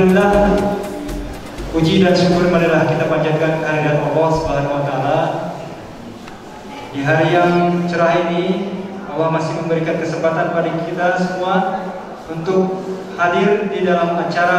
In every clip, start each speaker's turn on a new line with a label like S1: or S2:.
S1: Alhamdulillah, puji dan syukur marilah kita panjatkan kehadirat Allah Subhanahu wa taala. Di hari yang cerah ini, Allah masih memberikan kesempatan pada kita semua untuk hadir di dalam acara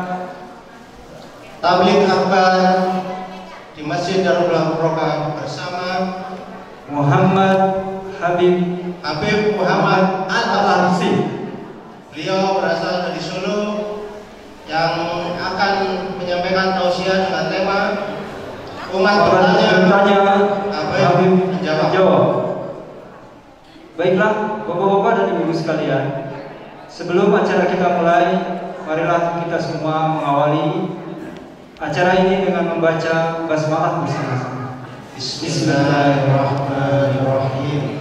S2: tabligh akbar di Masjid Darul Barokah bersama
S1: Muhammad Habib
S2: Muhammad
S1: Al-Arsi.
S2: Beliau berasal dari Solo yang akan menyampaikan tausiah dengan tema umat bertanya,
S1: Habib menjawab. Baiklah, bapak-bapak dan ibu sekalian, sebelum acara kita mulai, marilah kita semua mengawali acara ini dengan membaca basmalah bersama-sama.
S2: Bismillahirrahmanirrahim.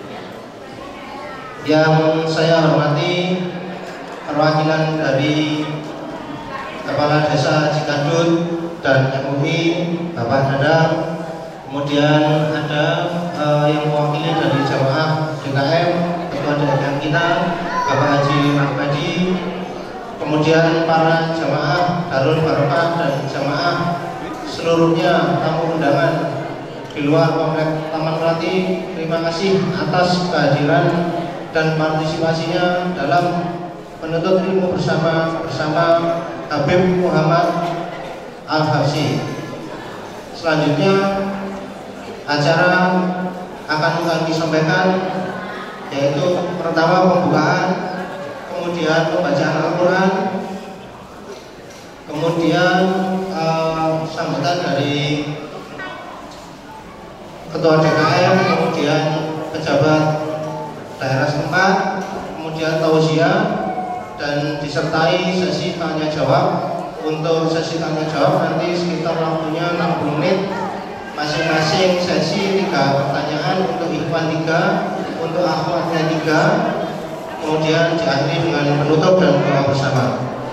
S2: Yang saya hormati perwakilan dari Kepala Desa Cikadut dan MUI Bapak Dadang, kemudian ada yang mewakili dari jamaah DKM, Ketua DKM kita Bapak Haji Mahmadi, kemudian para jamaah Darul Barokah dan jamaah seluruhnya tamu undangan di luar komplek Taman Melati. Terima kasih atas kehadiran dan partisipasinya dalam menuntut ilmu bersama Habib Muhammad Al-Habsyi. Selanjutnya acara akan kami sampaikan, yaitu pertama pembukaan, kemudian pembacaan Al-Quran, kemudian sambutan dari Ketua DKM, kemudian pejabat daerah setempat, kemudian tausiah, dan disertai sesi tanya jawab. Untuk sesi tanya jawab nanti sekitar waktunya 60 menit, masing-masing sesi 3 pertanyaan, untuk ikhwan 3, untuk akhwatnya 3, kemudian diakhiri dengan penutup dan doa bersama.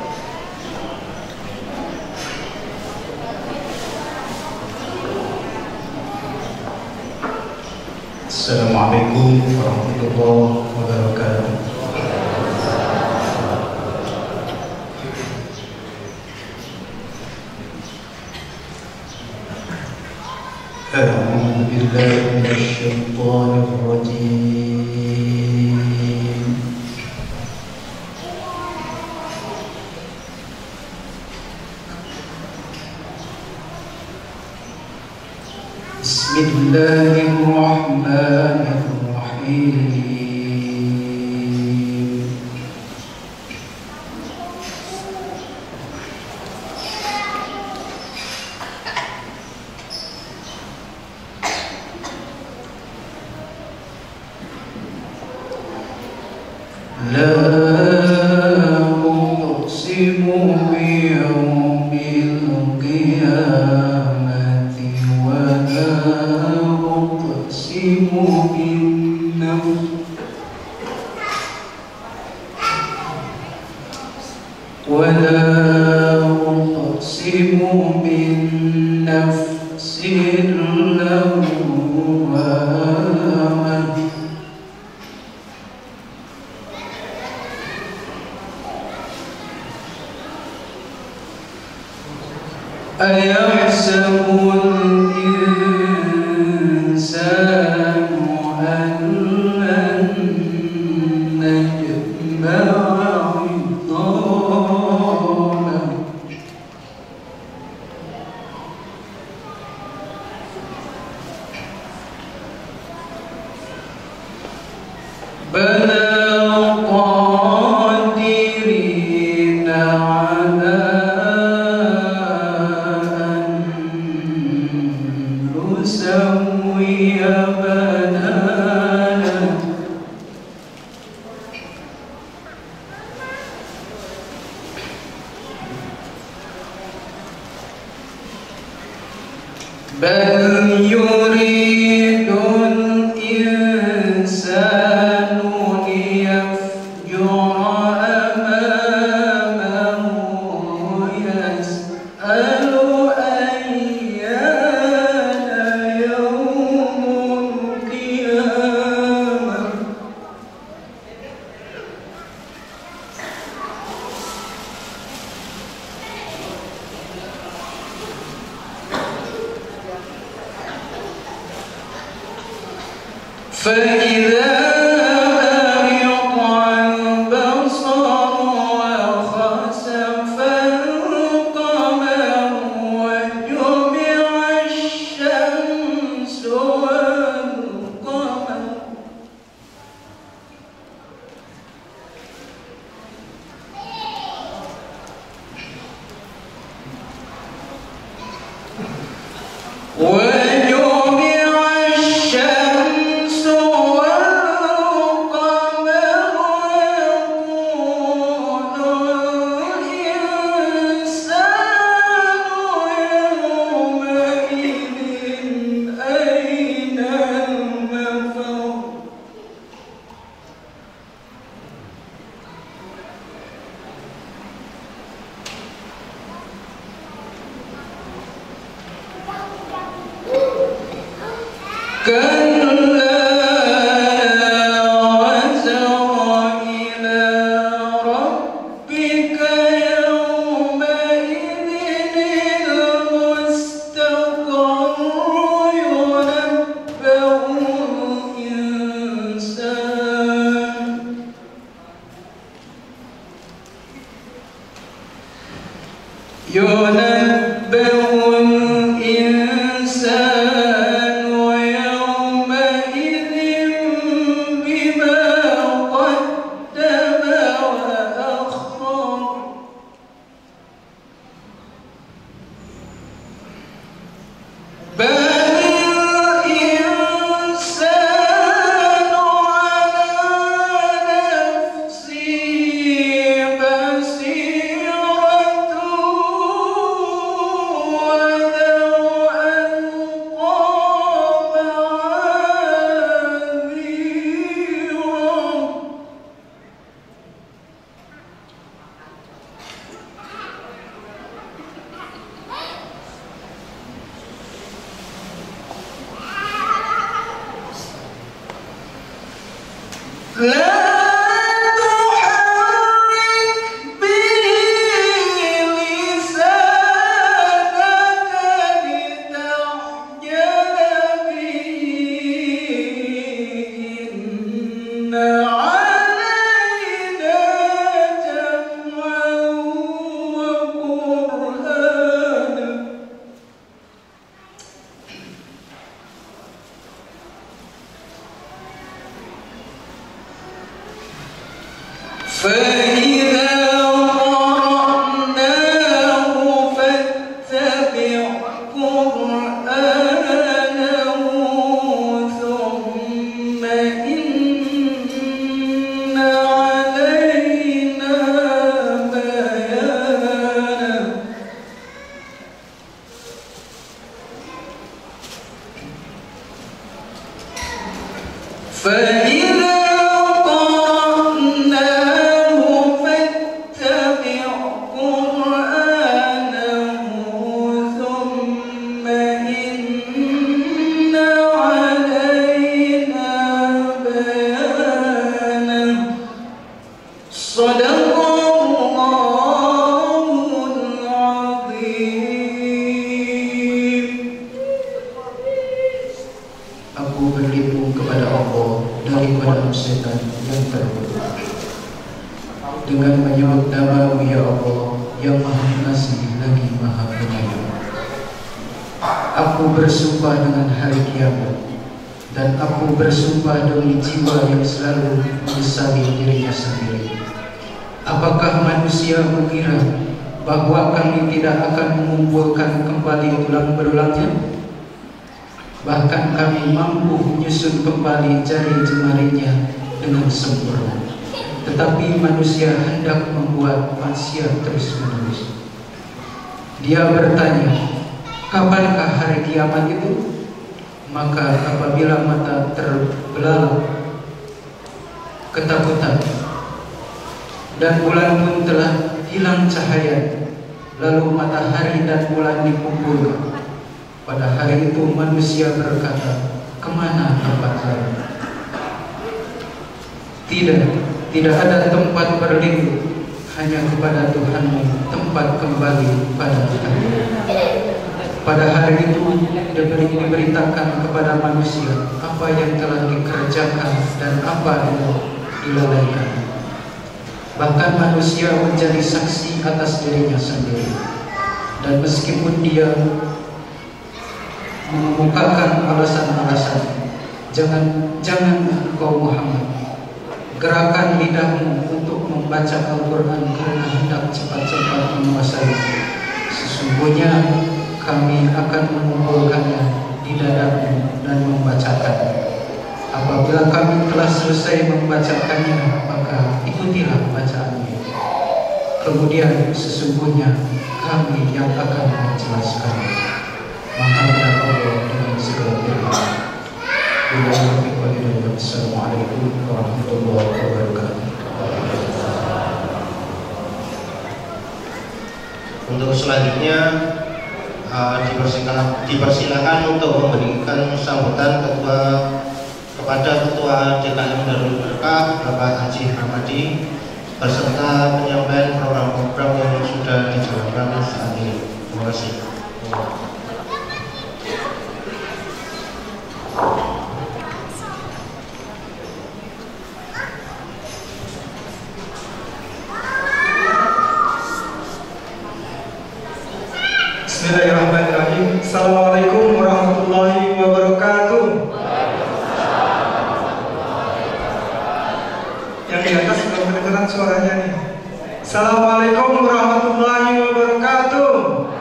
S3: Assalamualaikum warahmatullahi wabarakatuh. A'udzu billahi minasyaitonir rajim. Bismillahirrahmanirrahim. La uqsimu biyawmil qiyamati wa la uqsimu bin nafsil lawwamah. Ayahsabul insanu an lan najma'a 'idhamah. Bala qadirina 'ala nusawwiya banana. Bal yuridul insanu liyafjura amamahu yas'alu ayyana yawmul qiyamah.
S4: Manusia hendak membuat maksiat terus-menerus. Dia bertanya, kapankah hari kiamat itu? Maka apabila mata terbelalak ketakutan dan bulan pun telah hilang cahaya, lalu matahari dan bulan dikumpulkan, pada hari itu manusia berkata, kemana tempat lain? Tidak ada tempat berlindung, hanya kepada Tuhanmu tempat kembali pada hari. Pada hari itu diberitakan kepada manusia apa yang telah dikerjakan dan apa yang dilalaikan. Bahkan manusia menjadi saksi atas dirinya sendiri. Dan meskipun dia mengemukakan alasan-alasan, jangan engkau Muhammad gerakan lidahmu untuk membaca Al-Quran karena hendak cepat-cepat menguasai. Sesungguhnya kami akan mengumpulkannya di dadamu dan membacakan. Apabila kami telah selesai membacakannya, maka ikutilah bacaannya. Kemudian sesungguhnya kami yang akan menjelaskan. Maha Allah dengan segala firman. Assalamualaikum warahmatullahi wabarakatuh.
S2: Untuk selanjutnya dipersilakan untuk memberikan sambutan kepada Ketua DKM Darul Berkah Bapak Haji Hamadi beserta penyampaian program-program yang sudah dijalankan saat ini. Terima kasih.
S1: Bismillahirrahmanirrahim. Assalamualaikum warahmatullahi wabarakatuh. Yang di atas sudah kedengaran suaranya nih. Assalamualaikum warahmatullahi wabarakatuh.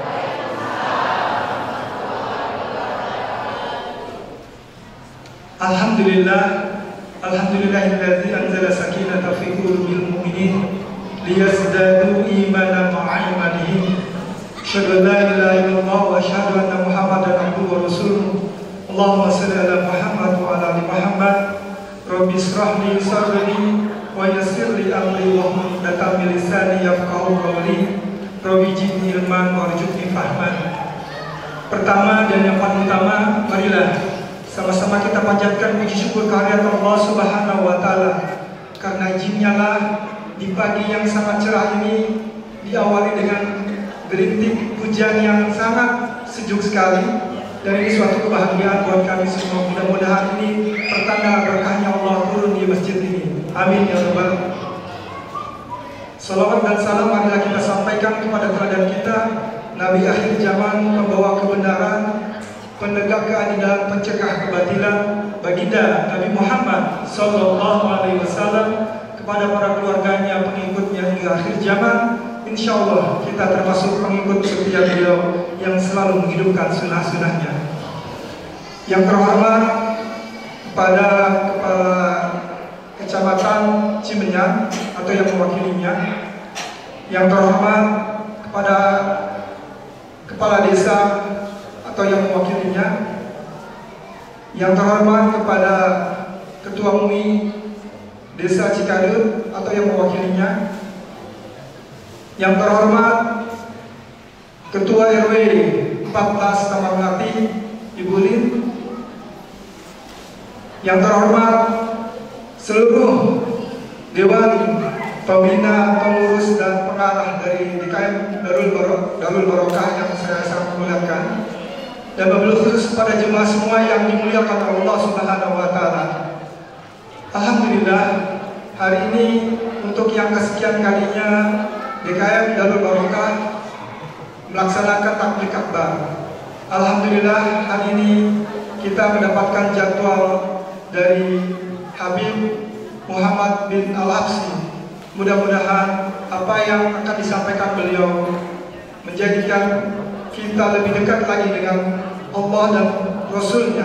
S1: Alhamdulillah, alhamdulillahilladzi anzala sakinata fi qulubil mu'minin liyazdadu imanan ma'a imanihim. Asyhadu an la ilaha illallah wa asyhadu anna Muhammadan abduhu wa rasuluh. Allahumma shalli ala Muhammad wa ala ali Muhammad. Rabbi shrah li sadri wa yassir li amri wahlul 'uqdatam min lisani yafqahu qawli. Rabbi zidni ilman warzuqni fahman. Pertama dan yang paling utama, marilah sama-sama kita panjatkan puji syukur kehadirat Allah Subhanahu wa taala. Karena izinnya lah di pagi yang sangat cerah ini diawali dengan gerintik hujan yang sangat sejuk sekali, dan ini suatu kebahagiaan buat kami semua. Mudah-mudahan ini pertanda berkahnya Allah turun di masjid ini. Amin ya rabbal. Salawat dan salam marilah kita sampaikan kepada teladan kita, Nabi akhir zaman, pembawa kebenaran, penegak keadilan, pencegah kebatilan, baginda Nabi Muhammad sallallahu alaihi wasallam, kepada para keluarganya, pengikutnya hingga akhir zaman. Insya Allah kita termasuk pengikut setia beliau yang selalu menghidupkan sunnah-sunnahnya. Yang terhormat kepada Kepala Kecamatan Cimenyan atau yang mewakilinya, yang terhormat kepada Kepala Desa atau yang mewakilinya, yang terhormat kepada Ketua MUI Desa Cikadut atau yang mewakilinya, yang terhormat Ketua RW 14 Taman Melati Ibu Lin, yang terhormat seluruh Dewan Pembina, Pengurus dan Pengarah dari DKM Darul Barokah yang saya sangat muliakan, dan wabil khusus pada jemaah semua yang dimuliakan Allah Subhanahu wa taala. Alhamdulillah, hari ini untuk yang kesekian kalinya DKM Darul Barokah melaksanakan takbir akbar. Alhamdulillah, hari ini kita mendapatkan jadwal dari Habib Muhammad bin Al-Habsyi. Mudah-mudahan apa yang akan disampaikan beliau menjadikan kita lebih dekat lagi dengan Allah dan Rasul-Nya.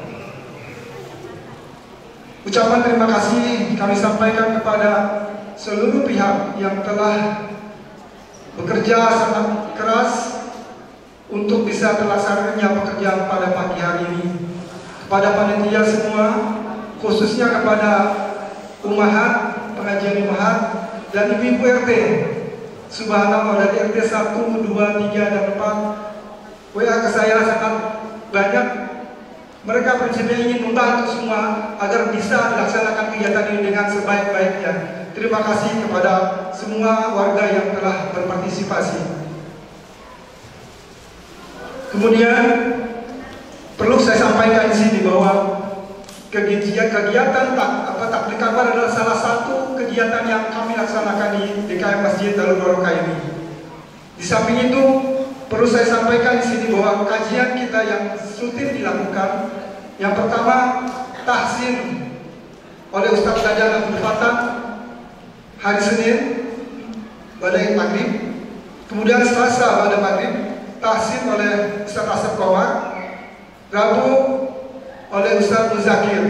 S1: Ucapan terima kasih kami sampaikan kepada seluruh pihak yang telah bekerja sangat keras untuk bisa terlaksananya pekerjaan pada pagi hari ini. Kepada panitia semua, khususnya kepada Umahat, pengajian Umahat, dan ibu-ibu RT. Subhanallah, dari RT 1, 2, 3, dan 4 WA ke saya sangat banyak. Mereka prinsipnya ingin membantu semua agar bisa dilaksanakan kegiatan ini dengan sebaik-baiknya. Terima kasih kepada semua warga yang telah berpartisipasi.
S5: Kemudian perlu saya sampaikan di sini bahwa kegiatan takbir akbar adalah salah satu kegiatan yang kami laksanakan di DKM Masjid Darul Barokah ini. Di samping itu perlu saya sampaikan di sini bahwa kajian kita yang rutin dilakukan, yang pertama tahsin oleh Ustadz Dadan Abdul Fatah hari Senin pada maghrib, kemudian Selasa pada maghrib tahsin oleh Ustadz Asep Komar, Rabu oleh Ustadz Muzakir.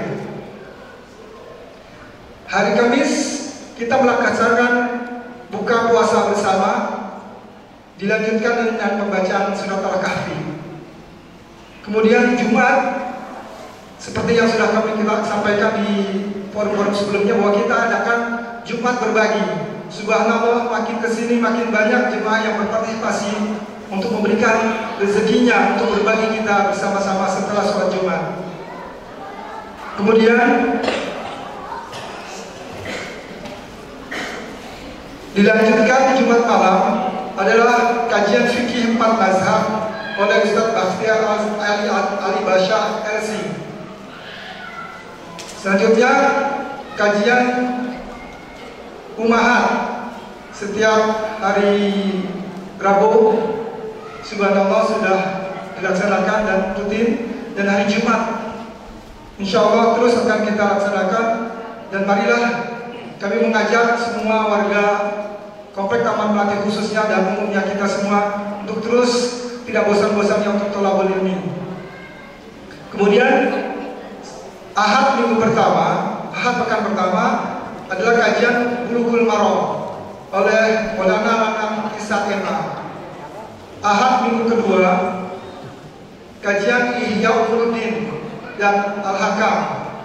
S5: Hari Kamis kita melaksanakan buka puasa bersama, dilanjutkan dengan pembacaan surat Al-Kahfi. Kemudian Jumat, seperti yang sudah kami sampaikan di forum-forum sebelumnya, bahwa kita adakan Jumat berbagi. Subhanallah, makin kesini makin banyak jemaah yang berpartisipasi untuk memberikan rezekinya untuk berbagi kita bersama-sama setelah sholat Jumat. Kemudian dilanjutkan Jumat malam adalah kajian fikih 4 mazhab oleh Ustadz Bakhtiar Ali Basha LC. Selanjutnya kajian Umahat setiap hari Rabu, subhanallah sudah dilaksanakan dan rutin, dan hari Jumat insya Allah terus akan kita laksanakan. Dan marilah kami mengajak semua warga Komplek Taman Melati khususnya dan umumnya kita semua untuk terus tidak bosan-bosannya untuk thalabul ilmi. Kemudian Ahad minggu pertama, Ahad pekan pertama adalah kajian Bulughul Maram oleh Maulana Lanang Isat MA. Ahad minggu kedua kajian Ihya Ulumuddin dan Al-Hikam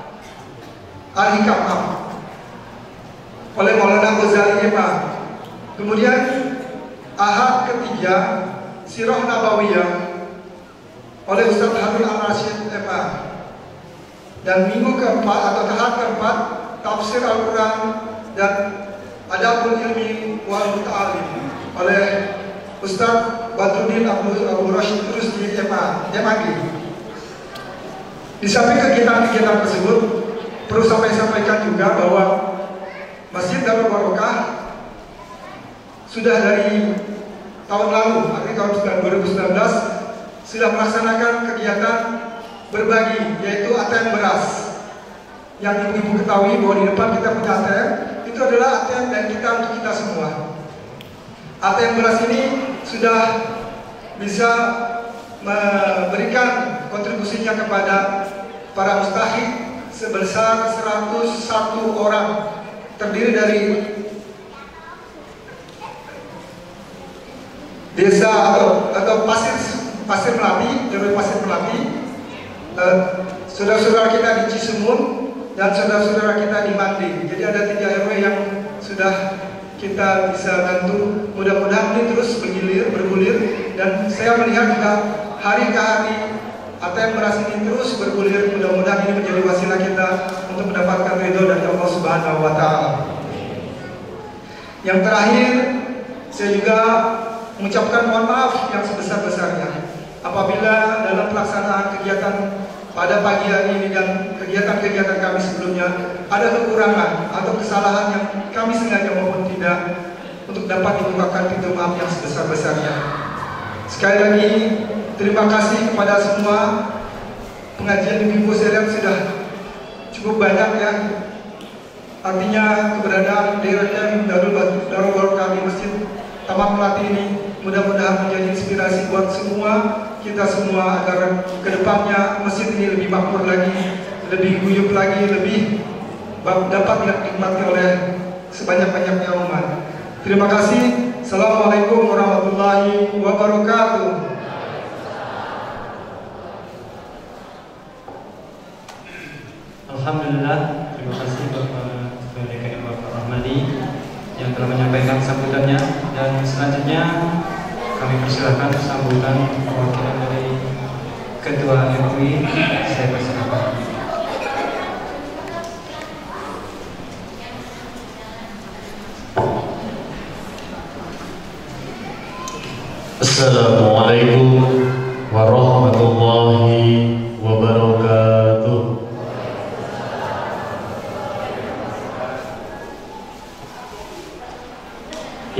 S5: oleh Maulana Ghazali MA. Kemudian Ahad ketiga Sirah Nabawiyah oleh Ustaz Harun Al-Rashid MA. Dan minggu keempat atau Ahad keempat Tafsir Al-Quran dan Adabul Ilmi wal Muta'alim oleh Ustaz Badruddin Abu Rashid Rusdi MAG. Di samping kegiatan-kegiatan tersebut, perlu sampaikan juga bahwa Masjid Darul Barokah sudah dari tahun lalu, akhir tahun 2019, sudah melaksanakan kegiatan berbagi, yaitu ATM beras. Yang ibu-ibu ketahui bahwa di depan kita punya ATM, itu adalah ATM dan kita untuk kita semua. ATM beras ini sudah bisa memberikan kontribusinya kepada para mustahik sebesar 101 orang, terdiri dari desa atau pasir Melati, dari pasir Melati, saudara-saudara kita di Cisumun dan saudara-saudara kita di Mandi. Jadi ada 3 RW yang sudah kita bisa bantu. Mudah-mudahan ini terus bergulir, dan saya melihat juga hari ke hari ATM beras ini terus bergulir. Mudah-mudahan ini menjadi wasilah kita untuk mendapatkan ridho dari Allah Subhanahu wa Ta'ala. Yang terakhir, saya juga mengucapkan mohon maaf yang sebesar-besarnya apabila dalam pelaksanaan kegiatan pada pagi hari ini dan kegiatan-kegiatan kami sebelumnya ada kekurangan atau kesalahan yang kami sengaja maupun tidak, untuk dapat dibukakan pintu maaf yang sebesar-besarnya. Sekali lagi terima kasih kepada semua pengajian ibu-ibu. Saya lihat sudah cukup banyak ya, artinya keberadaan DRM Darul Barokah di Masjid Taman Melati ini mudah-mudahan menjadi inspirasi buat semua kita semua, agar kedepannya masjid ini lebih makmur lagi, lebih guyup lagi, lebih dapat dinikmati oleh sebanyak-banyaknya umat. Terima kasih. Assalamualaikum warahmatullahi wabarakatuh.
S1: Alhamdulillah, terima kasih Bapak DKM Bapak Rahmadi yang telah menyampaikan sambutannya, dan selanjutnya kami persilakan sambutan perwakilan dari Ketua MUI. Saya persilakan.
S6: Assalamualaikum warahmatullahi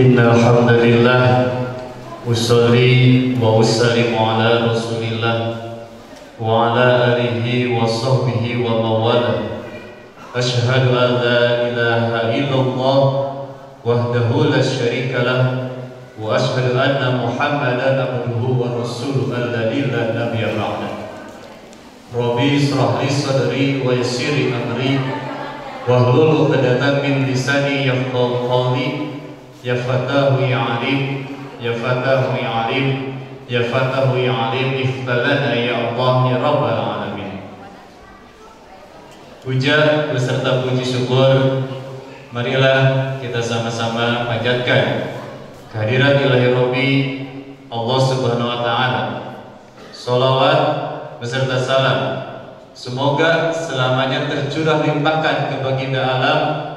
S6: Innal hamdalillah usolli wa usallimu ala Rasulillah wa ala alihi wa sahbihi wa mawala. Asyhadu an la ilaha illallah wahdahu la syarika lah wa asyhadu anna Muhammadan abduhu wa rasuluhu alladzi la nabiyya ba'da. Rabbi israh li sadri wa yassir li amri wahlul 'uqdatam min lisani yafqahu qawli. Ya Fatahu ya Alim, Ya Fatahu ya Alim, Ya Fatahu ya Alim, iftalana ya Allah ya Rabbal Alamin. Puja beserta puji syukur, marilah kita sama-sama panjatkan kehadirat Ilahi Rabbi Allah Subhanahu wa Ta'ala. Sholawat beserta salam semoga selamanya tercurah limpahkan ke baginda alam,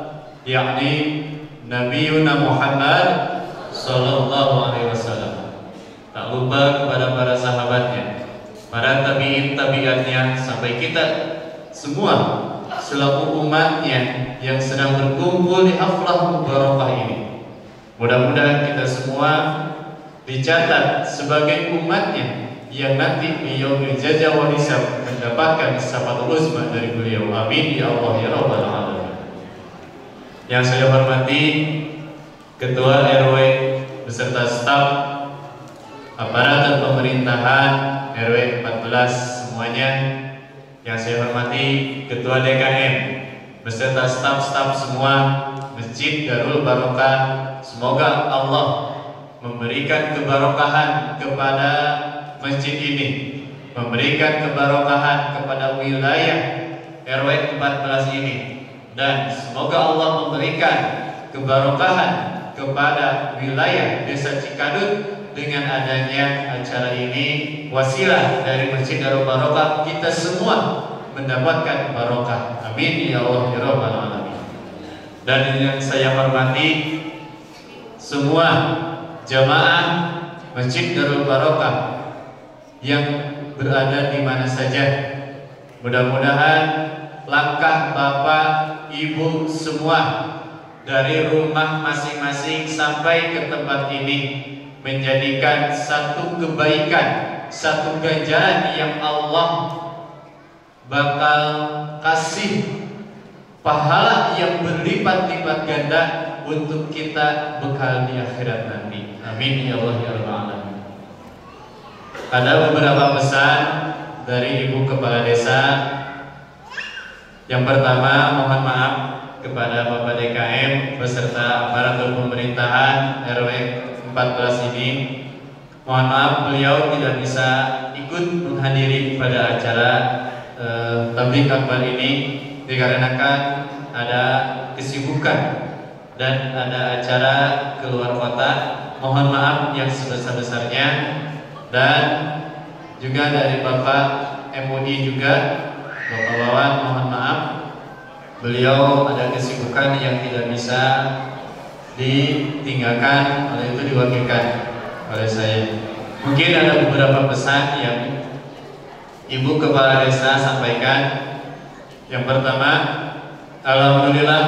S6: yakni Nabiuna Muhammad Sallallahu Alaihi Wasallam. Tak lupa kepada para sahabatnya, para tabiin tabiatnya, sampai kita semua selaku umatnya yang sedang berkumpul di haflah mubarakah ini. Mudah-mudahan kita semua dicatat sebagai umatnya yang nanti beliau berjajah wal hisab mendapatkan syafaat uzma dari beliau. Amin ya Allah ya Rabbal Alamin. Yang saya hormati Ketua RW beserta staf aparatur pemerintahan RW 14 semuanya. Yang saya hormati Ketua DKM beserta staf-staf semua Masjid Darul Barokah. Semoga Allah memberikan kebarokahan kepada masjid ini, memberikan kebarokahan kepada wilayah RW 14 ini, dan semoga Allah memberikan kebarokahan kepada wilayah Desa Cikadut dengan adanya acara ini. Wasilah dari Masjid Darul Barokah kita semua mendapatkan barokah. Amin ya Allah ya Rabbal Alamin. Dan yang saya hormati semua jamaah Masjid Darul Barokah yang berada di mana saja, mudah-mudahan langkah Bapak Ibu semua dari rumah masing-masing sampai ke tempat ini menjadikan satu kebaikan, satu ganjaran yang Allah bakal kasih pahala yang berlipat-lipat ganda untuk kita bekal di akhirat nanti. Amin ya Allah ya Rabbal Alamin. Ada beberapa pesan dari Ibu Kepala Desa. Yang pertama, mohon maaf kepada Bapak DKM beserta aparatur pemerintahan RW 14 ini. Mohon maaf beliau tidak bisa ikut menghadiri pada acara tabligh akbar ini dikarenakan ada kesibukan dan ada acara keluar kota. Mohon maaf yang sebesar-besarnya. Dan juga dari Bapak MUI juga, Bapak Wawan, mohon maaf beliau ada kesibukan yang tidak bisa ditinggalkan, oleh itu diwakilkan oleh saya. Mungkin ada beberapa pesan yang Ibu Kepala Desa sampaikan. Yang pertama, alhamdulillah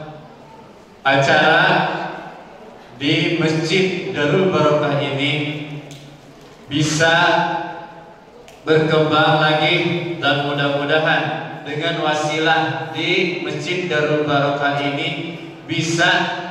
S6: acara di Masjid Darul Barokah ini bisa berkembang lagi, dan mudah-mudahan dengan wasilah di Masjid Darul Barokah ini bisa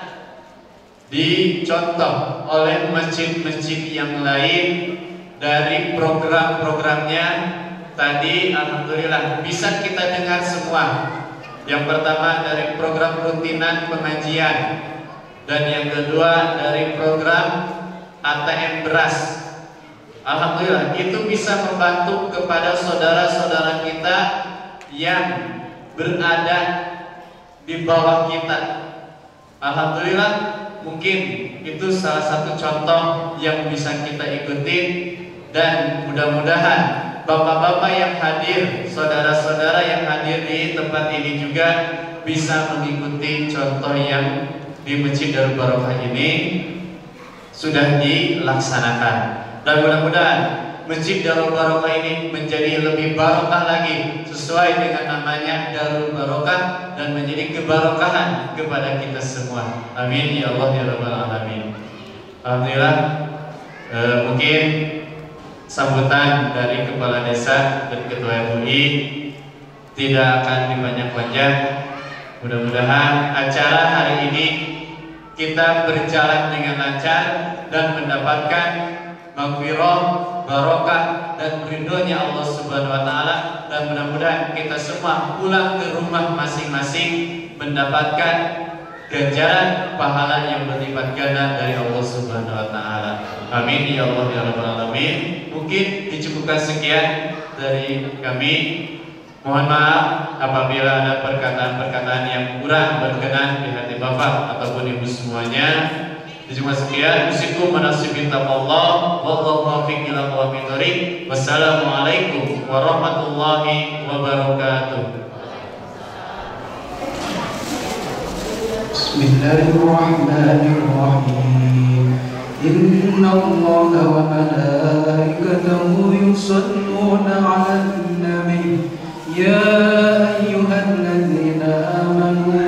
S6: dicontoh oleh masjid-masjid yang lain dari program-programnya. Tadi alhamdulillah bisa kita dengar semua. Yang pertama dari program rutinan pengajian, dan yang kedua dari program ATM beras. Alhamdulillah itu bisa membantu kepada saudara-saudara kita yang berada di bawah kita. Alhamdulillah, mungkin itu salah satu contoh yang bisa kita ikuti, dan mudah-mudahan bapak-bapak yang hadir, saudara-saudara yang hadir di tempat ini juga bisa mengikuti contoh yang di Masjid Darul Barokah ini sudah dilaksanakan. Dan mudah-mudahan Masjid Darul Barokah ini menjadi lebih barokah lagi sesuai dengan namanya Darul Barokah dan menjadi kebarokahan kepada kita semua. Amin ya Allah ya Rabbal Alamin. Alhamdulillah, mungkin sambutan dari Kepala Desa dan Ketua MUI tidak akan dipanjang-panjang. Mudah-mudahan acara hari ini kita berjalan dengan lancar dan mendapatkan maghfirah, barokah dan ridhonya Allah Subhanahu wa taala, dan mudah-mudahan kita semua pulang ke rumah masing-masing mendapatkan ganjaran pahala yang berlipat ganda dari Allah Subhanahu wa taala. Amin ya Allah ya Rabbal Alamin. Mungkin dicukupkan sekian dari kami. Mohon maaf apabila ada perkataan-perkataan yang kurang berkenan di hati Bapak ataupun Ibu semuanya. Cuma sekian, usikum manasibin taqallah wallahu muwaffiq ila aqwamit thoriq. Wassalamualaikum warahmatullahi wabarakatuh.
S4: Bismillahirrahmanirrahim. Innallaha wa malaikatahu yusholluna 'alan nabi. Ya ayyuhalladzina amanu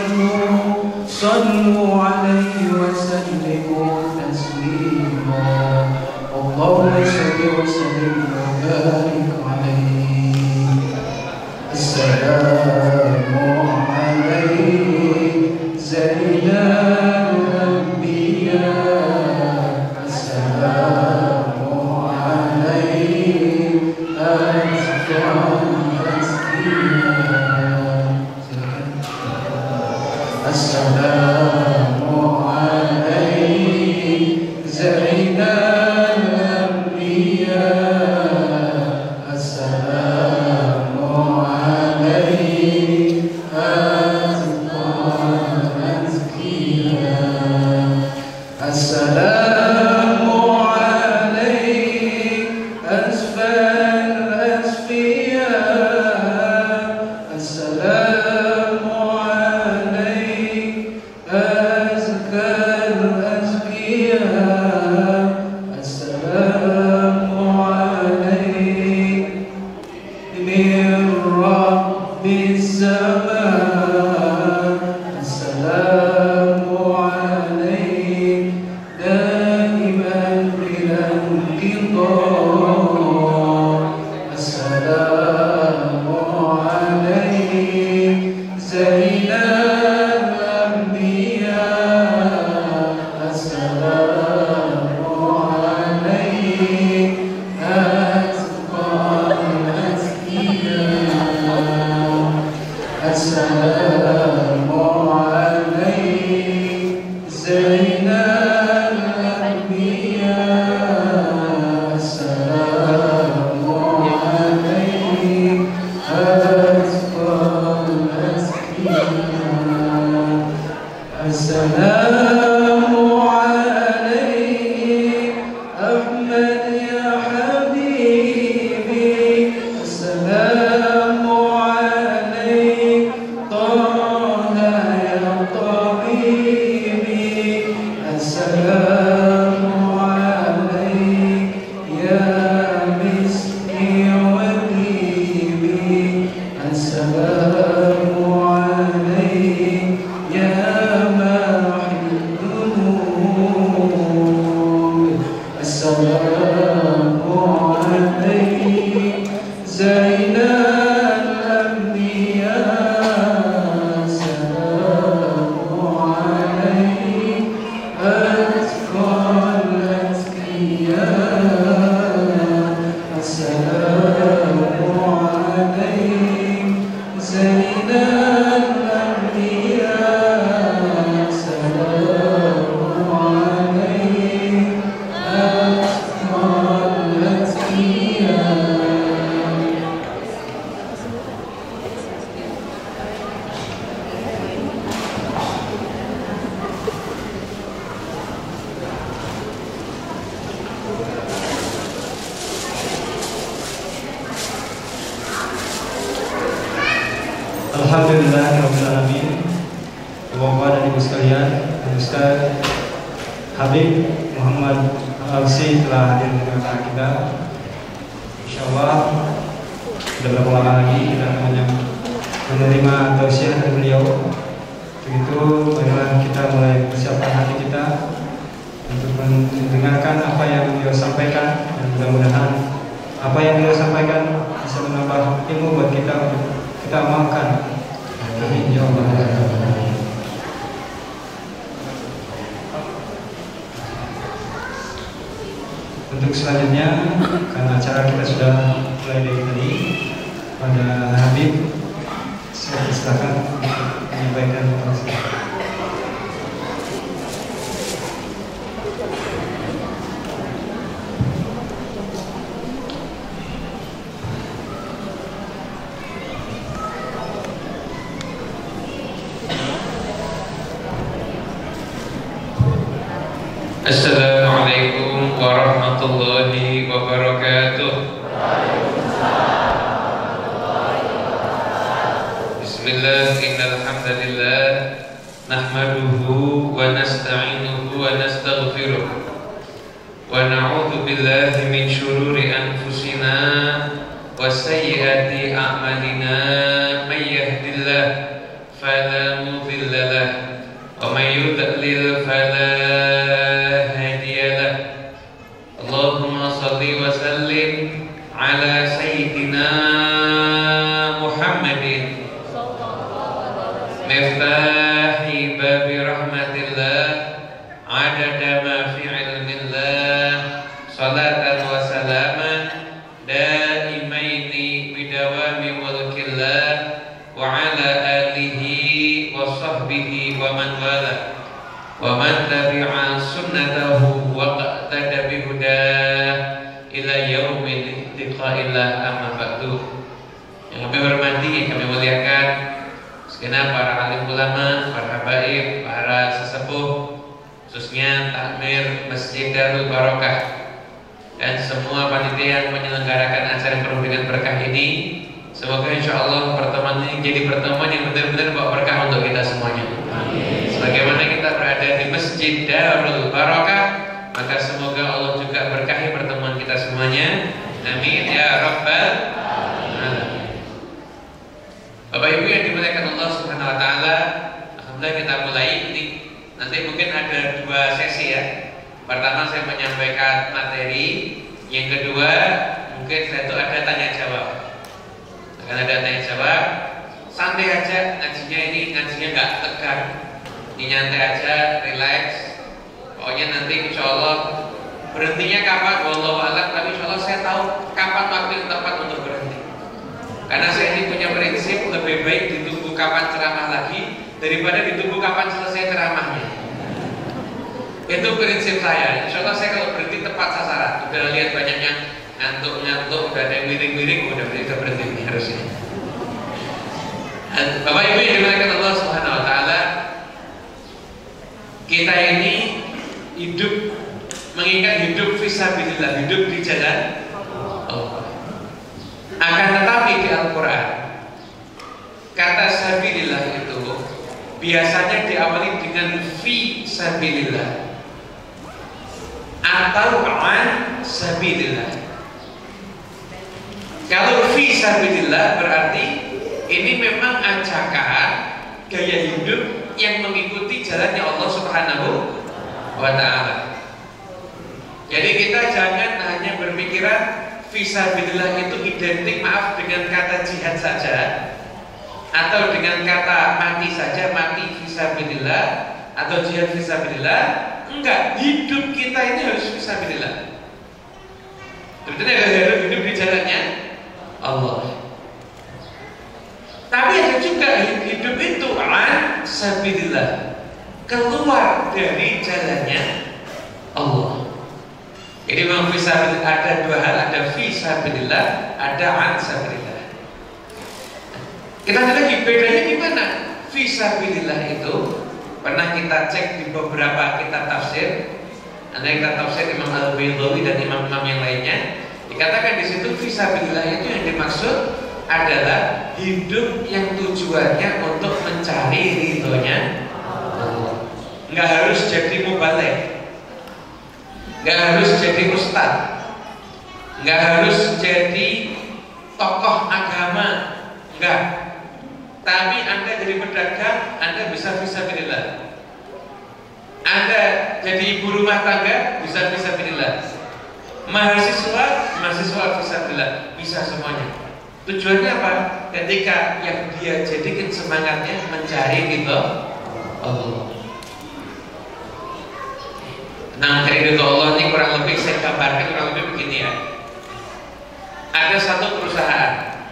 S4: sallu 'alaihi wa sallimu taslima. Allahumma shalli wa sallim wa barik 'alaihi. Assalamu 'alaihi zainal anbiya. Assalamu 'alaihi Assalamu alaihi zainal anbiya. Assalamu alaihi azkar azkiya. Assalamu alaihi asfal asfiya. Assalamu alaihi azkar azkiya. Assalamu alaihi min rabbis zaman. Assalamu alaihi daiman bilan qidar. Assalamu alaihi zainal anbiya. Assalamu alaihi azkar azkiya. Assalamu alaihi zainal anbiya. Assalamu alaihi azkar azkiya. Assalamu alaihi Ahmad ya habibi. Assalamu alaihi Taha ya tabibi. Assalamu alaihi ya miski wa tibi. Assalamu alaihi ya mahidun. Assalamu alaihi zainal anbiya. Assalamu alaihi azkar azkiya. Assalamu alaihi zainal anbiya. Assalamu alaihi azkar azkiya.
S1: Alhamdulillahirabbil alamin. Bapak dan Ibu sekalian, Ustaz Habib Muhammad Al-Alsi telah hadir di tengah kita. Insyaallah beberapa lama lagi kita akan menerima tausiah dari beliau. Begitu marilah kita mulai persiapkan hati kita untuk mendengarkan apa yang beliau sampaikan, dan mudah-mudahan apa yang beliau sampaikan bisa menambah ilmu buat kita untuk kita amalkan. Amin ya Allah. Untuk selanjutnya, karena acara kita sudah mulai dari tadi, pada Habib saya silakan menyampaikan tausiah.
S7: Assalamualaikum warahmatullahi wabarakatuh. Bismillah, innal hamdalillah nahmaduhu wa nasta'inuhu wa nastaghfiruh wa na'udzu billahi min shururi anfusina wa sayyiati a'malina. May yahdihillah fala mudilla lahu wa may yudlil fala Allahumma salli wa sallim ala sayyidina Muhammadin miftahi babi rahmatillah adada ma fi ilmillah salatan wa salaman daimaini bidawami mulkillah wa ala alihi wa sahbihi wa man wala wa man tabi'a sunnatahu wa qtada bihudah ila yaumil liqa'illah, amma ba'du. Yang kami hormati, kami muliakan segenap para alim ulama, para habaib, para sesepuh, khususnya takmir Masjid Darul Barokah dan semua panitia yang menyelenggarakan acara yang penuh dengan berkah ini. Semoga insyaallah pertemuan ini jadi pertemuan yang benar-benar bawa berkah untuk kita semuanya. Sebagaimana kita berada di Masjid Darul Barokah, maka semoga Allah juga berkahi pertemuan kita semuanya. Amin ya rabbal alamin. Bapak Ibu yang dimuliakan Allah Subhanahu wa taala, alhamdulillah kita mulai ini. Nanti mungkin ada 2 sesi ya. Pertama saya menyampaikan materi, yang kedua mungkin setelah itu ada tanya jawab. Akan ada tanya jawab. Santai aja ngajinya, ini ngajinya nggak tegang. Ini nyantai aja, relax. Pokoknya nanti insya Allah berhentinya kapan, wallahu a'lam. Tapi insya Allah saya tahu kapan waktu yang tepat untuk berhenti. Karena saya ini punya prinsip lebih baik ditunggu kapan ceramah lagi daripada ditunggu kapan selesai ceramahnya. Itu prinsip saya. Insya Allah saya kalau berhenti tepat sasaran. Udah lihat banyaknya ngantuk-ngantuk, udah ada yang miring-miring, udah berhenti nih harusnya. Bapak Ibu yang dimuliakan Allah Subhanahu wa taala, kita ini hidup mengingat hidup fisabilillah, hidup di jalan Allah. Akan tetapi di Al-Quran kata sabilillah itu biasanya diawali dengan fisabilillah atau an sabilillah. Kalau fisabilillah berarti ini memang ajakan gaya hidup yang mengikuti jalannya Allah Subhanahu wa ta'ala. Jadi kita jangan hanya berpikiran fisabilillah itu identik dengan kata jihad saja, atau dengan kata mati saja, mati fisabilillah atau jihad fisabilillah. Enggak, hidup kita ini harus fisabilillah. Sebetulnya harus hidup di jalannya Allah. Tapi ada juga hidup itu an sabilillah, keluar dari jalannya Allah. Jadi memang fisabilillah ada 2 hal, ada fisabilillah, ada an sabilillah. Kita lihat lagi bedanya gimana. Fisabilillah itu pernah kita cek di beberapa kitab tafsir. Ada kitab tafsir Imam Al-Baydawi dan imam-imam yang lainnya. Dikatakan di situ fisabilillah itu yang dimaksud adalah hidup yang tujuannya untuk mencari ridhonya Allah. Nggak harus jadi mubaligh, nggak harus jadi ustaz, nggak harus jadi tokoh agama, enggak. Tapi Anda jadi pedagang, Anda bisa fisabilillah. Anda jadi ibu rumah tangga, bisa fisabilillah. Mahasiswa fisabilillah, bisa semuanya. Tujuannya apa? Ketika yang dia jadikan semangatnya mencari ridho Allah. Nah, mencari ridho Allah ini kurang lebih saya gambarkan kurang lebih begini ya. Ada satu perusahaan,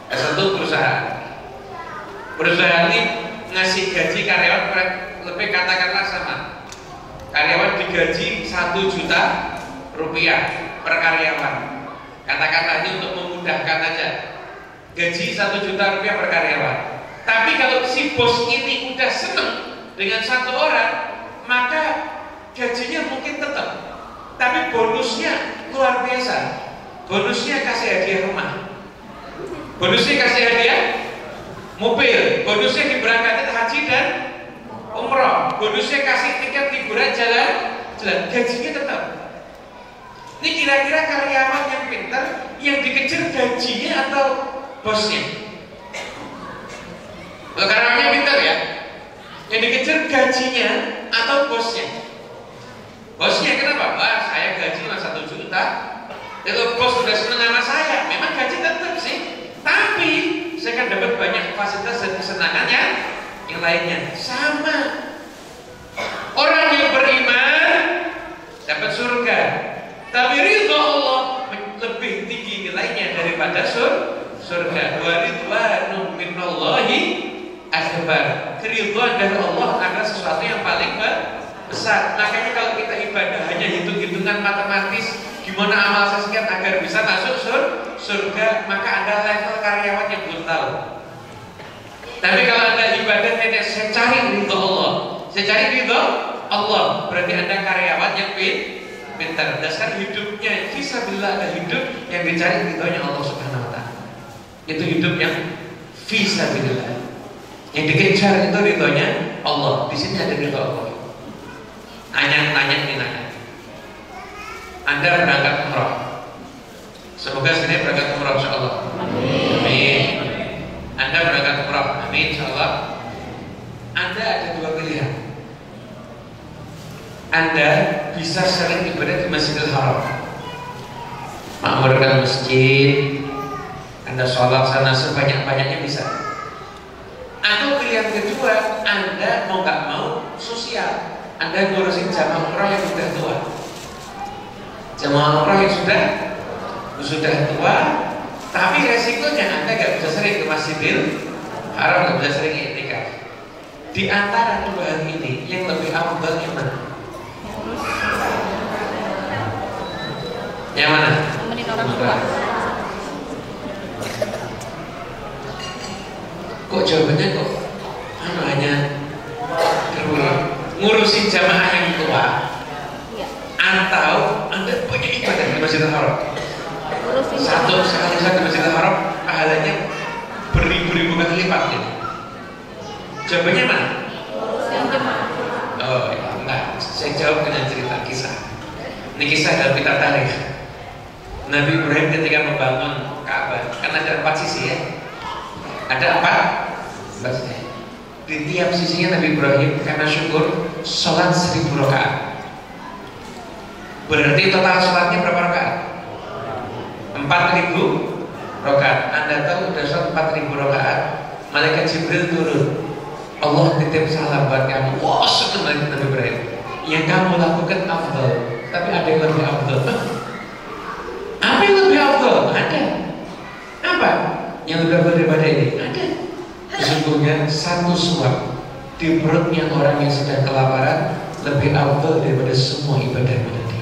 S7: perusahaan ini ngasih gaji karyawan lebih katakanlah sama. Karyawan digaji 1 juta rupiah per karyawan. Katakanlah ini untuk memudahkan aja. Gaji 1 juta rupiah per karyawan. Tapi kalau si bos ini udah seneng dengan satu orang, maka gajinya mungkin tetap. Tapi bonusnya luar biasa. Bonusnya kasih hadiah rumah, bonusnya kasih hadiah mobil, bonusnya diberangkatkan haji dan umroh, bonusnya kasih tiket liburan jalan, gajinya tetap. Ini kira-kira karyawan yang pintar yang dikejar gajinya atau bosnya? Kalau karyawannya pintar ya, yang dikejar gajinya atau bosnya? Bosnya kenapa? Wah, saya gaji cuma 1 juta. Kalau bos sudah senang sama saya, memang gaji tetap sih. Tapi saya kan dapat banyak fasilitas dan kesenangan yang lainnya. Sama. Orang yang beriman dapat surga, tapi ridho Allah lebih tinggi nilainya daripada surga. Wa ridwanu minallahi akbar. Keridhaan dari Allah adalah sesuatu yang paling besar. Makanya kalau kita ibadah hanya hitung-hitungan matematis, gimana amal saya sekian agar bisa masuk surga, maka Anda level karyawan yang belum tahu. Tapi kalau Anda ibadah nenek, saya cari ridho Allah, saya cari ridho Allah, berarti Anda karyawan yang pintar. Dasar hidupnya fisabilillah, ada hidup yang dicari ridhonya Allah Subhanahu wa taala. Itu hidup yang fisabilillah. Yang dikejar itu ridhonya Allah. Di sini ada ridho Allah. Nanya. Anda berangkat umroh. Semoga sini berangkat umroh insyaallah. Amin. Anda berangkat umroh. Amin insyaallah. Anda ada 2 pilihan. Anda bisa sering ibadah di Masjidil Haram, makmurkan masjid, Anda sholat sana sebanyak-banyaknya bisa. Atau pilihan kedua, Anda mau nggak mau sosial, Anda ngurusin jamaah umrah yang sudah tua. Jamaah umrah yang sudah tua, tapi resikonya Anda nggak bisa sering ke Masjidil Haram, nggak bisa sering i'tikaf. Di antara 2 hal ini, yang lebih afdal yang mana? Yang mana?
S8: Nemenin orang tua.
S7: Kok jawabannya kok hanya ngurusin jamaah yang tua?
S8: Iya.
S7: Atau Anda punya ibadah di Masjidil Haram? Satu sekali saya ke Masjidil Haram, pahalanya beribu-ribu kali lipat gitu. Jawabannya mana?
S8: Yang jemaah.
S7: Oh enggak, saya jawab dengan cerita kisah. Ini kisah dalam kitab tarikh. Nabi Ibrahim ketika membangun Ka'bah, kan ada 4 sisi ya. Ada 4 sisi. Di tiap sisinya Nabi Ibrahim karena syukur sholat 1000 rakaat. Berarti total sholatnya berapa rakaat? 4000 rakaat. Anda tahu udah sholat 4000 rakaat, malaikat Jibril turun. Allah titip salam buat kamu. Wah, senang Nabi Ibrahim. Yang kamu lakukan afdal, tapi ada yang lebih afdal. Apa yang lebih afdal? Ada. Apa yang lebih afdal daripada ini? Ada. Sesungguhnya satu suap di perutnya orang yang sedang kelaparan lebih afdal daripada semua ibadah tadi.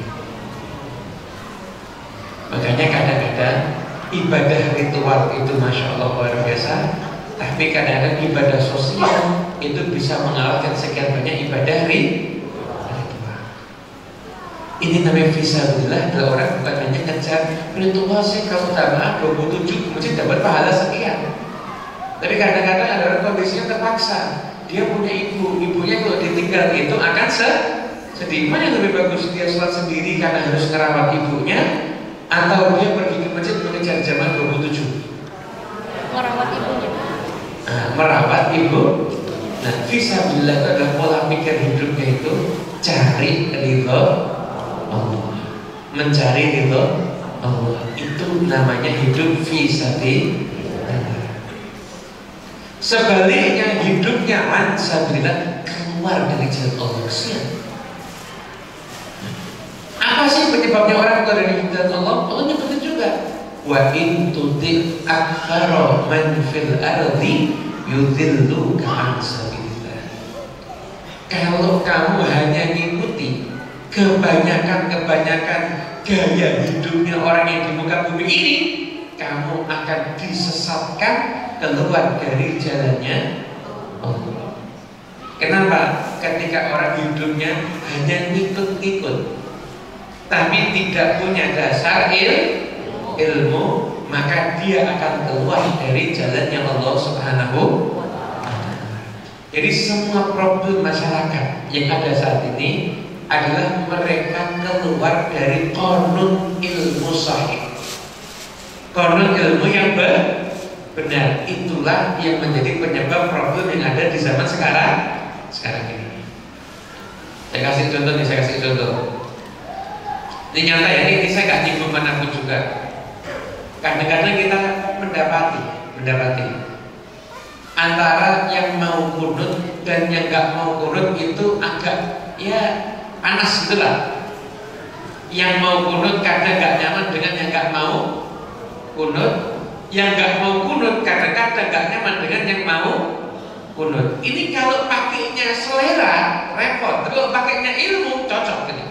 S7: Makanya kadang-kadang ibadah ritual itu masya Allah luar biasa, tapi kadang-kadang ibadah sosial itu bisa mengalahkan sekian banyak ibadah ritual. Ini namanya fisabilillah. Adalah orang bukan hanya ngejar ritual sih, kalau tambah 27 mesti dapat pahala sekian. Tapi kadang-kadang ada orang kondisinya terpaksa, dia punya ibunya kalau ditinggal itu akan sedih. Mana yang lebih bagus, dia sholat sendiri karena harus ngerawat ibunya, Atau dia pergi ke masjid mengejar jamaah 27?
S8: Merawat ibunya.
S7: Nah, merawat ibu. Nah, fisabilillah itu adalah pola pikir hidupnya itu cari ridho Allah, mencari ridho Allah. Itu namanya hidup fisabilillah. Sebaliknya hidupnya an sabilillah, keluar dari jalan Allah. Kesian. Apa sih penyebabnya orang keluar dari jalan Allah? Allah nyebutin juga. Wa in tuti aktsara man fil ardi yudhilluka an sabilillah. Kalau kamu hanya ngikuti kebanyakan gaya hidupnya orang yang di muka bumi ini, kamu akan disesatkan keluar dari jalannya Allah. Kenapa? Ketika orang hidupnya hanya ngikut-ngikut, tapi tidak punya dasar ilmu, maka dia akan keluar dari jalannya Allah Subhanahu wa ta'ala. Jadi semua problem masyarakat yang ada saat ini adalah mereka keluar dari qanun ilmu sahih, qanun ilmu yang benar. Itulah yang menjadi penyebab problem yang ada di zaman sekarang ini. Saya kasih contoh. Ini nyata ya, ini saya nggak nyinggung manapun juga. Kadang-kadang kita mendapati antara yang mau kunut dan yang nggak mau kunut itu agak ya panas gitulah. Yang mau kunut kadang nggak nyaman dengan yang nggak mau kunut, yang nggak mau kunut kadang-kadang nggak nyaman dengan yang mau kunut. Ini kalau pakainya selera repot, kalau pakainya ilmu cocok gitu.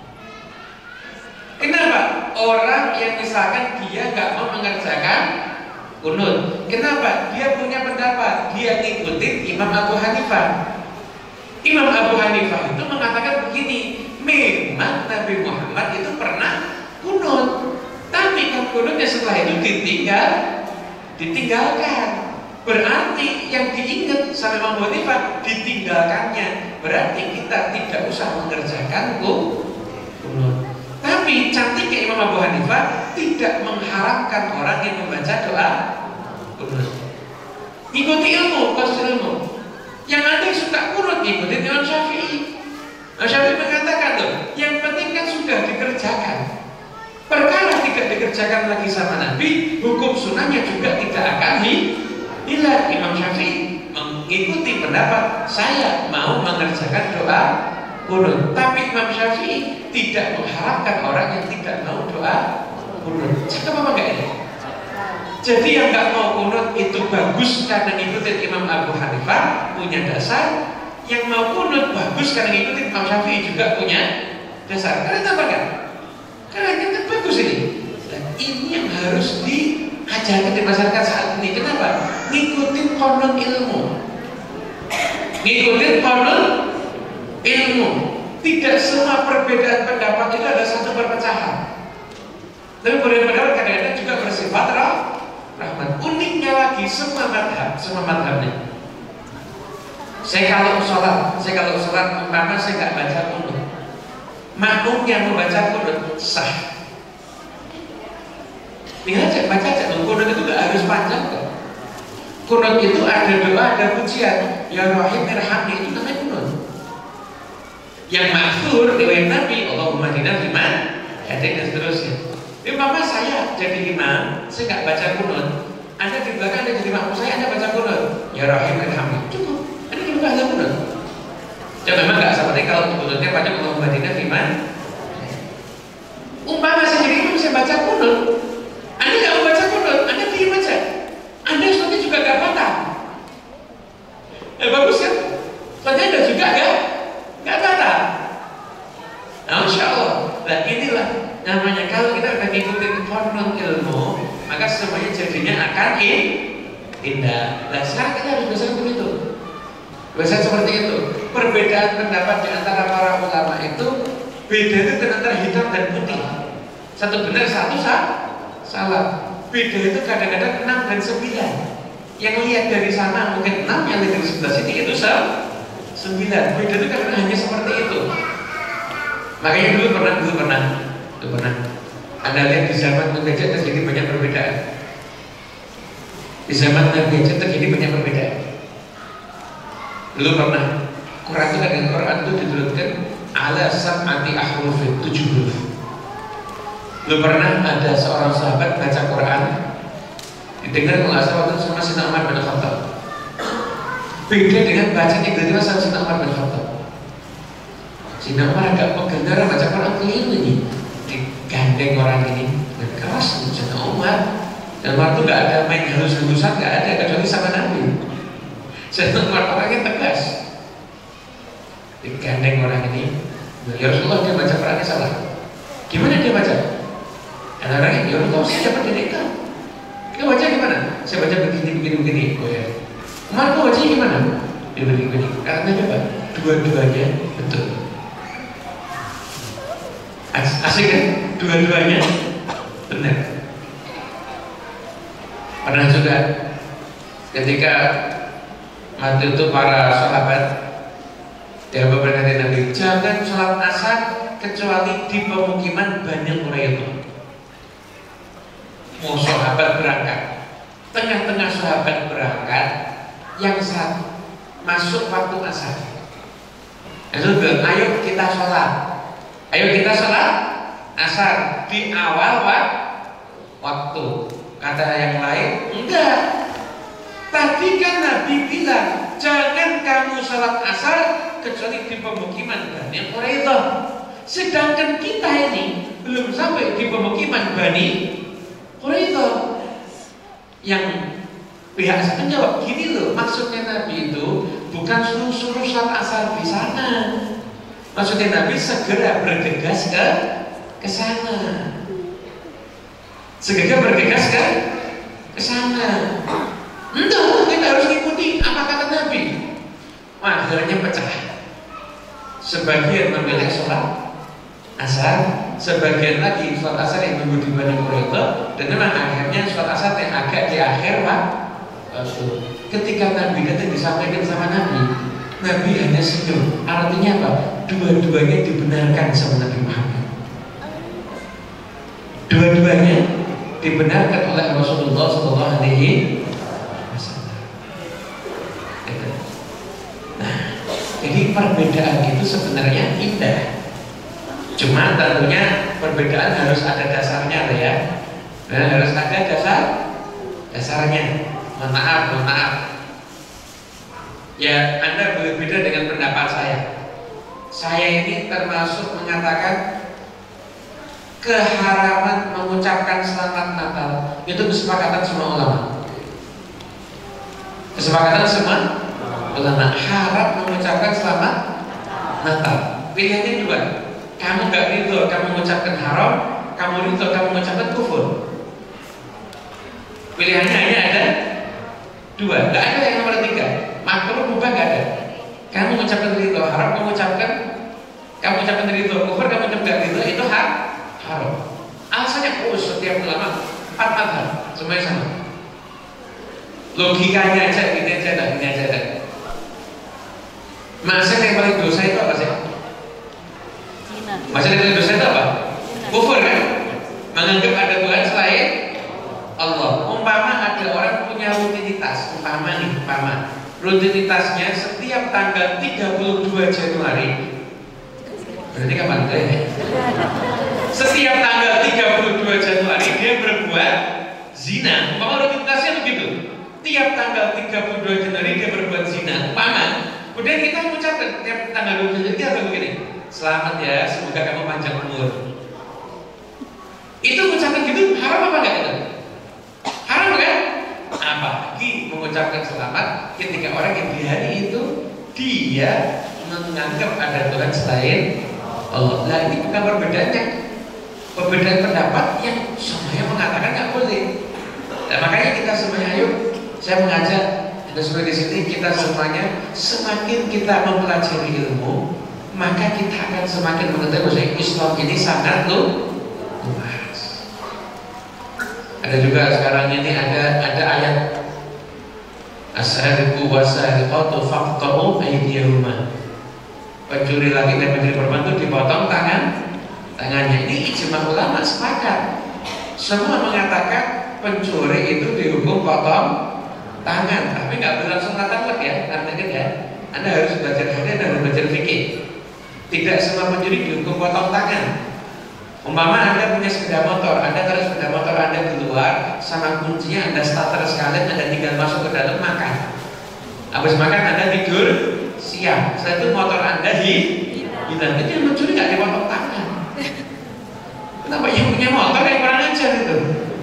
S7: Kenapa? Orang yang misalkan dia nggak mau mengerjakan kunut, kenapa? Dia punya pendapat, dia ngikutin Imam Abu Hanifah. Imam Abu Hanifah itu mengatakan begini, memang Nabi Muhammad itu pernah kunut, tapi kan kunutnya setelah itu ditinggalkan. Berarti yang diingat sama Imam Abu Hanifah ditinggalkannya. Berarti kita tidak usah mengerjakan kunut. Tapi cantiknya Imam Abu Hanifah tidak mengharamkan orang yang membaca doa kunut. Ikuti ilmu, konsep ilmu. Yang ada yang suka kunut ikuti Imam Syafi'i. Imam Syafi'i mengatakan loh, yang penting kan sudah dikerjakan. Perkara tidak dikerjakan lagi sama Nabi, hukum sunnahnya juga tidak akan hilang. Imam Syafi'i mengikuti pendapat saya mau mengerjakan doa kunut, tapi Imam Syafi'i tidak mengharapkan orang yang tidak mau doa kunut. Cakep apa enggak ini? Jadi yang nggak mau kunut itu bagus karena ngikutin Imam Abu Hanifah, punya dasar. Yang mau kunut bagus karena ngikutin Imam Syafi'i juga punya dasar. Karena apa kan? Karena kita bagus ini. Dan ini yang harus diajarkan di masyarakat saat ini. Kenapa? Ngikutin konon ilmu. Ngikutin konon ilmu. Tidak semua perbedaan pendapat itu ada satu perpecahan. Tapi perbedaan pendapat kadang-kadang juga bersifat rahmat. Uniknya lagi semua madhab nih. Saya kalau sholat umpama saya nggak baca kunut, makmum yang membaca kunut sah. Lihat aja, baca aja. Kunut itu nggak harus panjang kok. Kunut itu ada doa, ada pujian. Ya Rahim Irhamni, itu namanya kunut. Yang maksud riwayat Nabi, Allahumma hdina fiman hadait dan seterusnya. Umpama saya jadi imam, saya nggak baca kunut. Anda di belakang Anda jadi makmum saya, Anda baca kunut. Ya Rahim Irhamni, cukup. Anda cuma baca kunut. Jadi memang nggak seperti kalau kunutnya panjang Allahumma hdina fiman. Umpama saya jadi imam, saya baca kunut. Anda nggak mau baca kunut, Anda diam aja. Anda sholatnya juga nggak batal. Bagus kan? Sholatnya Anda juga nggak batal. Nah, Insya Allah. Nah inilah namanya kalau kita udah ngikutin konon ilmu, maka semuanya jadinya akan indah. Nah sekarang kita harus belajar begitu. Belajar seperti itu. Perbedaan pendapat di antara para ulama itu beda itu antara hitam dan putih. Satu benar, satu salah. Beda itu kadang-kadang 6 dan 9. Yang lihat dari sana mungkin 6, yang lihat dari sebelah sini itu 9. Beda itu kadang-kadang hanya seperti itu. Makanya dulu pernah Anda lihat di zaman Nabi aja terjadi banyak perbedaan. Di zaman Nabi aja terjadi banyak perbedaan. Dulu pernah Quran itu dengan Quran itu diturunkan ala sab'ati ahrufin, 7 huruf. Dulu pernah ada seorang sahabat baca Quran, didengar kalau asal waktu sama Sayyidina Umar bin Khattab. Beda dengan baca yang dari sama Sayyidina Umar bin Khattab. Sayyidina Umar agak pegendara baca Quran keliru ini. Digandeng orang ini dan keras Sayyidina Umar. Dan Umar itu nggak ada main halus-halusan, nggak ada kecuali sama Nabi. Sayyidina Umar orangnya tegas. Digandeng orang ini, ya Rasulullah dia baca Qurannya salah. Gimana dia baca? Ada orang yang ya Rasulullah saya dapat dari itu. Dia baca gimana? Saya baca begini. Oh ya. Umar kau baca gimana? Dia begini. Karena apa? Dua-duanya betul. Asik kan? Dua-duanya benar. Pernah juga ketika waktu itu para sahabat dia berkata Nabi, jangan sholat asar kecuali di pemukiman Bani Quraidah. Mau sahabat berangkat, tengah-tengah sahabat berangkat, yang satu masuk waktu asar. Itu bilang, ayo kita sholat asar di awal waktu. Kata yang lain, enggak. Tadi kan Nabi bilang, jangan kamu sholat asar kecuali di pemukiman Bani Quraidah. Sedangkan kita ini belum sampai di pemukiman Bani Quraidah. Yang pihak saya menjawab, gini loh, maksudnya Nabi itu bukan suruh sholat asar di sana. Maksudnya Nabi segera bergegas ke sana. Segera bergegas ke sana. Enggak, kita harus ikuti apa kata Nabi. Wah, akhirnya pecah. Sebagian memilih sholat asar, sebagian lagi sholat asar yang menunggu di Bani Quraidah, dan memang akhirnya sholat asar yang agak di akhir waktu. Ketika Nabi datang disampaikan sama Nabi hanya senyum. Artinya apa? Dua-duanya dibenarkan sama Nabi Muhammad. Dua-duanya dibenarkan oleh Rasulullah SAW. Nah, jadi perbedaan itu sebenarnya indah. Cuma tentunya perbedaan harus ada dasarnya lah ya. Nah, harus ada dasarnya. Mohon maaf. Ya, Anda berbeda dengan pendapat saya. Saya ini termasuk mengatakan keharaman mengucapkan selamat Natal itu kesepakatan semua ulama. Kesepakatan semua ulama haram mengucapkan selamat Natal. Pilihannya dua. Kamu gak ridho, kamu mengucapkan haram. Kamu ridho, kamu mengucapkan kufur. Pilihannya hanya ada dua. Gak ada yang nomor tiga. Makruh mubah gak ada. Kamu mengucapkan ridho haram, kamu mengucapkan ridho kufur, kamu mengucapkan ridho itu haram. Alasannya setiap ulama 4 mazhab semuanya sama. Logikanya aja gini aja dah. Maksudnya yang paling dosa itu apa sih? Maksudnya yang paling dosa itu apa? Kufur kan? Menganggap ada Tuhan selain Allah. Umpama ada orang punya rutinitas, rutinitasnya setiap tanggal 32 Januari. Berarti kapan itu ya? Setiap tanggal 32 Januari dia berbuat zina. Umpama rutinitasnya begitu. Tiap tanggal 32 Januari dia berbuat zina. Umpama. Kemudian kita mengucapkan tiap tanggal 32 Januari begini. Selamat ya, semoga kamu panjang umur. Itu mengucapkan gitu haram apa enggak itu? Haram kan? Apalagi mengucapkan selamat ketika orang yang di hari itu dia menganggap ada Tuhan selain Allah. Nah, ini bukan perbedaannya. Perbedaan pendapat yang semuanya mengatakan nggak boleh. Nah, makanya kita semuanya ayo, saya mengajak kita semua di sini, kita semuanya semakin kita mempelajari ilmu, maka kita akan semakin mengetahui bahwa Islam ini sangat luas. Ada juga sekarang ini ada ayat as-sariqu was-sariqatu faqta'u aydiyahuma. Pencuri laki dan pencuri perempuan itu dipotong tangan tangannya. Ini ijma ulama sepakat. Semua mengatakan pencuri itu dihukum potong tangan, tapi nggak berlangsung taklak ya, artinya ya. Anda harus belajar hadis dan belajar fikih. Tidak semua pencuri dihukum potong tangan. Umpama Anda punya sepeda motor, Anda taruh sepeda motor Anda keluar sama kuncinya, Anda starter sekalian, Anda tinggal masuk ke dalam makan. Habis makan Anda tidur, siang. Setelah itu motor Anda hilang. Itu yang mencuri nggak dipotong tangan. Kenapa yang punya motor yang kurang ajar itu?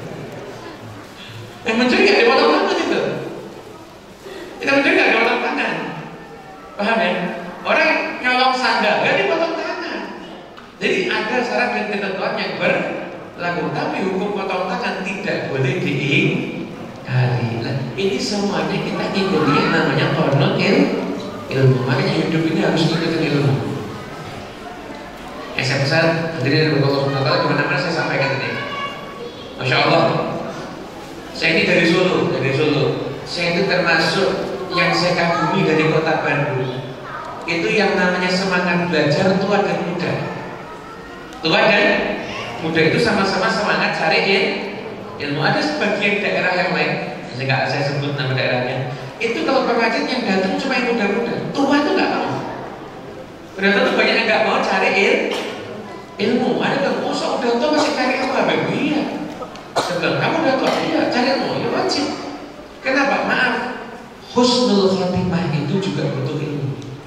S7: Yang mencuri nggak dipotong tangan itu. Kita mencuri nggak dipotong tangan. Paham ya? Orang nyolong sandal nggak dipotong tangan. Jadi ada syarat dan ketentuan yang berlaku, tapi hukum potong tangan tidak boleh diingkari. Nah, ini semuanya kita ikuti yang namanya qanun ilmu. Makanya hidup ini harus ikutin ilmu. Yang saya pesan hadirin dari Allah Subhanahu wa taala, kemana-mana saya sampaikan ini. Masya Allah, saya ini dari Solo. Saya itu termasuk yang saya kagumi dari kota Bandung. Itu yang namanya semangat belajar tua dan muda. Tua dan muda itu sama-sama semangat cari ilmu. Ada sebagian daerah yang lain, nggak saya sebut nama daerahnya. Itu kalau pengajian yang datang cuma yang muda-muda, tua itu nggak mau. Ternyata tuh banyak yang nggak mau cari ilmu. Ada yang udah tua masih cari apa? Iya. Sebelum kamu udah tua, iya cari ilmu, ya wajib. Kenapa? Maaf, husnul khatimah itu juga butuh ilmu.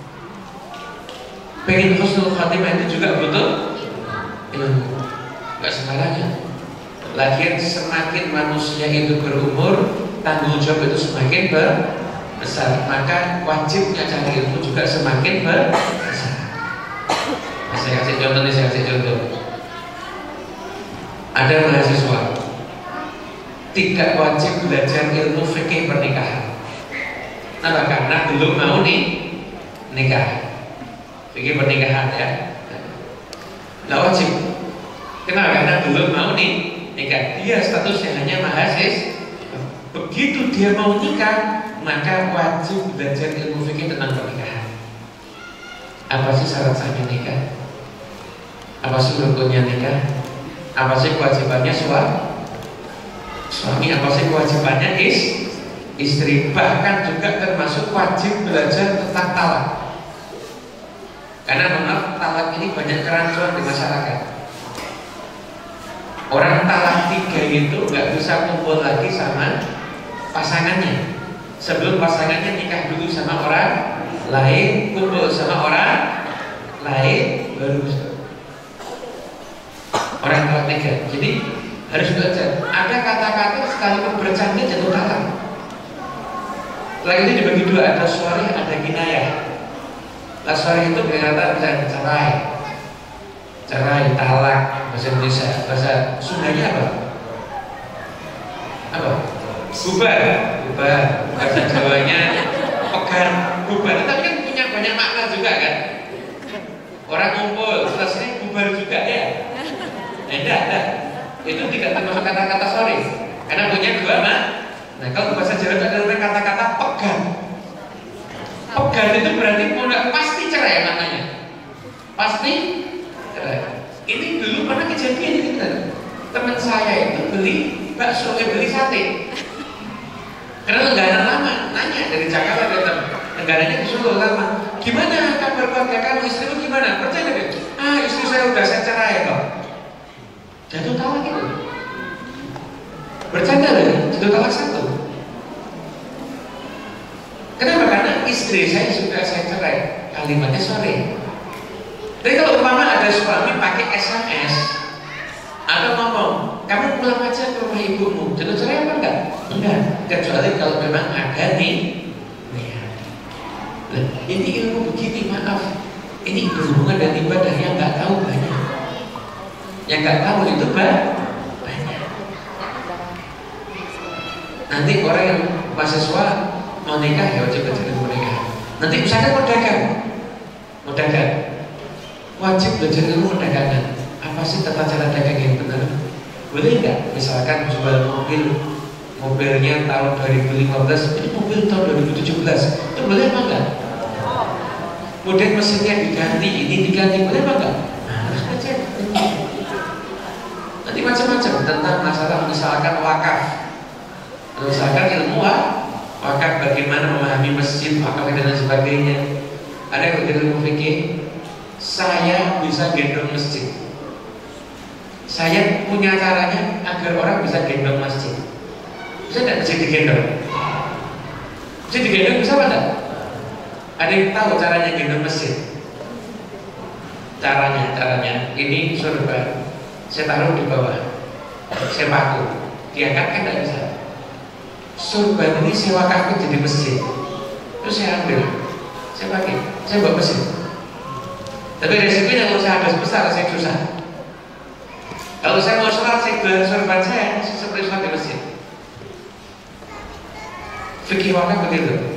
S7: Pengen husnul khatimah itu juga butuh ilmu. Gak sembarangan. Lagian semakin manusia itu berumur, tanggung jawab itu semakin besar. Maka wajibnya cari ilmu juga semakin besar. Nah, saya kasih contoh. Ada mahasiswa tidak wajib belajar ilmu fikih pernikahan. Kenapa? Karena belum mau nikah. Fikih pernikahan ya. Nggak wajib. Kenapa? Karena belum mau nikah. Dia statusnya hanya mahasiswa. Begitu dia mau nikah, maka wajib belajar ilmu fikih tentang pernikahan. Apa sih syarat sahnya nikah? Apa sih rukunnya nikah? Apa sih kewajibannya suami? Apa sih kewajibannya istri? Bahkan juga termasuk wajib belajar tentang talak. Karena maaf, talak ini banyak kerancuan di masyarakat. Orang talak 3 itu nggak bisa kumpul lagi sama pasangannya. Sebelum pasangannya nikah dulu sama orang lain, kumpul sama orang lain, baru bisa. Orang talak 3. Jadi harus belajar. Ada kata-kata sekalipun bercanda jatuh talak. Lagi ini dibagi 2, ada sharih, ada kinayah. Sharih itu berkata bisa cerai, talak, bahasa Indonesia, bahasa Sundanya apa? Bubar, bahasa Jawanya pegar, bubar. Tapi kan punya banyak makna juga kan. Orang ngumpul, selesai bubar juga ya. Enggak. Itu tidak termasuk kata-kata sharih, karena punya 2 makna. Nah, kalau bahasa Jawa ada kata-kata pegar. Pegar itu berarti pasti cerai maknanya. Pasti cerai. Ini dulu pernah kejadian gitu. Teman saya itu beli bakso, beli sate. Karena negara lama, nanya dari Jakarta datang. Negaranya di Solo lama. Gimana kabar keluarga kamu, istrimu gimana? Percaya nggak? Istri saya udah saya cerai kok. Jatuh talak itu. Bercanda loh, jatuh talak 1. Kenapa? Karena istri saya sudah saya cerai. Kalimatnya sore. Tapi kalau umpama ada suami pakai SMS atau ngomong, kamu pulang aja ke rumah ibumu, jatuh cerai apa enggak? Enggak. Kecuali kalau memang ada nih. Ini ilmu begini, maaf. Ini berhubungan dengan ibadah yang nggak tahu banyak. Yang nggak tahu itu banyak. Nanti orang yang mahasiswa mau nikah ya wajib belajar ilmu nikah. Nanti misalkan mau dagang, wajib belajar ilmu dagangan. Apa sih tata cara dagang yang benar? Boleh nggak? Misalkan jual mobilnya tahun 2015, ini mobil tahun 2017, itu boleh apa enggak? Kemudian mesinnya diganti, ini diganti, boleh apa enggak? Harus belajar. Ini macam-macam tentang masalah misalkan wakaf. Misalkan ilmu wakaf, bagaimana memahami masjid, wakaf dan lain sebagainya. Ada yang ilmu fikih, saya bisa gendong masjid. Saya punya caranya agar orang bisa gendong masjid. Bisa tidak masjid digendong? Masjid digendong bisa apa tidak? Ada yang tahu caranya gendong masjid? Caranya ini surga. Saya taruh di bawah, saya paku, diangkat kan tidak bisa. Surga ini saya wakafkan jadi masjid. Terus saya ambil, saya pakai, saya bawa masjid. Tapi resikonya kalau saya habis besar, saya susah. Kalau saya mau sholat, saya gelar sorban saya seperti sholat di masjid. Fikih wakaf begitu.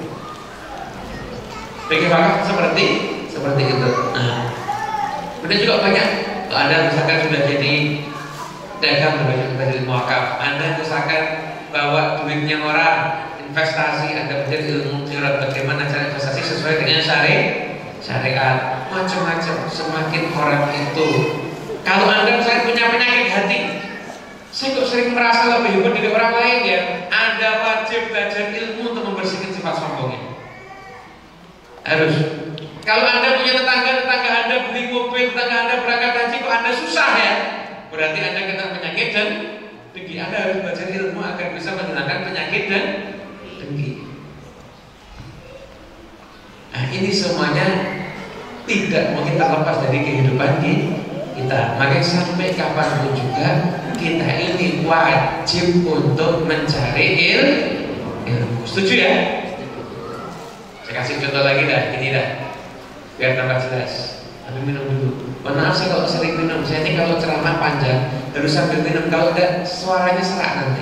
S7: Fikih wakaf seperti itu. Nah, kemudian juga banyak. Kalau Anda misalkan sudah jadi dagang dari wakaf, Anda misalkan bawa duitnya orang, investasi, Anda belajar ilmu qiraat bagaimana cara investasi sesuai dengan syariat, macam-macam. Semakin orang itu, kalau Anda misalkan punya penyakit hati, saya kok sering merasa lebih hebat dari orang lain ya, Anda wajib belajar ilmu untuk membersihkan sifat sombongnya. Harus. Kalau Anda punya tetangga Anda beli mobil, tetangga Anda berangkat haji, kok Anda susah ya, berarti Anda kena penyakit dan dengki. Anda harus belajar ilmu agar bisa menghilangkan penyakit dan dengki. Nah, ini semuanya tidak mungkin terlepas dari kehidupan kita. Makanya sampai kapanpun juga kita ini wajib untuk mencari ilmu. Setuju ya? Saya kasih contoh lagi dah, ini dah, biar tambah jelas. Ambil minum dulu. Maaf saya kalau sering minum. Saya ini kalau ceramah panjang harus sambil minum. Kalau enggak suaranya serak nanti.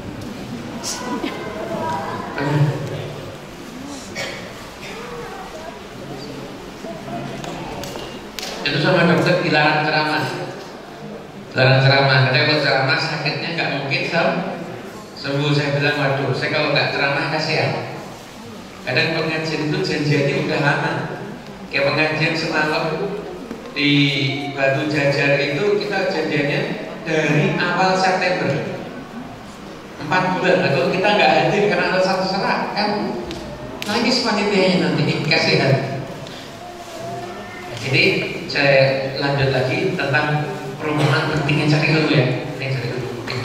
S7: Itu sama dokter dilarang ceramah. Karena kalau ceramah sakitnya nggak mungkin sembuh. Saya bilang waduh, saya kalau nggak ceramah kasihan. Kadang pengajian itu janjiannya udah lama. Kayak pengajian semalam di Batu Jajar itu kita janjiannya dari awal September 4 bulan. Kalau kita nggak hadir karena ada satu serak kan nangis panitianya nanti kasihan. Jadi saya lanjut lagi tentang perumahan pentingnya cari ilmu ya. Ini cari ilmu.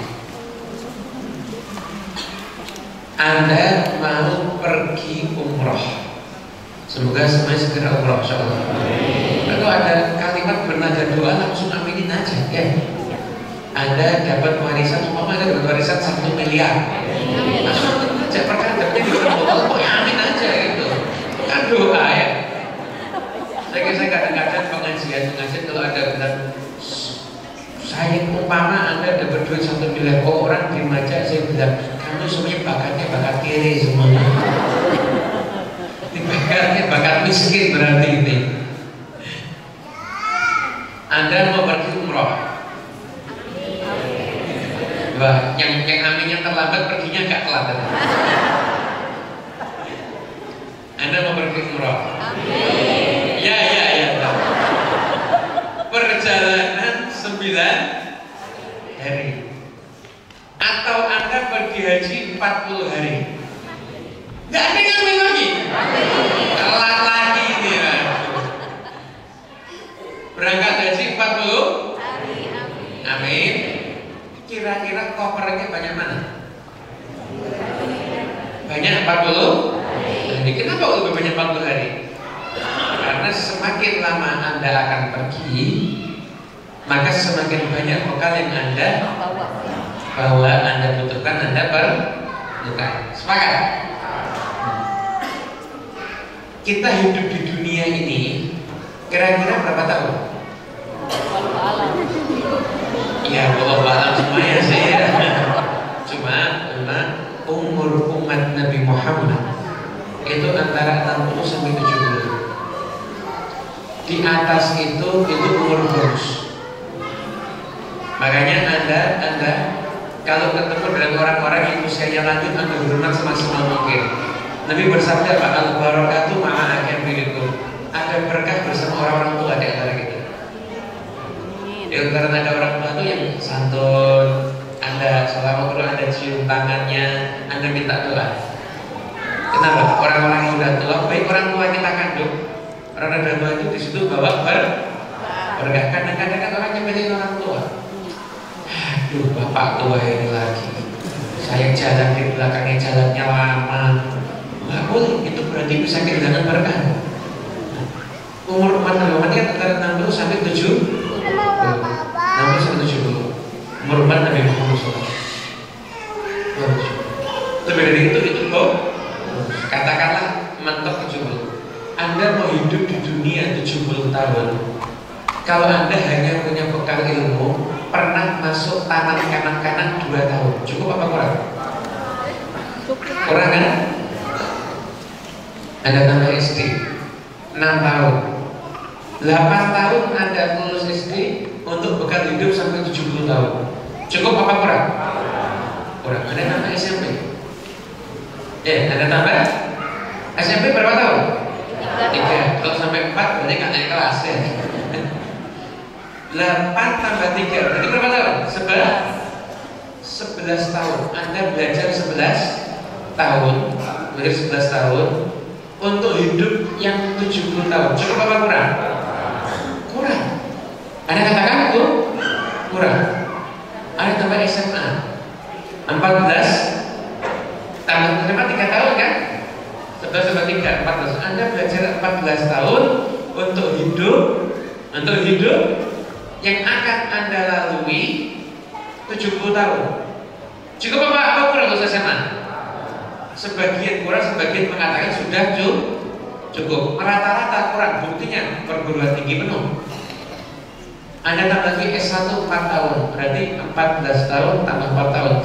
S7: Anda mau pergi umroh, semoga semuanya segera umroh insyaallah. Kalau ada kalimat bernada doa langsung aminin aja ya. Anda dapat warisan, Anda dapat warisan 1 miliar, langsung aja perkara dapatnya di botol, pokoknya amin aja gitu. Kan doa ya. Saya kadang-kadang pengajian kalau ada benar saya umpama Anda dapat duit 1 miliar, orang di maja saya bilang kamu semuanya bakatnya bakat kiri semuanya. Ini bakatnya bakat miskin berarti ini. Anda mau pergi umroh, wah, yang aminnya terlambat perginya nggak telat. Anda mau pergi umroh? Ya. Perjalanan 9 hari. Atau Anda pergi haji 40 hari. Nggak ada yang amin lagi. Telat lagi ini ya. Berangkat haji 40 hari. Amin. Kira-kira kopernya banyak mana? Banyak 40 hari. Kenapa lebih banyak 40 hari? Karena semakin lama Anda akan pergi, maka semakin banyak bekal yang Anda bawa, Anda butuhkan, Anda perlukan. Sepakat? Kita hidup di dunia ini kira-kira berapa tahun? Ya, wallahu a'lam semuanya sih. Cuma umur umat Nabi Muhammad itu antara 60 sampai 70. Di atas itu umur bonus. Makanya Anda kalau ketemu dengan orang-orang yang usianya lanjut, Anda berhormat semaksimal mungkin. Nabi bersabda, al-barakatu ma'a akabirikum. Ada berkah bersama orang-orang tua di antara kita. Di antara ada orang tua itu yang santun. Anda selama perlu Anda cium tangannya, Anda minta doa. Kenapa? Orang-orang yang sudah tua, baik orang tua kita kandung, orang tua itu di situ bawa berkah. Kadang-kadang kan orang nyebelin orang tua. Aduh, bapak tua ini lagi. Saya jalan di belakangnya jalannya lama. Nggak boleh, itu berarti bisa kehilangan berkah. Umur umat Nabi kan antara 60 sampai 70. 60 sampai 70. Umur umat Nabi Muhammad SAW. Lebih dari itu kok. Katakanlah mentok 70. Anda mau hidup di dunia 70 tahun. Kalau Anda hanya punya bekal ilmu, pernah masuk tangan kanan 2 tahun, cukup apa kurang? Kurang kan? Anda tambah SD 6 tahun, 8 tahun Anda lulus SD untuk bekal hidup sampai 70 tahun, cukup apa kurang? Kurang. Anda tambah SMP. Anda tambah SMP berapa tahun? 3. Kalau sampai 4 berarti nggak naik kelas ya. 8 tambah 3 berarti berapa tahun? 11 tahun. Anda belajar 11 tahun, belajar 11 tahun untuk hidup yang 70 tahun. Cukup apa kurang? Kurang. Anda katakan itu kurang. Anda tambah SMA 14 tambah 3 tahun kan? 11 tambah 3 14. Anda belajar 14 tahun untuk hidup yang akan Anda lalui 70 tahun. Cukup apa kurang untuk SMA? Sebagian kurang, sebagian mengatakan sudah cukup. Rata-rata kurang. Buktinya perguruan tinggi penuh. Anda tambah lagi S1 4 tahun, berarti 14 tahun tambah 4 tahun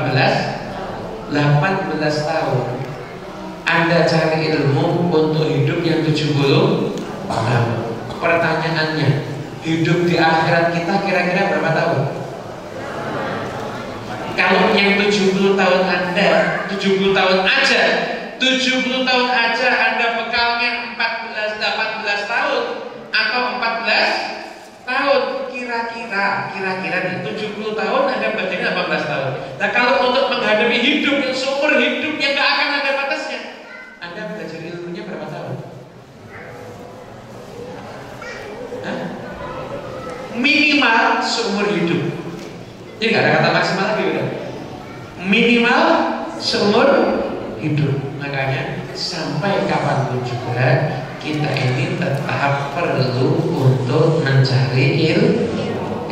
S7: 18 tahun. Anda cari ilmu untuk hidup yang 70 tahun. Pertanyaannya, hidup di akhirat kita kira-kira berapa tahun? Kalau yang 70 tahun Anda 70 tahun aja 70 tahun aja Anda bekalnya 18 tahun atau 14 tahun, kira-kira nih 70 tahun Anda bacanya 18 tahun. Nah kalau untuk menghadapi hidup yang seumur hidup yang gak akan ada batasnya, Anda belajar ilmunya berapa tahun? Minimal seumur hidup. Ini gak ada kata maksimal lagi udah. Minimal seumur hidup. Makanya sampai kapanpun juga kita ini tetap perlu untuk mencari ilmu.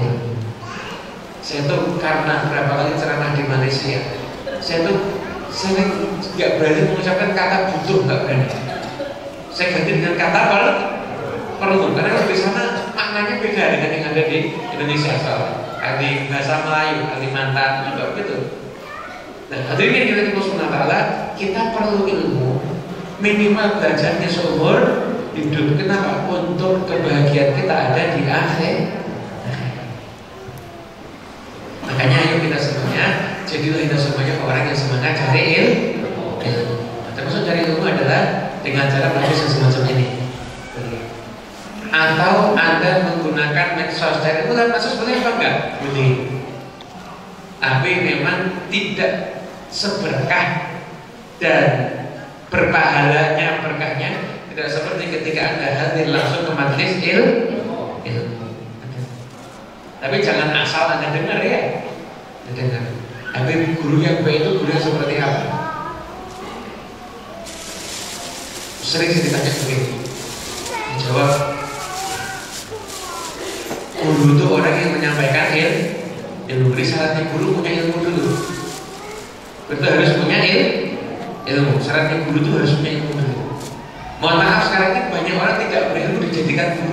S7: Saya tuh karena berapa kali ceramah di Malaysia, saya nggak berani mengucapkan kata butuh, nggak berani. Saya ganti dengan kata perlu, karena kalau di sana maknanya beda dengan yang ada di Indonesia. Di bahasa Melayu, Kalimantan juga begitu. Nah, hadirin yang kita subhanahu kita perlu ilmu minimal belajarnya seumur hidup. Kenapa? Untuk kebahagiaan kita ada di akhir. Makanya ayo kita semuanya, jadilah kita semuanya orang yang semangat cari ilmu. Termasuk cari ilmu adalah dengan cara proses semacam ini. Atau Anda menggunakan medsos. Cari ilmu kan medsos boleh apa enggak? Boleh. Tapi memang tidak seberkah dan berpahalanya berkahnya tidak seperti ketika Anda hadir langsung ke majelis ilmu. Tapi jangan asal Anda dengar ya. Dengar. Tapi guru yang baik itu guru yang seperti apa? Sering saya ditanya begini. Dijawab, guru itu orang yang menyampaikan ilmu. Jadi syaratnya guru punya ilmu dulu. Betul, harus punya ilmu. Syaratnya guru itu harus punya ilmu dulu. Mohon maaf, sekarang ini banyak orang tidak berilmu dijadikan guru.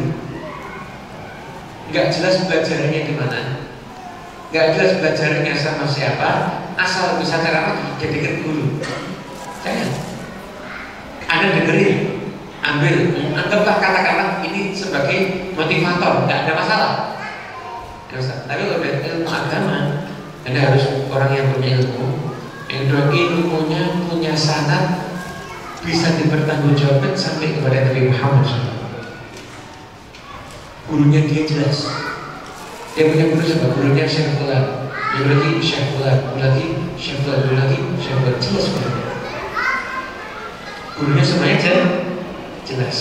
S7: Gak jelas belajarnya di mana, gak jelas belajarnya sama siapa, asal bisa ceramah dijadikan guru. Jangan. Anda dengerin, ambil, anggaplah katakanlah ini sebagai motivator, gak ada masalah. Tapi kalau ada ilmu agama, Anda harus orang yang punya ilmu, yang ilmunya punya sanad bisa dipertanggungjawabkan sampai kepada Nabi Muhammad SAW. Gurunya dia jelas. Dia punya guru siapa? Gurunya Syekh Fulan. Dia lagi Syekh Fulan, lagi Syekh Fulan, lagi Syekh Fulan. Jelas gurunya. Gurunya semuanya jelas.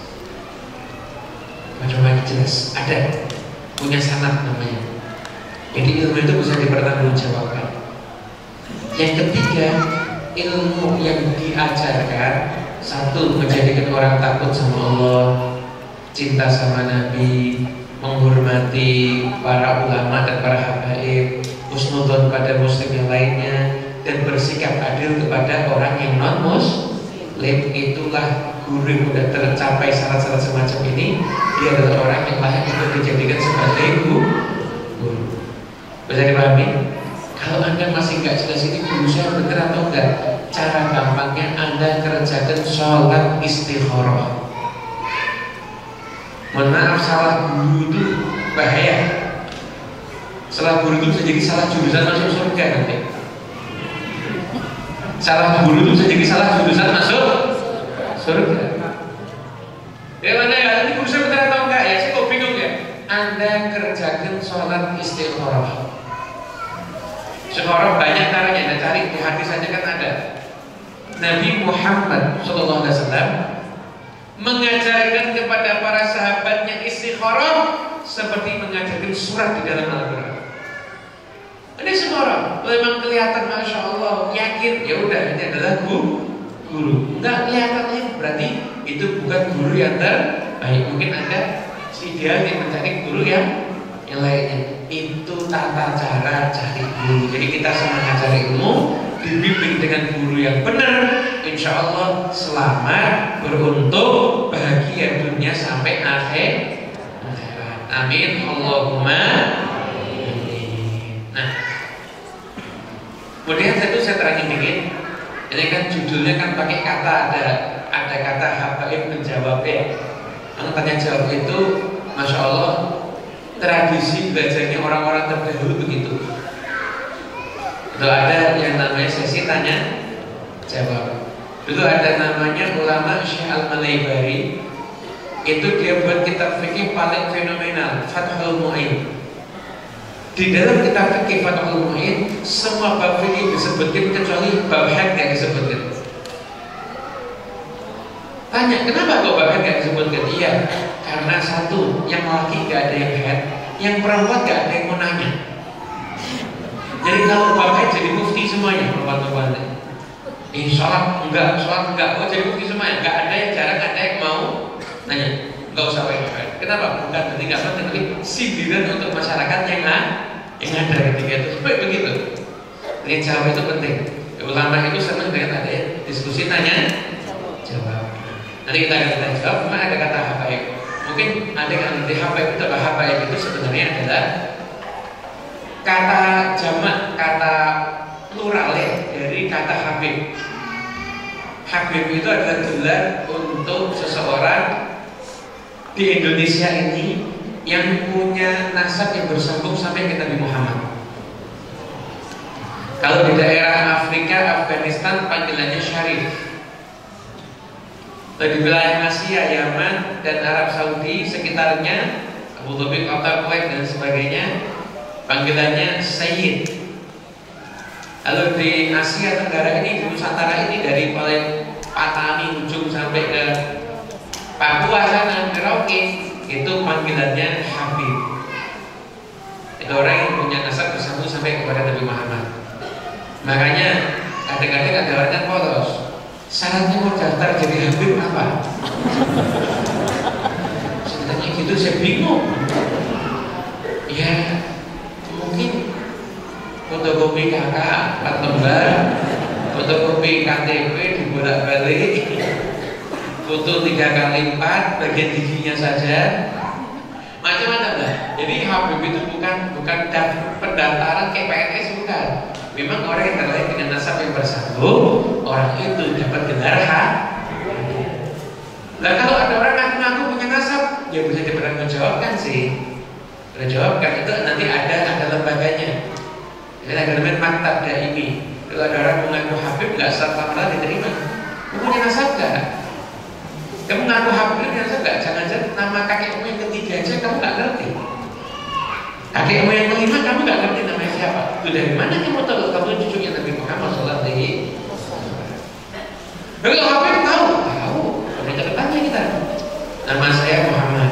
S7: Macam-macam jelas. Ada punya sanad namanya. Jadi ilmu itu bisa dipertanggungjawabkan. Yang ketiga, ilmu yang diajarkan, satu, menjadikan orang takut sama Allah, cinta sama Nabi, menghormati para ulama dan para habaib, husnudzon pada muslim yang lainnya, dan bersikap adil kepada orang yang non muslim. Itulah guru yang sudah tercapai syarat-syarat semacam ini. Dia adalah orang yang layak untuk dijadikan sebagai guru. Bisa dipahami? Kalau Anda masih nggak jelas ini guru saya benar atau enggak, cara gampangnya Anda kerjakan sholat istikharah. Mohon maaf, salah guru itu bahaya. Salah guru itu bisa jadi salah jurusan masuk surga nanti. Salah guru itu bisa jadi salah jurusan masuk surga. Ya mana ya? Ini guru saya benar atau enggak ya? Saya kok bingung ya. Anda kerjakan sholat istikharah. Istikharah banyak caranya. Anda cari di hadis saja kan ada. Nabi Muhammad SAW mengajarkan kepada para sahabatnya istikharah seperti mengajarkan surat di dalam Al-Quran. Ini istikharah, memang kelihatan masya Allah, yakin, ya udah ini adalah guru. Nggak kelihatannya berarti itu bukan guru yang terbaik. Mungkin Anda idealnya mencari guru yang lainnya. Itu tata cara cari guru. Jadi kita semangat cari ilmu, dibimbing dengan guru yang benar, insya Allah selamat, beruntung, bahagia dunia sampai akhir. Amin. Allahumma amin. Nah, kemudian saya terangin dikit. Ini kan judulnya kan pakai kata, ada kata habaib menjawabnya. Tanya jawab itu, masya Allah, tradisi belajarnya orang-orang terdahulu begitu. Itu ada yang namanya sesi tanya jawab. Dulu ada namanya ulama Syekh Al-Malaybari. Itu dia buat kitab fikih paling fenomenal, Fathul Mu'in. Di dalam kitab fikih Fathul Mu'in, semua bab fikih disebutkan kecuali bab haid yang disebutkan. Tanya, kenapa kok bab haid yang disebutkan? Iya, karena satu, yang laki gak ada yang haid, yang perempuan gak ada yang mau nanya. Jadi kalau bab haid jadi mufti semuanya perempuan-perempuan. Sholat enggak, oh jadi mufti semuanya. Gak ada yang jarang, ada yang mau nanya. Enggak usah baik-baik. Kenapa? Bukan berarti nggak penting, tapi sindiran untuk masyarakat yang ada ketika itu. Supaya begitu. Jadi jawab itu penting. Ulama itu senang dengan ada diskusi tanya jawab. Nanti kita akan tanya jawab. Cuma ada kata habaib. Mungkin ada yang nanti habaib itu apa? Habaib itu sebenarnya adalah kata jamak, kata plural dari kata habib. Habib itu adalah gelar untuk seseorang di Indonesia ini yang punya nasab yang bersambung sampai ke Nabi Muhammad. Kalau di daerah Afrika, Afghanistan panggilannya Syarif. Di wilayah Asia, Yaman dan Arab Saudi sekitarnya, Abu Dhabi, Qatar, Kuwait dan sebagainya, panggilannya Sayyid. Lalu di Asia Tenggara ini, di Nusantara ini dari paling Patani ujung sampai ke Papua sana, Merauke, itu panggilannya Habib. Itu orang yang punya nasab bersambung sampai kepada Nabi Muhammad. Makanya kadang-kadang ada orang yang polos. Syaratnya mau daftar jadi Habib apa? Sebenarnya gitu saya bingung. Ya mungkin fotokopi kakak 4 lembar, fotokopi KTP dibolak-balik, foto 3x4 bagian giginya saja, macam-macam lah. Jadi Habib itu bukan pendaftaran kayak PNS, bukan. Memang orang yang terlahir dengan nasab yang bersambung, orang itu dapat gelar Habib. Nah kalau ada orang ngaku-ngaku punya nasab, ya bisa dipertanggungjawabkan sih. Berjawabkan itu nanti ada lembaganya. Jadi ada namanya maktab daimi. Kalau ada orang mengaku Habib nggak serta-merta diterima. Punya nasab nggak? Kamu ngaku Habib punya nasab nggak? Jangan-jangan nama kakekmu yang ketiga aja kamu nggak ngerti. Kakek Adikmu yang kelima kamu nggak ngerti namanya siapa? Itu dari mana kamu tahu kamu cucunya Nabi Muhammad Sallallahu Alaihi Wasallam? Kalau Habib tahu, ada catatannya kita. Nama saya Muhammad.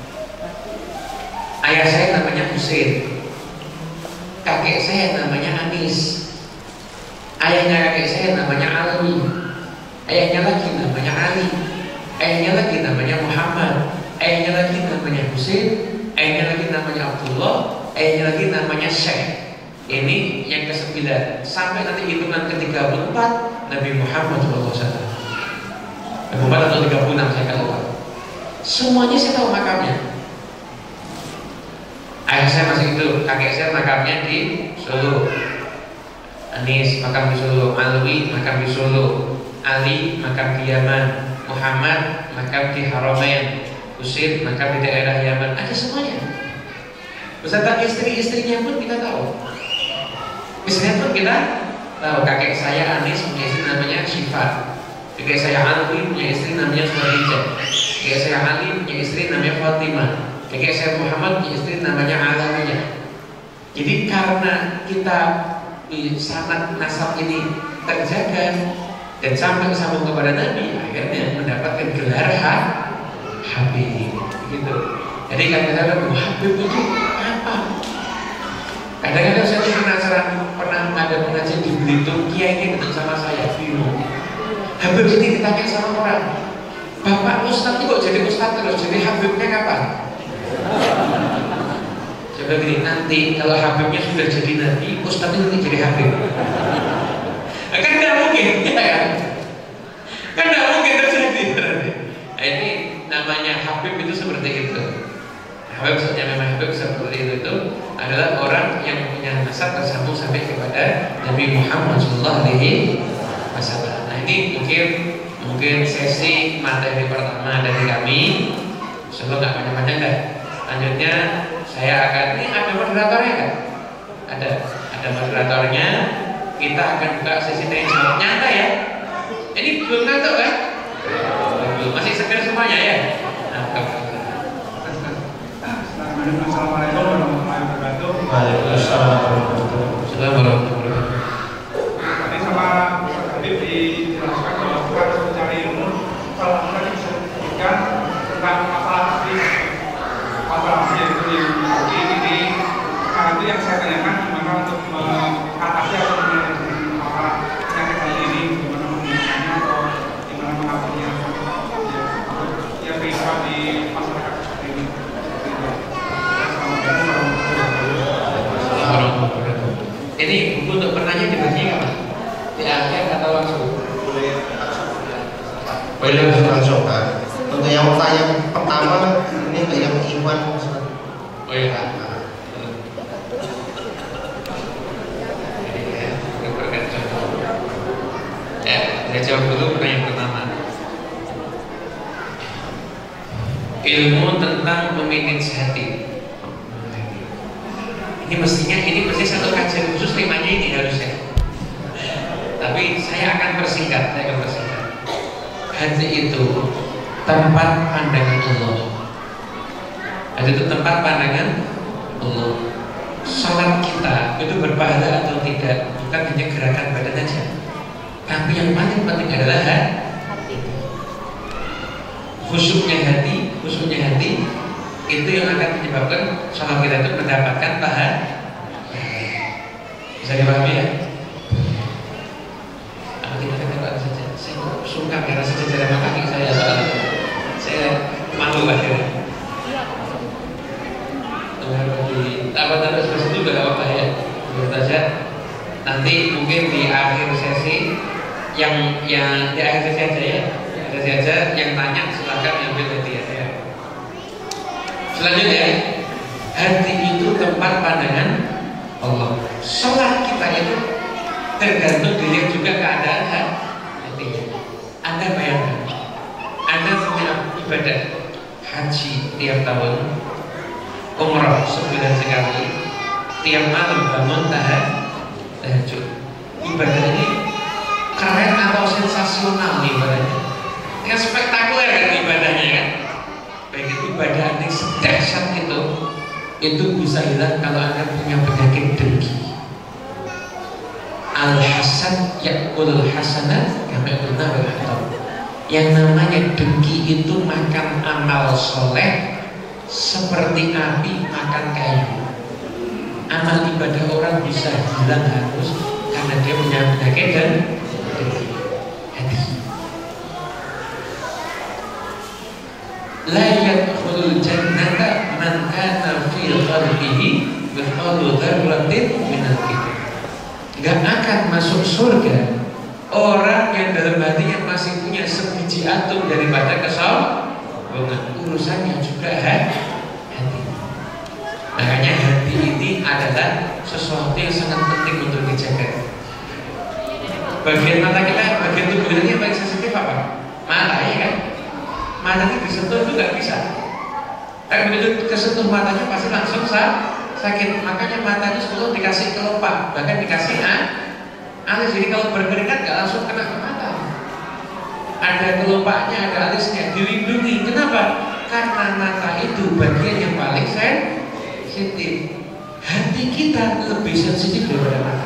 S7: Ayah saya namanya Husain. Kakek saya namanya Anis. Ayahnya kakek saya namanya Ali. Ayahnya lagi namanya Ali. Ayahnya lagi namanya Muhammad. Ayahnya lagi namanya Husain. Ayahnya lagi namanya Abdullah. Ayahnya lagi namanya Syekh. Ini yang ke-9. Sampai nanti hitungan ke-34 Nabi Muhammad SAW. 34 atau 36 saya lupa. Semuanya saya tahu makamnya. Ayah saya masih hidup, kakek saya makamnya di Solo. Anis makam di Solo, Alwi makam di Solo, Ali makam di Yaman, Muhammad makam di Haramain, Husain makam di daerah Yaman. Ada semuanya. Beserta istri-istrinya pun kita tahu. Istrinya pun kita tahu. Kakek saya Anis punya istri namanya Syifa. Kakek saya Alwi punya istri namanya Khadijah. Kakek saya Ali punya istri namanya Fatimah. Kakek saya Muhammad punya istri namanya Alawiyah. Jadi karena kita sanad nasab ini terjaga dan sampai sambung kepada Nabi, akhirnya mendapatkan gelar Habib. Gitu. Jadi kadang-kadang Habib itu apa? Kadang-kadang saya tuh penasaran, pernah ada pengajian di Belitung, kiai datang sama saya, bingung. Habib ini ditanya sama orang, Bapak Ustadz kok jadi Ustadz terus, jadi Habibnya kapan? Coba gini, nanti kalau Habibnya sudah jadi Nabi, Ustadznya nanti jadi Habib. Kan tidak mungkin, ya kan? Kan tidak mungkin terjadi. Nah, ini namanya Habib itu seperti itu. Habib seperti itu adalah orang yang punya nasab tersambung sampai kepada Nabi Muhammad Sallallahu Alaihi Wasallam. Nah, ini mungkin sesi materi pertama dari kami. Sebelum nggak panjang-panjang dah. Selanjutnya saya akan, ini ada moderatornya kan? Ada moderatornya. Kita akan buka sesi tanya jawab nyata ya. Ini belum ngantuk kan? Belum, masih segar semuanya ya. Nah,
S9: Assalamualaikum warahmatullahi wabarakatuh.
S2: Waalaikumsalam warahmatullahi wabarakatuh.
S9: Tadi sama Ustaz Habib dijelaskan bahwa kita harus mencari ilmu. Kalau kita bisa sebutkan tentang masalah hadis, itu ini. Nah, itu yang saya tanyakan gimana untuk mengatasi atau masalah penyakit hal ini, gimana menyembuhkannya atau gimana mengatasinya yang bisa di masyarakat seperti ini.
S7: Ini buku untuk penanya dibagi kapan? Di akhir atau langsung?
S2: Boleh langsung kan? Untuk yang pertanyaan pertama ini ke yang Iwan.
S7: Oh iya. Ya, kita jawab dulu pertanyaan pertama. Ilmu tentang memanage hati. Ini mestinya satu kajian khusus temanya ini harusnya. Tapi saya akan persingkat. Hati itu tempat pandangan Allah. Hati itu tempat pandangan Allah. Salat kita itu berpahala atau tidak bukan hanya gerakan badan saja, tapi yang paling penting adalah hati. Khusyuknya hati itu yang akan menyebabkan salat kita itu mendapatkan pahala. Bisa dipahami ya? Kita katakan saja. Saya sungkan karena sejajar sama kaki saya, saya malu akhirnya. Tabat-tabat seperti itu juga apa ya? Menurut saja. Nanti mungkin di akhir sesi yang di akhir sesi aja ya. Sesi aja yang tanya silakan ambil hadiah ya. Selanjutnya, hati itu tempat pandangan Allah. Sholat kita itu tergantung dilihat juga keadaan hatinya. Anda bayangkan, Anda punya ibadah haji tiap tahun, umrah sebulan sekali, tiap malam bangun tahajud. Ibadah ini keren atau sensasional ibadahnya? Yang spektakuler kan ibadahnya kan? Baik itu ibadah yang sedahsyat itu, itu bisa hilang kalau Anda punya penyakit dengki. Al-hasan ya'kulul hasanat kama qulna bil haram. Yang namanya dengki itu makan amal soleh seperti api makan kayu. Amal ibadah orang bisa hilang hangus karena dia punya penyakit dan dengki. La yadkhulul jannata man kana fi qalbihi mithqalu dzarratin minal kibr. Gak akan masuk surga orang yang dalam hatinya masih punya sebiji atom daripada kesombongan. Urusannya juga hati. Makanya hati ini adalah sesuatu yang sangat penting untuk dijaga. Bagian mata kita, bagian tubuh kita yang paling sensitif apa? Mata, ya kan? Mata ini disentuh itu gak bisa. Tapi begitu kesentuh matanya pasti langsung sakit. Makanya mata itu sebelum dikasih kelopak, bahkan dikasih alis. Jadi kalau berkeringat gak langsung kena ke mata. Ada kelopaknya, ada alisnya, dilindungi. Kenapa? Karena mata itu bagian yang paling sensitif. Hati kita lebih sensitif daripada mata.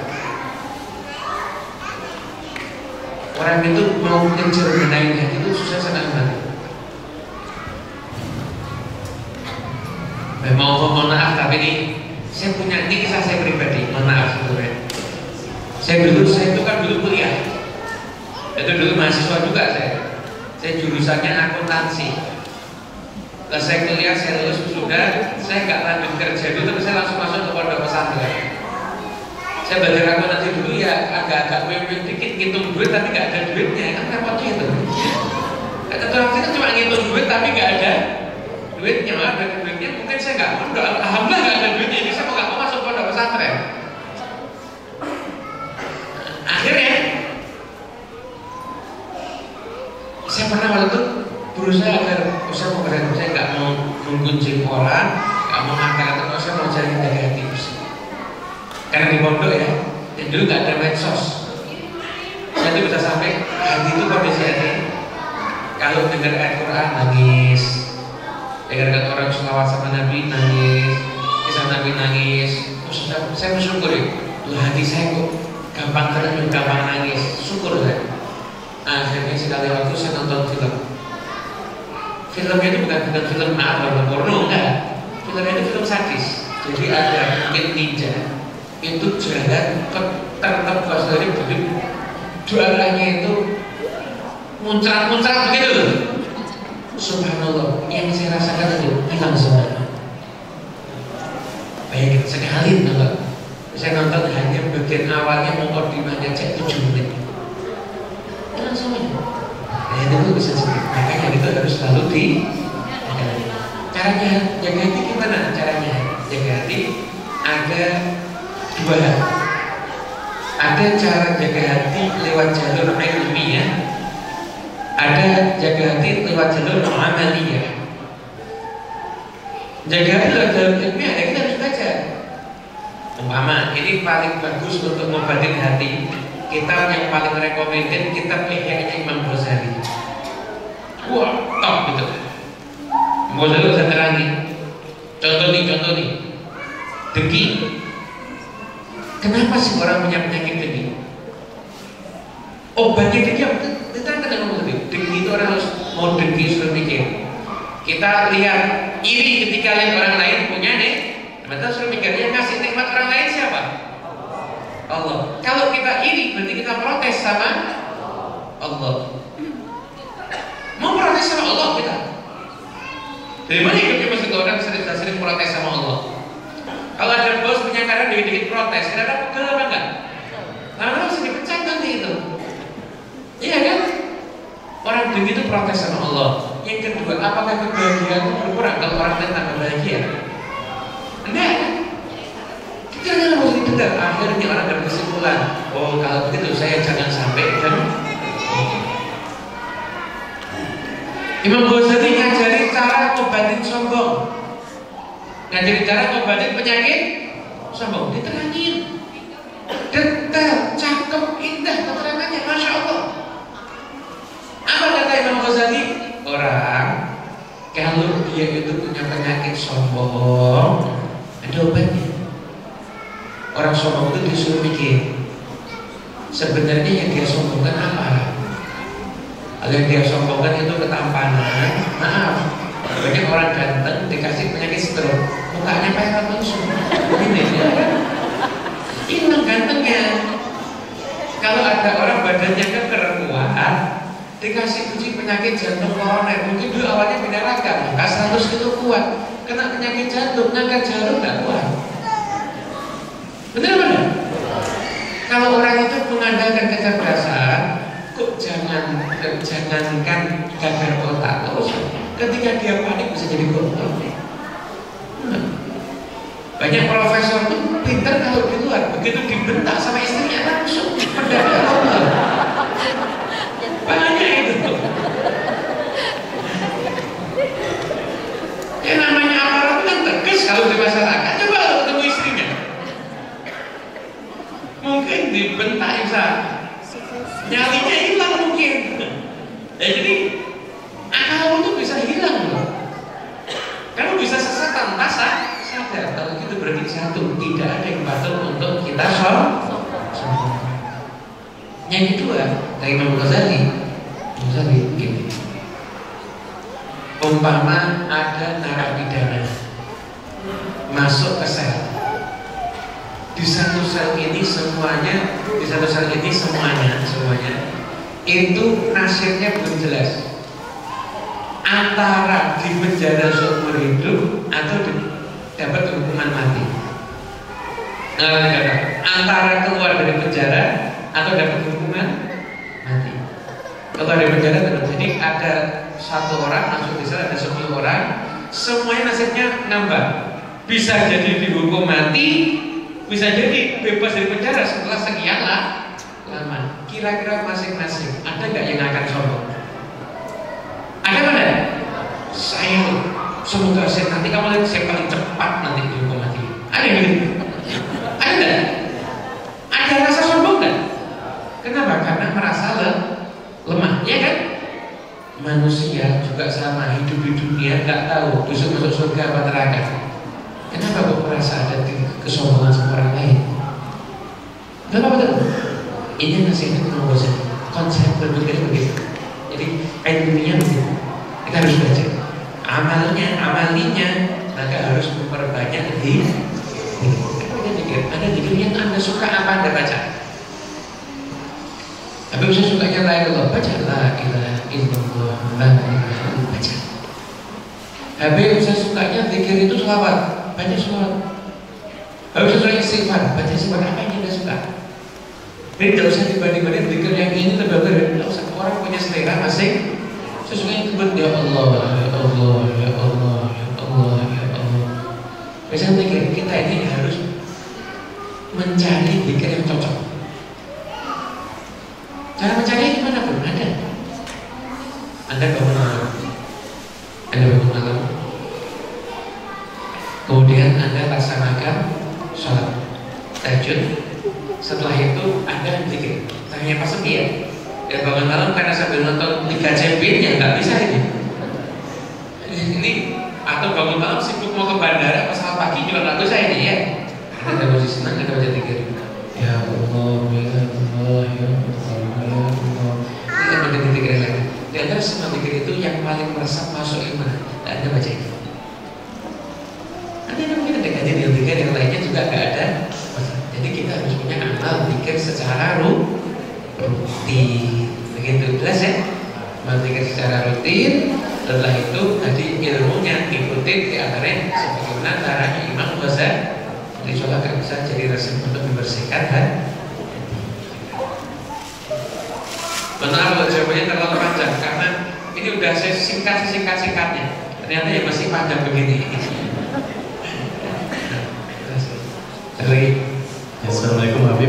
S7: Orang itu mau mencerminai hati itu susah sangat banget. Mohon maaf, tapi ini saya punya ini kisah saya pribadi. Mohon maaf sebetulnya. Saya itu kan dulu kuliah. Itu dulu mahasiswa juga saya. Saya jurusannya akuntansi. Setelah saya kuliah, saya lulus sudah. Saya nggak lanjut kerja dulu, tapi saya langsung masuk ke pondok pesantren. Saya belajar akuntansi dulu ya agak-agak mewah dikit, ngitung duit tapi nggak ada duitnya. Kan repotnya itu. Akuntansi kan cuma ngitung duit tapi nggak ada duitnya. Ada duitnya mungkin saya nggak mau. Alhamdulillah nggak ada duitnya. Ini saya nggak mau masuk pondok pesantren. Akhirnya saya pernah waktu itu berusaha agar saya mau berhenti, saya nggak mau menggunjing orang, nggak mau ngangkat atau saya mau cari dari hati. Karena di pondok ya, dan dulu nggak ada medsos. Saya tuh bisa sampai hati itu kondisi hati. Kalau dengar ayat Quran nangis, dengar orang selawat sama Nabi nangis, kisah Nabi nangis. Terus saya bersyukur, tuh hati saya kok gampang terus gampang nangis, syukur saya. Akhirnya sekali waktu saya nonton film. Filmnya itu bukan film atau porno, enggak. Filmnya itu film sadis. Jadi ada mungkin ninja itu jalan tertebas dari begitu, jualannya itu muncrat begitu loh. Subhanallah, yang saya rasakan itu hilang semuanya. Bayangin sekali nonton. Saya nonton hanya bagian awalnya mukadimahnya cek 7 menit. Hilang semuanya. Itu bisa sedikit. Makanya itu harus selalu di. Caranya jaga hati gimana? Caranya jaga hati ada 2 hal. Ada cara jaga hati lewat jalur ilmiah, ada jaga hati lewat jalur amaliyah. Jaga hati lewat jalur ilmiah, ya kita harus baca. Umpama ini paling bagus untuk ngobatin hati. Kita yang paling recommended kitab Ihya'nya Imam Ghazali. Wah, top gitu. Imam Ghazali bisa terangi. Contoh nih. Dengki. Kenapa sih orang punya penyakit dengki? Obatnya dengki apa? Diterangkan dengan Ghazali. Dengki itu orang harus mau dengki sudah mikir. Kita lihat iri ketika lihat orang lain punya nih. Betul suruh mikir, yang ngasih nikmat orang lain siapa? Allah. Kalau kita iri berarti kita protes sama Allah. Mau protes sama Allah kita? Dari mana hidupnya maksud orang sering protes sama Allah? Kalau ada bos punya karena dikit-dikit protes, kira-kira pegel apa enggak? Lama-lama bisa dipecat nanti itu. Iya kan? Orang dengki itu protes sama Allah. Yang kedua, apakah kebahagiaan itu berkurang kalau orang lain tambah bahagia? Enggak. Kita harus didengar. Akhirnya orang berkesimpulan, oh kalau begitu saya jangan sampai dan Imam Ghazali ngajari cara ngobatin sombong, ngajari cara ngobatin penyakit sombong, diterangin detail, cakep, indah keterangannya, masya Allah. Apa kata Imam Ghazali? Orang kalau dia itu punya penyakit sombong, ada obatnya. Orang sombong itu disuruh mikir, sebenarnya yang dia sombongkan apa? Kalau yang dia sombongkan itu ketampanan, maaf, banyak orang ganteng dikasih penyakit stroke, mukanya kayak tusuk, ini ya kan? Hilang gantengnya. Kalau ada orang badannya keker kuat, dikasih uji penyakit jantung koroner, mungkin dulu awalnya binaraga, maka 100 kilo kuat, kena penyakit jantung, ngangkat jarum nggak kuat. Benar-benar. Kalau orang itu mengandalkan kecerdasan, kok jangankan gagal otak terus, ketika dia panik bisa jadi korban. Banyak profesor itu pintar kalau di luar, begitu dibentak sama istrinya langsung mendadak Allah. Banyak itu. Yang namanya aparat kan tegas kalau di masyarakat. Coba kalau ketemu istrinya, mungkin dibentak bisa nyalinya hilang mungkin. Jadi akal itu bisa hilang loh. Kamu bisa sesat tanpa sadar. Kalau gitu berarti satu, tidak ada yang patut untuk kita sombong. Yang kedua, dari Imam Ghazali begini. Umpama ada narapidana masuk ke sel, di satu sel ini semuanya itu nasibnya belum jelas, antara di penjara seumur hidup atau dapat hukuman mati. Antara keluar dari penjara atau dapat hukuman mati. Keluar dari penjara terus, jadi ada 1 orang masuk di sana, ada 10 orang, semuanya nasibnya nambah. Bisa jadi dihukum mati, bisa jadi bebas dari penjara setelah sekian lama. Kira-kira masing-masing ada nggak yang akan sombong? Ada mana? Saya semoga nanti kamu lihat saya paling cepat nanti dihukum mati. Ada yang gitu? Ada nggak? Ada rasa sombong nggak? Kenapa? Karena merasa lemah, ya kan? Manusia juga sama, hidup di dunia nggak tahu besok masuk surga apa neraka. Kenapa kok merasa ada kesombongan sama orang lain? Kenapa betul? Ini nasihatnya Imam Ghazali. Konsep berpikir begitu. Jadi ilmunya begitu. Kita harus belajar. Amalinya maka harus memperbanyak zikir. Ada zikir yang Anda suka, apa Anda baca? Tapi bisa sukanya la ilaha, baca la ilaha illallah, la ilaha illallah, baca. Habis bisa sukanya zikir itu selawat, baca selawat. Habis bisa sukanya istighfar, baca istighfar. Apa yang Anda suka? Jadi tidak usah dibanding-banding zikir yang ini lebih berat. Tidak usah, orang punya selera masing. Sesungguhnya kebetulan ya Allah, ya Allah, ya Allah, ya Allah, ya Allah. Biasanya zikir kita ini harus mencari zikir yang cocok. Cara mencari gimana pun ada. Anda bangun malam, kemudian Anda laksanakan sholat tahajud. Setelah itu Anda zikir. Tanya pas sepi ya. Ya bangun malam karena sambil nonton Liga Champions ya nggak bisa ini. Atau bangun malam sibuk mau ke bandara pas pagi juga nggak bisa ini ya. Ada posisi senang, ada baca zikir. Ya Allah, ya Allah, ya Allah, ya Allah. Ini kan ada zikir lagi. Di antara semua zikir itu yang paling meresap masuk iman. Anda baca itu. Anda mungkin ada kajian yang zikir yang lainnya juga nggak ada. Jadi kita harus punya amal zikir secara rutin, begitu jelas ya. Berzikir secara rutin. Setelah itu tadi ilmunya ikutin di antaranya sebagaimana caranya Imam Ghazali. Jadi sholat kan bisa jadi resep untuk membersihkan hati. Benar kalau jawabannya terlalu panjang karena ini udah saya singkatnya. Ternyata yang masih panjang begini.
S10: Assalamualaikum Habib.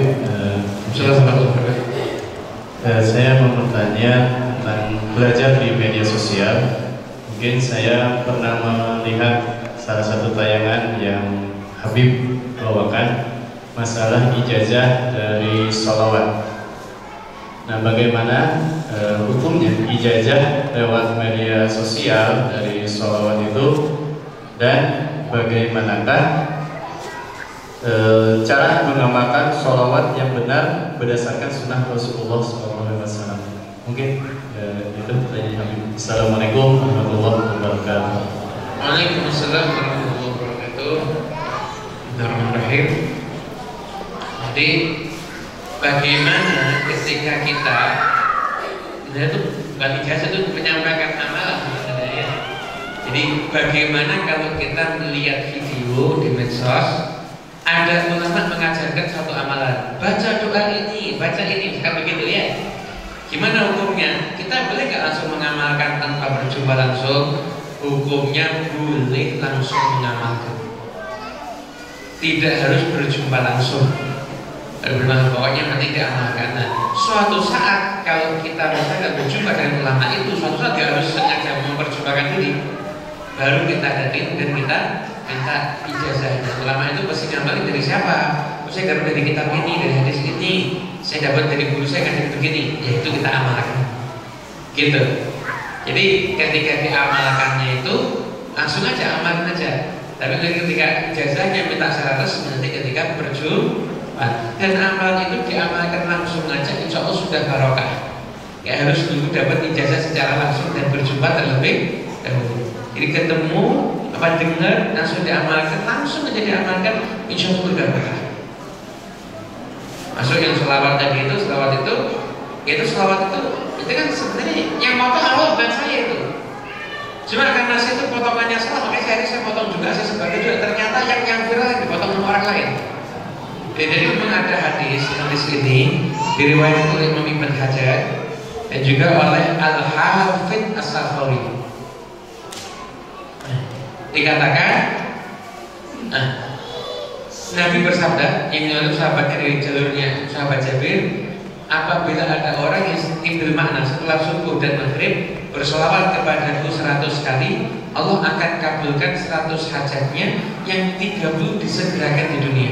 S10: Saya mau bertanya tentang belajar di media sosial. Mungkin saya pernah melihat salah satu tayangan yang Habib bawakan masalah ijazah dari sholawat. Nah, bagaimana hukumnya ijazah lewat media sosial dari sholawat itu, dan bagaimanakah cara mengamalkan sholawat yang benar berdasarkan sunnah Rasulullah SAW. Mungkin itu pertanyaan kami. Assalamualaikum warahmatullahi wabarakatuh.
S7: Waalaikumsalam warahmatullahi wabarakatuh. Bismillahirrahmanirrahim. Jadi bagaimana ketika kita itu bagi jasa itu menyampaikan amalan sebenarnya. Jadi bagaimana kalau kita melihat video di medsos, ada ulama mengajarkan satu amalan, baca doa ini, baca ini, kan begitu ya? Gimana hukumnya? Kita boleh nggak langsung mengamalkan tanpa berjumpa langsung? Hukumnya boleh langsung mengamalkan, tidak harus berjumpa langsung. Pokoknya nanti diamalkan. Nah, suatu saat kalau kita misalkan berjumpa dengan ulama itu, suatu saat dia harus sengaja memperjumpakan diri, baru kita datang dan kita minta ijazahnya. Ulama itu pasti ngambilin dari siapa? Saya dapat dari kitab ini, dari hadis ini, saya dapat dari guru saya kan begini, yaitu kita amalkan. Gitu. Jadi ketika diamalkannya itu langsung aja amalkan aja. Tapi ketika ijazahnya minta secara resmi nanti ketika berjumpa. Dan amalan itu diamalkan langsung aja, insya Allah sudah barokah. Ya harus dulu dapat ijazah secara langsung dan berjumpa terlebih dahulu. Jadi ketemu apa dengar langsung diamalkan, langsung aja diamalkan, insya Allah sudah barokah. Masuk yang selawat tadi itu, selawat itu kan sebenarnya yang potong awal bukan saya itu. Cuma karena saya itu potongannya salah, makanya saya potong juga, saya sebagai juga. Ternyata yang viral yang dipotong sama orang lain. Jadi memang ada hadis ini diriwayatkan oleh Imam Ibn Hajar dan juga oleh Al-Hafidh As-Sakhawi. Dikatakan, Nabi bersabda, ini oleh sahabatnya dari jalurnya sahabat Jabir, apabila ada orang yang timbul makna setelah subuh dan maghrib bersolawat kepadaku 100 kali, Allah akan kabulkan 100 hajatnya, yang 30 disegerakan di dunia.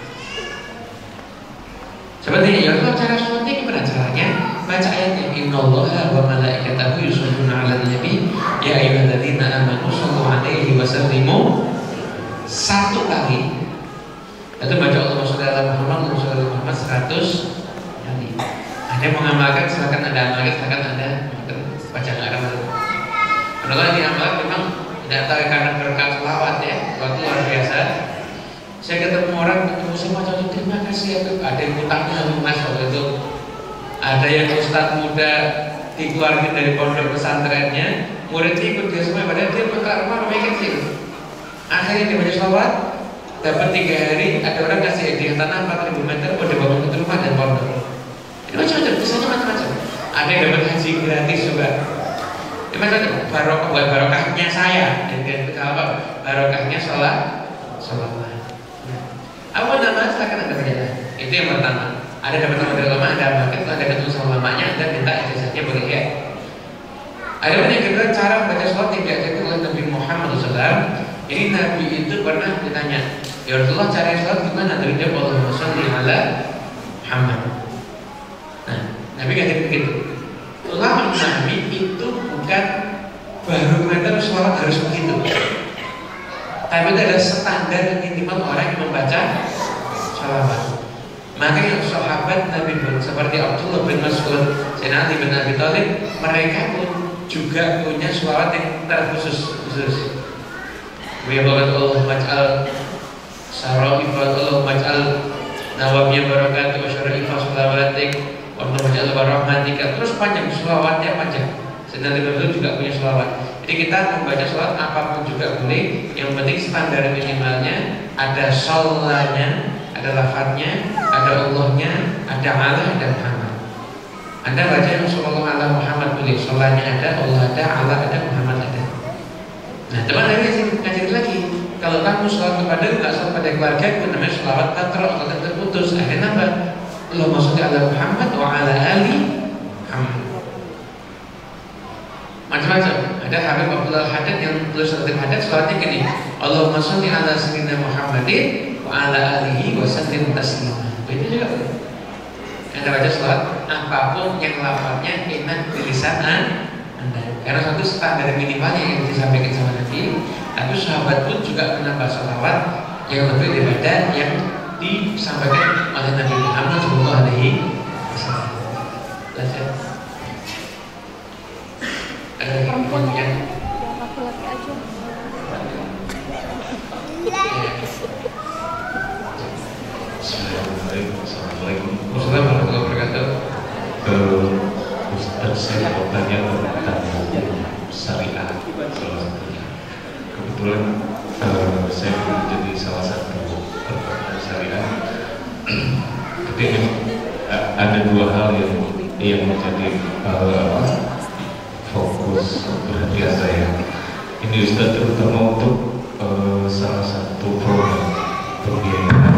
S7: Seperti ini, ya Allah, cara sholatnya gimana caranya? Baca ayatnya, innallaha wa malaikatahu yusholluna 'alan nabi ya ayyuhalladzina amanu shollu 'alaihi wa sallimu 1 kali. Itu baca Allahumma sholli 'ala Muhammad wa sholli 'ala Muhammad 100 kali. Ada yang mengamalkan, silakan Anda amalkan, silakan Anda baca enggak ada masalah. Kalau diamalkan memang tidak tahu karena berkat selawat ya, waktu luar biasa. Saya ketemu orang, ketemu sama contoh, terima kasih ya, ada yang utangnya lunas waktu itu. Ada yang ustadz muda dikeluarkan dari pondok pesantrennya, muridnya ikut dia semua, padahal dia putra rumah memang kecil. Akhirnya dia baca selawat, dapat 3 hari, ada orang kasih hadiah tanah 4.000 meter, mau dibangun ke rumah dan pondok. Ini macam-macam, biasanya macam-macam. Ada yang dapat haji gratis juga. Ini macam-macam, barokahnya saya, dan apa? Barokahnya sholat. Apa nama? Silakan Anda baca. Itu yang pertama. Ada dapat nama dari ulama, ada ketemu sama ulamanya, dan minta ijazahnya boleh ya. Ada yang kedua, cara membaca sholat yang diajarkan oleh Nabi Muhammad SAW. Jadi Nabi itu pernah ditanya, ya Rasulullah, cara sholat gimana? Nabi jawab, Allahumma sholli ala Muhammad. Nah, Nabi kata begitu. Ulama Nabi itu bukan barometer sholat harus begitu. Tapi itu ada standar minimal orang yang membaca sholawat. Maka yang sahabat Nabi pun seperti Abdullah bin Mas'ud, Sayyidina Ali bin Abi Thalib, mereka pun juga punya sholawat yang terkhusus. Ya Allah maj'al syara'ifat, Allah maj'al nawabiyya barakatuh wa syara'ifat sholawatik wa maj'al barahmatika. Terus panjang, sholawatnya panjang. Sayyidina Ali bin Abi Thalib juga punya sholawat. Jadi kita membaca sholat apapun juga boleh. Yang penting standar minimalnya ada sholanya, ada lafadznya, ada Allahnya, ada Allah, ada Muhammad. Anda baca yang sallallahu ala Muhammad boleh, sholanya ada, Allah ada, Allah ada, Muhammad ada. Nah teman lagi ngajarin lagi, kalau kamu sholat kepada nggak sholat pada keluarga, itu namanya sholawat tatrok atau terputus. Akhirnya nambah Allahumma sholli ala Muhammad wa ala ali Muhammad. Macam-macam. Ada Habib Abdullah Haddad yang tulis surat Haddad, sholatnya gini, Allahumma sholli ala sayyidina Muhammadin wa ala alihi wa sallim taslima. Itu juga boleh. Anda baca sholat apapun yang lafaznya enak di lisan Anda. Karena satu standar minimalnya yang disampaikan sama Nabi. Tapi sahabat pun juga menambah sholawat yang lebih daripada yang disampaikan oleh Nabi Muhammad SAW. Lanjut.
S8: Perempuan
S7: Kemudian
S8: yang laki-laki aja.
S10: Assalamualaikum
S7: warahmatullahi wabarakatuh.
S10: Ustaz, saya mau tanya tentang syariah salah satunya. Kebetulan saya menjadi salah satu perbuatan syariah. Ketika ada dua hal yang menjadi fokus perhatian saya. Ini Ustaz terutama untuk salah satu program pembiayaan.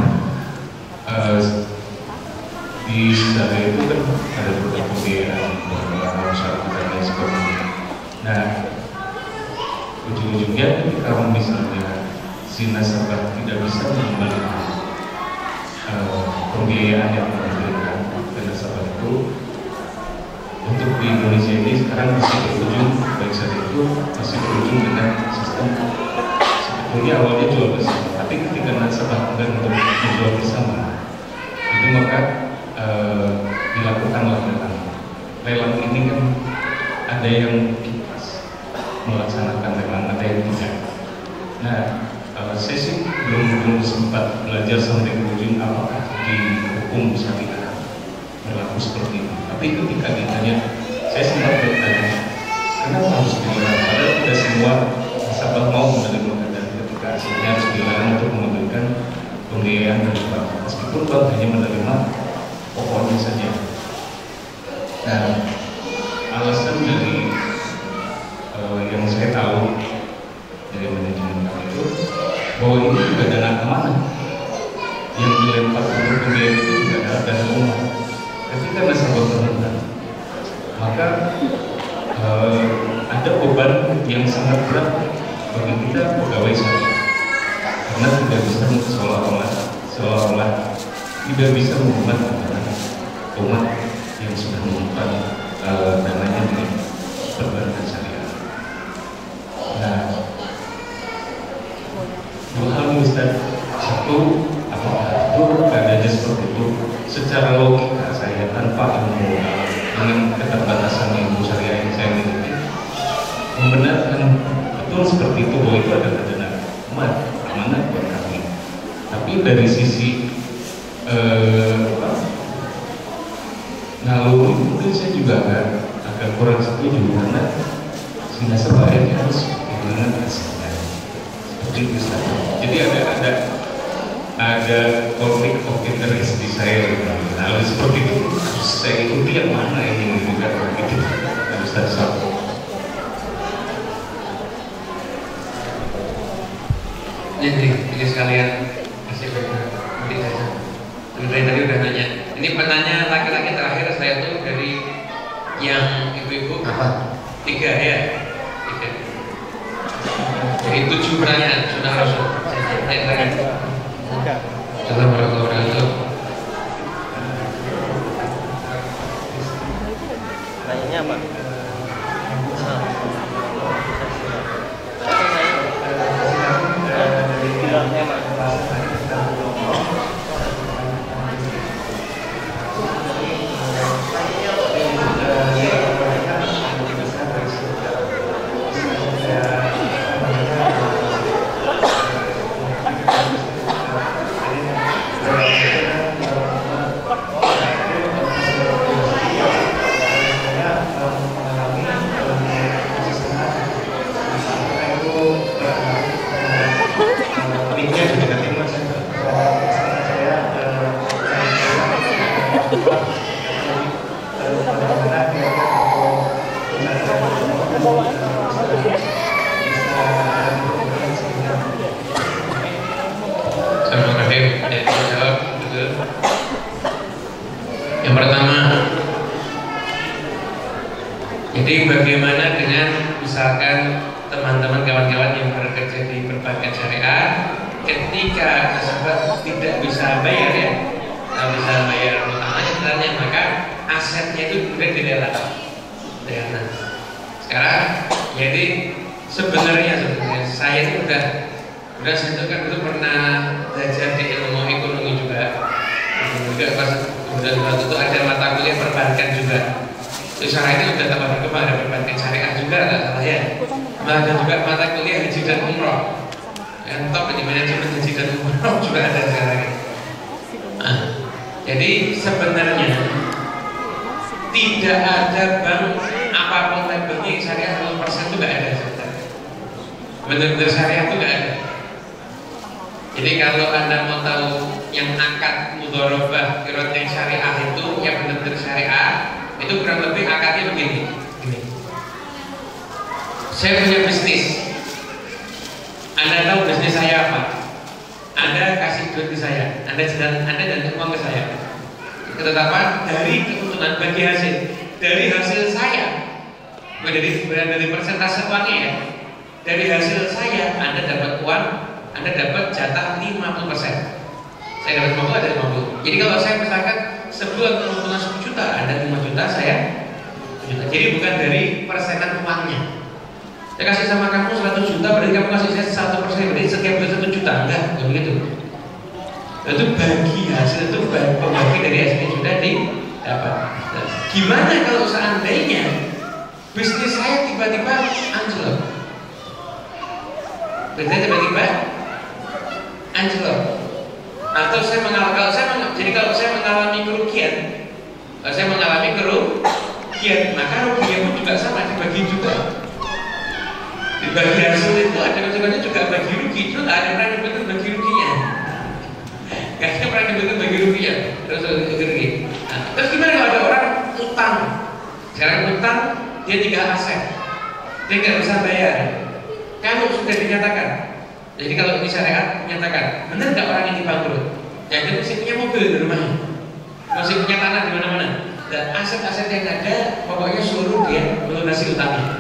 S10: Di sana itu kan ada program pembiayaan pengembangan masyarakat dan lain sebagainya. Nah, ujung-ujungnya kalau misalnya si nasabah tidak bisa mengembalikan pembiayaan yang diberikan ke nasabah itu, untuk di Indonesia ini sekarang masih berujung, baik saat itu masih berujung dengan sistem sebetulnya awalnya jual bersama, tapi ketika nasabah enggan untuk menjual bersama, itu maka dilakukanlah lelang. Lelang ini kan ada yang melaksanakan lelang, ada yang tidak. Nah, saya sih belum sempat belajar sampai ke ujung apakah di hukum syariah berlaku seperti ini. Tapi ketika ditanya, saya sempat bertanya, kenapa harus dilarang? Padahal tidak semua nasabah mau menerima keadaan ketika akhirnya harus dilarang untuk memberikan pembiayaan dari bank, meskipun bank hanya menerima pokoknya saja. Nah, alasan dari yang saya tahu dari manajemen kami itu bahwa ini juga dana amanah yang dilempar untuk pembiayaan itu juga adalah dana umat. Ketika nasabah terhutang, maka ada beban yang sangat berat bagi kita pegawai syariah, karena tidak bisa seolah-olah tidak bisa menghemat umat yang sudah menyimpan dananya di perbankan syariah. Nah, dua hal ini Ustaz. Satu, apakah itu keadaannya seperti itu? Secara logika saya tanpa ilmu dengan keterbatasan ilmu syariah yang saya miliki membenarkan betul seperti itu, bahwa itu adalah dana umat, amanah buat kami. Tapi dari sisi naluri mungkin saya juga agak kurang setuju, karena si nasabah ini harus kehilangan hasilnya seperti itu. Jadi ada konflik of interest di saya. Nah, seperti itu saya ikuti yang mana yang digugat begitu. Harus satu.
S7: Jadi sekalian kasih nanti saja. Sebenarnya tadi udah nanya. Ini pertanyaan laki-laki terakhir saya tuh dari yang ibu-ibu.
S2: Apa?
S7: 3 ya. 3. Jadi 7 pertanyaan sudah Rasul. Assalamualaikum warahmatullahi wabarakatuh.
S2: Nanya apa?
S7: Yang pertama, jadi bagaimana dengan misalkan teman-teman kawan-kawan yang bekerja di perbankan syariah, ketika nasabah tidak bisa bayar bisa bayar utangnya, maka asetnya itu kemudian dilelang. Sekarang, jadi sebenarnya saya itu udah Kemudian saya itu kan itu pernah belajar di ilmu ekonomi juga pas kemudian waktu itu ada mata kuliah perbankan juga. Sekarang ini udah tambah berkembang, ada perbankan syariah juga, nggak salah ya. Ada juga mata kuliah haji dan umroh. Yang top ini manajemen haji dan umroh juga ada sekarang. Nah, jadi sebenarnya tidak ada bank apapun labelnya syariah 100% itu nggak ada sebenarnya. Benar-benar syariah itu nggak ada. Jadi kalau Anda mau tahu yang akad mudharabah kirot yang syariah itu yang benar-benar syariah itu kurang lebih akadnya begini. Saya punya bisnis. Anda tahu bisnis saya apa? Anda kasih duit ke saya, Anda dan uang ke saya. Ketetapan dari keuntungan bagi hasil dari hasil saya, dari persentase uangnya ya. Dari hasil saya Anda dapat uang, Anda dapat jatah 50%. Saya dapat 50, ada 50. Jadi kalau saya misalkan sebulan keuntungan 10 juta, Anda 5 juta, saya 1 juta. Jadi bukan dari persenan uangnya. Saya kasih sama kamu 100 juta, berarti kamu kasih saya 1%, berarti setiap bulan 1 juta. Enggak begitu. Itu bagi hasil, itu pembagi dari hasil yang sudah didapat. Gimana kalau seandainya bisnis saya tiba-tiba anjlok? Bisnis tiba-tiba anjlok. Atau saya mengalami, kalau saya mengalami kerugian, maka ruginya pun juga sama, dibagi juga. Dibagi hasil itu ada konsekuensinya juga bagi rugi, itu nggak ada pernah dibentuk bagi ruginya. Nggak ada pernah dibentuk bagi ruginya, terus rugi. Nah, terus gimana kalau ada orang utang? Sekarang utang dia 3 aset, dia nggak bisa bayar. Kalau sudah dinyatakan, jadi kalau ini syariat menyatakan, benar nggak orang ini bangkrut? Jadi masih punya mobil di rumahnya, masih punya tanah di mana-mana, dan aset-aset yang ada pokoknya suruh dia melunasi utangnya.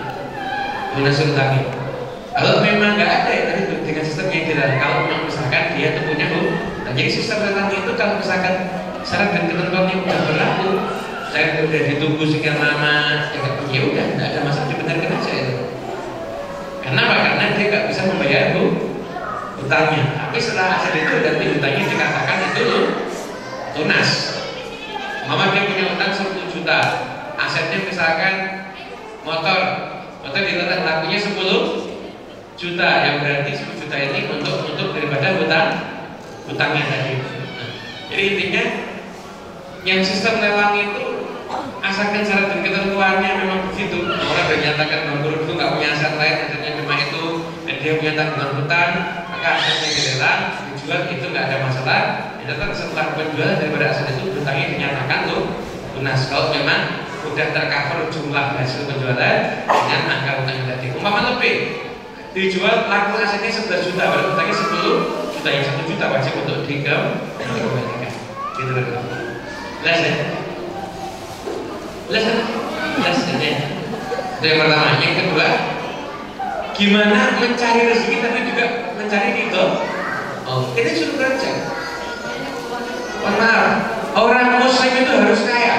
S7: Kalau memang nggak ada ya tadi dengan sistem yang tidak, kalau memang misalkan dia tuh punya nah, jadi sistem lelang itu kalau misalkan syarat dan ketentuannya udah berlaku, saya udah ditunggu sekian lama, ya udah nggak ada masalah, dibenarkan aja itu. Karena apa? Karena dia nggak bisa membayar hutangnya. Tapi setelah aset itu dan hutangnya dikatakan itu lunas. Mama dia punya utang 10 juta, asetnya misalkan motor diletak lakunya 10 juta, yang berarti 10 juta ini untuk daripada hutangnya tadi. Nah, jadi intinya yang sistem lelang itu asalkan syarat dan ketentuannya memang begitu. Nah, orang dinyatakan bangkrut itu nggak punya aset lain, asetnya cuma itu, dan dia punya tanggungan hutang, maka asetnya dilelang, dijual itu nggak ada masalah. Tetap setelah penjualan daripada aset itu hutangnya dinyatakan lunas. Kalau memang sudah tercover jumlah hasil penjualan dengan angka hutang yang tadi. Umpama lebih dijual laku asetnya 11 juta, baru hutangnya 10 juta, yang 1 juta wajib untuk dikembalikan. Gitu loh. Jelas ya? Jelas ya? Itu yang pertama. Yang kedua, gimana mencari rezeki tapi juga mencari ridho? Kita suruh kerja. Maaf, orang muslim itu harus kaya.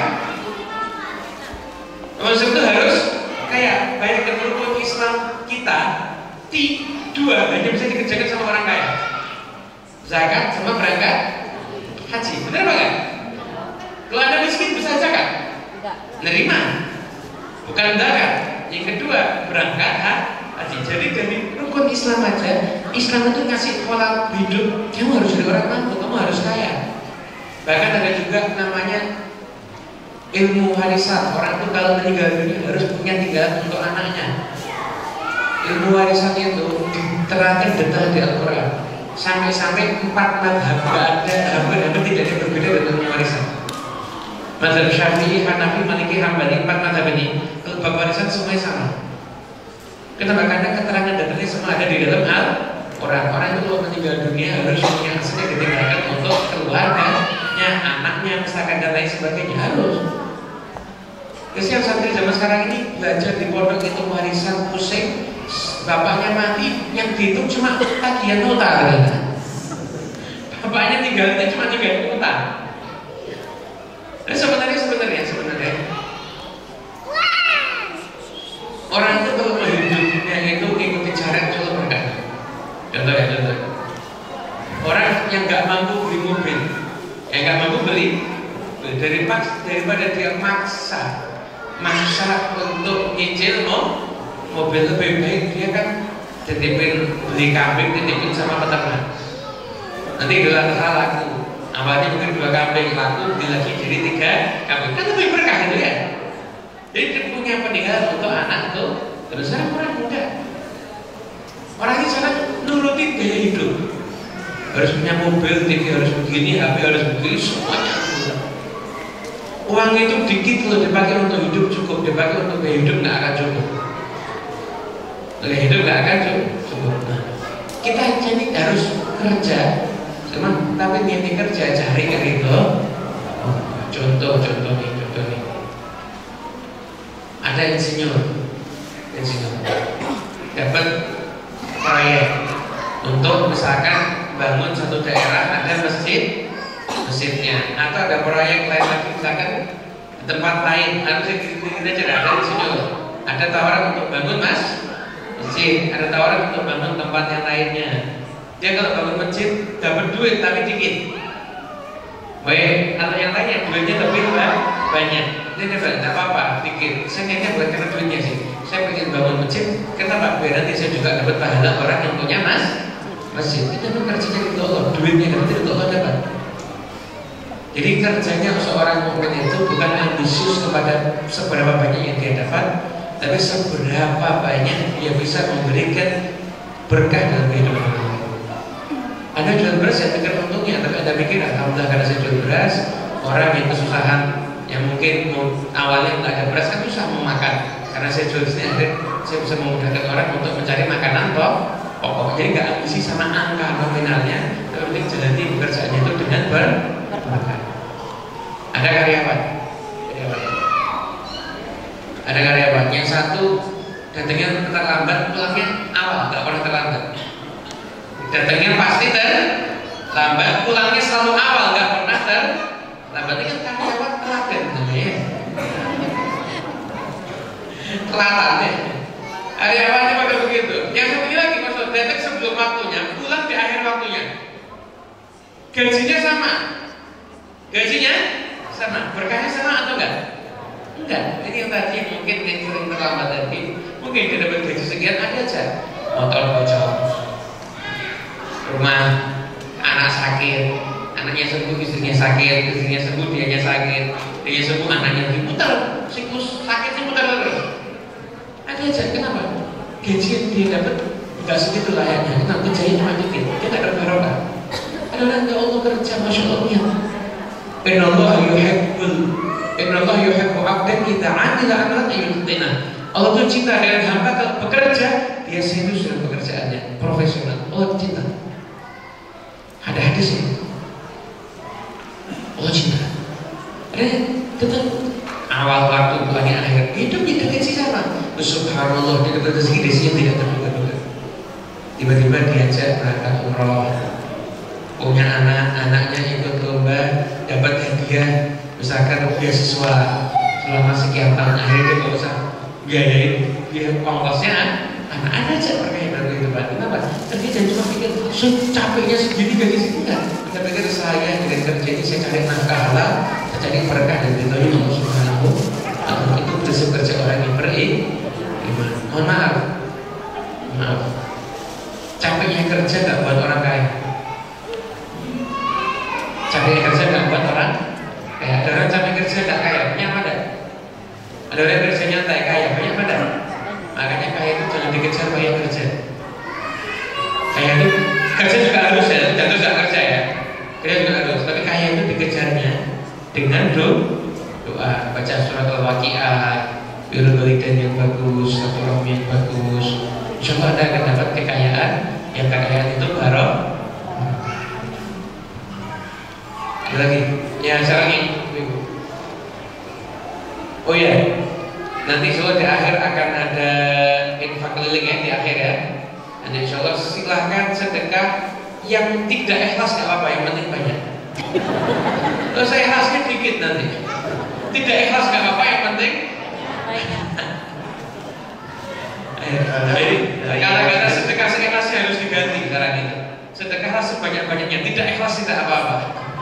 S7: Muslim itu harus kaya. Bayangkan rukun Islam kita dua hanya bisa dikerjakan sama orang kaya. Zakat sama berangkat haji. Benar apa enggak? Kalau Anda miskin bisa zakat? Nerima. Bukan zakat. Yang kedua berangkat haji. Jadi dari rukun Islam aja, Islam itu ngasih pola hidup. Kamu harus jadi orang mampu, kamu harus kaya. Bahkan ada juga namanya ilmu warisan. Orang itu kalau meninggal dunia harus punya tinggalan untuk anaknya. Ilmu warisan itu diterangkan detail di Al-Quran. Sampai-sampai 4 madhab, hampir tidak ada berbeda dengan ilmu warisan. Mazhab Syafi'i, Hanafi, Maliki, Hambali, 4 madhab ini kalau bab warisan semuanya sama. Kenapa? Karena keterangan detailnya semua ada di dalam Al-Quran. Orang itu kalau meninggal dunia harus punya asetnya ditinggalkan untuk keluarganya, anaknya, misalkan dan lain sebagainya harus. Terus yang santri zaman sekarang ini belajar di pondok itu warisan pusing, bapaknya mati, yang dihitung cuma tagihan nota. Bapaknya tinggalnya cuma 3 nota. Dan sebenarnya orang itu kalau hidupnya itu ikuti cara Rasul berkata. Contoh. yang nggak mampu beli mobil, yang nggak mampu beli daripada dia maksa untuk nyicil mobil, lebih baik dia kan titipin beli kambing, titipin sama peternak. Nanti gelar laku, awalnya mungkin 2 kambing laku, lagi jadi 3 kambing, kan lebih berkah itu ya. Jadi dia punya peninggalan untuk anak tuh. Terus orang muda, orang ini sangat nurutin gaya hidup. Harus punya mobil, TV harus begini, HP harus begini, semuanya. Uang itu dikit loh, dipakai untuk hidup cukup, dipakai untuk gaya hidup nggak akan cukup. Gaya hidup nggak akan cukup. Nah, kita jadi harus kerja, tapi niatnya kerja cari ridho. Contoh nih. Ada insinyur dapat proyek untuk misalkan bangun satu daerah, ada masjidnya, atau ada proyek lain lagi misalkan di tempat lain, harusnya kita aja ada insinyur, ada tawaran untuk bangun masjid, ada tawaran untuk bangun tempat yang lainnya. Dia kalau bangun masjid dapat duit tapi dikit. Baik, atau yang lainnya duitnya lebih banyak. Ini tidak apa-apa, dikit. Saya kayaknya bukan karena duitnya sih. Saya pengen bangun masjid, kenapa? Biar nanti saya juga dapat pahala orang yang punya masjid. Itu kerjanya untuk Allah, duitnya nanti untuk Allah dapat. Jadi kerjanya seorang mukmin itu bukan ambisius kepada seberapa banyak yang dia dapat, tapi seberapa banyak dia bisa memberikan berkah dalam kehidupan. Anda jual beras yang pikir untungnya, tapi Anda pikir alhamdulillah karena saya jual beras, orang yang kesusahan, yang mungkin awalnya nggak ada beras kan susah mau makan. Karena saya jual sini, akhirnya saya bisa memudahkan orang untuk mencari makanan pokok. Jadi nggak ambisi sama angka nominalnya, tapi penting jalani pekerjaannya itu dengan berkah. Ada karyawan. Ada karyawan yang satu datangnya terlambat, pulangnya awal, nggak pernah terlambat. Datangnya pasti terlambat, pulangnya selalu awal, nggak pernah terlambat. Ini kan karyawan teladan namanya. Kelatan ya. Karyawannya pada begitu. Yang satunya lagi maksud datang sebelum waktunya, pulang di akhir waktunya. Gajinya sama, berkahnya sama atau enggak? Enggak. Ini yang tadi mungkin yang sering terlambat tadi, mungkin dia dapat gaji sekian ada aja. Motor bocor, rumah anak sakit, anaknya sembuh, istrinya sakit, istrinya sembuh, dianya sakit, dia sembuh, anaknya diputar, siklus sakitnya putar terus. Ada aja, kenapa? Gaji yang dia dapat nggak segitu layaknya, kenapa kerjanya cuma dikit, dia nggak berbarokah. Ada orang ya Allah kerja, masya Allah ya. Inna Allah yuhibbu 'abdan idza 'amila 'amalan yuhsinah. Allah itu cinta dengan hamba kalau bekerja, dia serius dengan pekerjaannya, profesional. Allah cinta. Ada hadisnya. Allah cinta. Tetap awal waktu bukannya akhir hidupnya dengan si sama. Subhanallah, dia dapat rezeki desinya tidak terduga-duga. Tiba-tiba diajak berangkat umroh, punya anaknya ikut lomba, dapat hadiah, misalkan beasiswa selama sekian tahun, akhirnya dia nggak usah biayain dia ongkosnya, anak aja perkaya dalam kehidupan. Kenapa? Tapi jangan cuma pikir capeknya segini gaji segini, enggak. Kita pikir saya dengan kerja ini saya cari nafkah halal, saya cari berkah dan ridhonya Allah Subhanahu wa ta'ala. Itu prinsip kerja orang yang beriman. Mohon maaf, capeknya kerja nggak buat orang kaya. Capeknya kerja nggak buat orang kaya. Ada orang capek kerja nggak kaya, banyak apa? Ada orang kerja nyantai kaya, banyak apa? Makanya kaya itu jangan dikejar banyak kerja. Kaya itu kerja juga harus ya, jatuh nggak kerja ya. Kerja juga harus, tapi kaya itu dikejarnya dengan doa, baca surat Al-Waqiah, birrul walidain yang bagus, silaturahmi yang bagus. Insya Allah Anda akan dapat kekayaan, yang kekayaan itu barokah. Ada lagi? Ya, sekarang ini. Oh ya, nanti insya Allah di akhir akan ada infak keliling ya, di akhir ya. Dan insya Allah silahkan sedekah yang tidak ikhlas nggak apa-apa, yang penting banyak. Kalau saya ikhlasnya dikit nanti. Tidak ikhlas nggak apa-apa, yang penting. Jadi kata-kata sedekah seikhlasnya harus diganti sekarang ini. Sedekahlah sebanyak sebanyak-banyaknya, tidak ikhlas tidak apa-apa.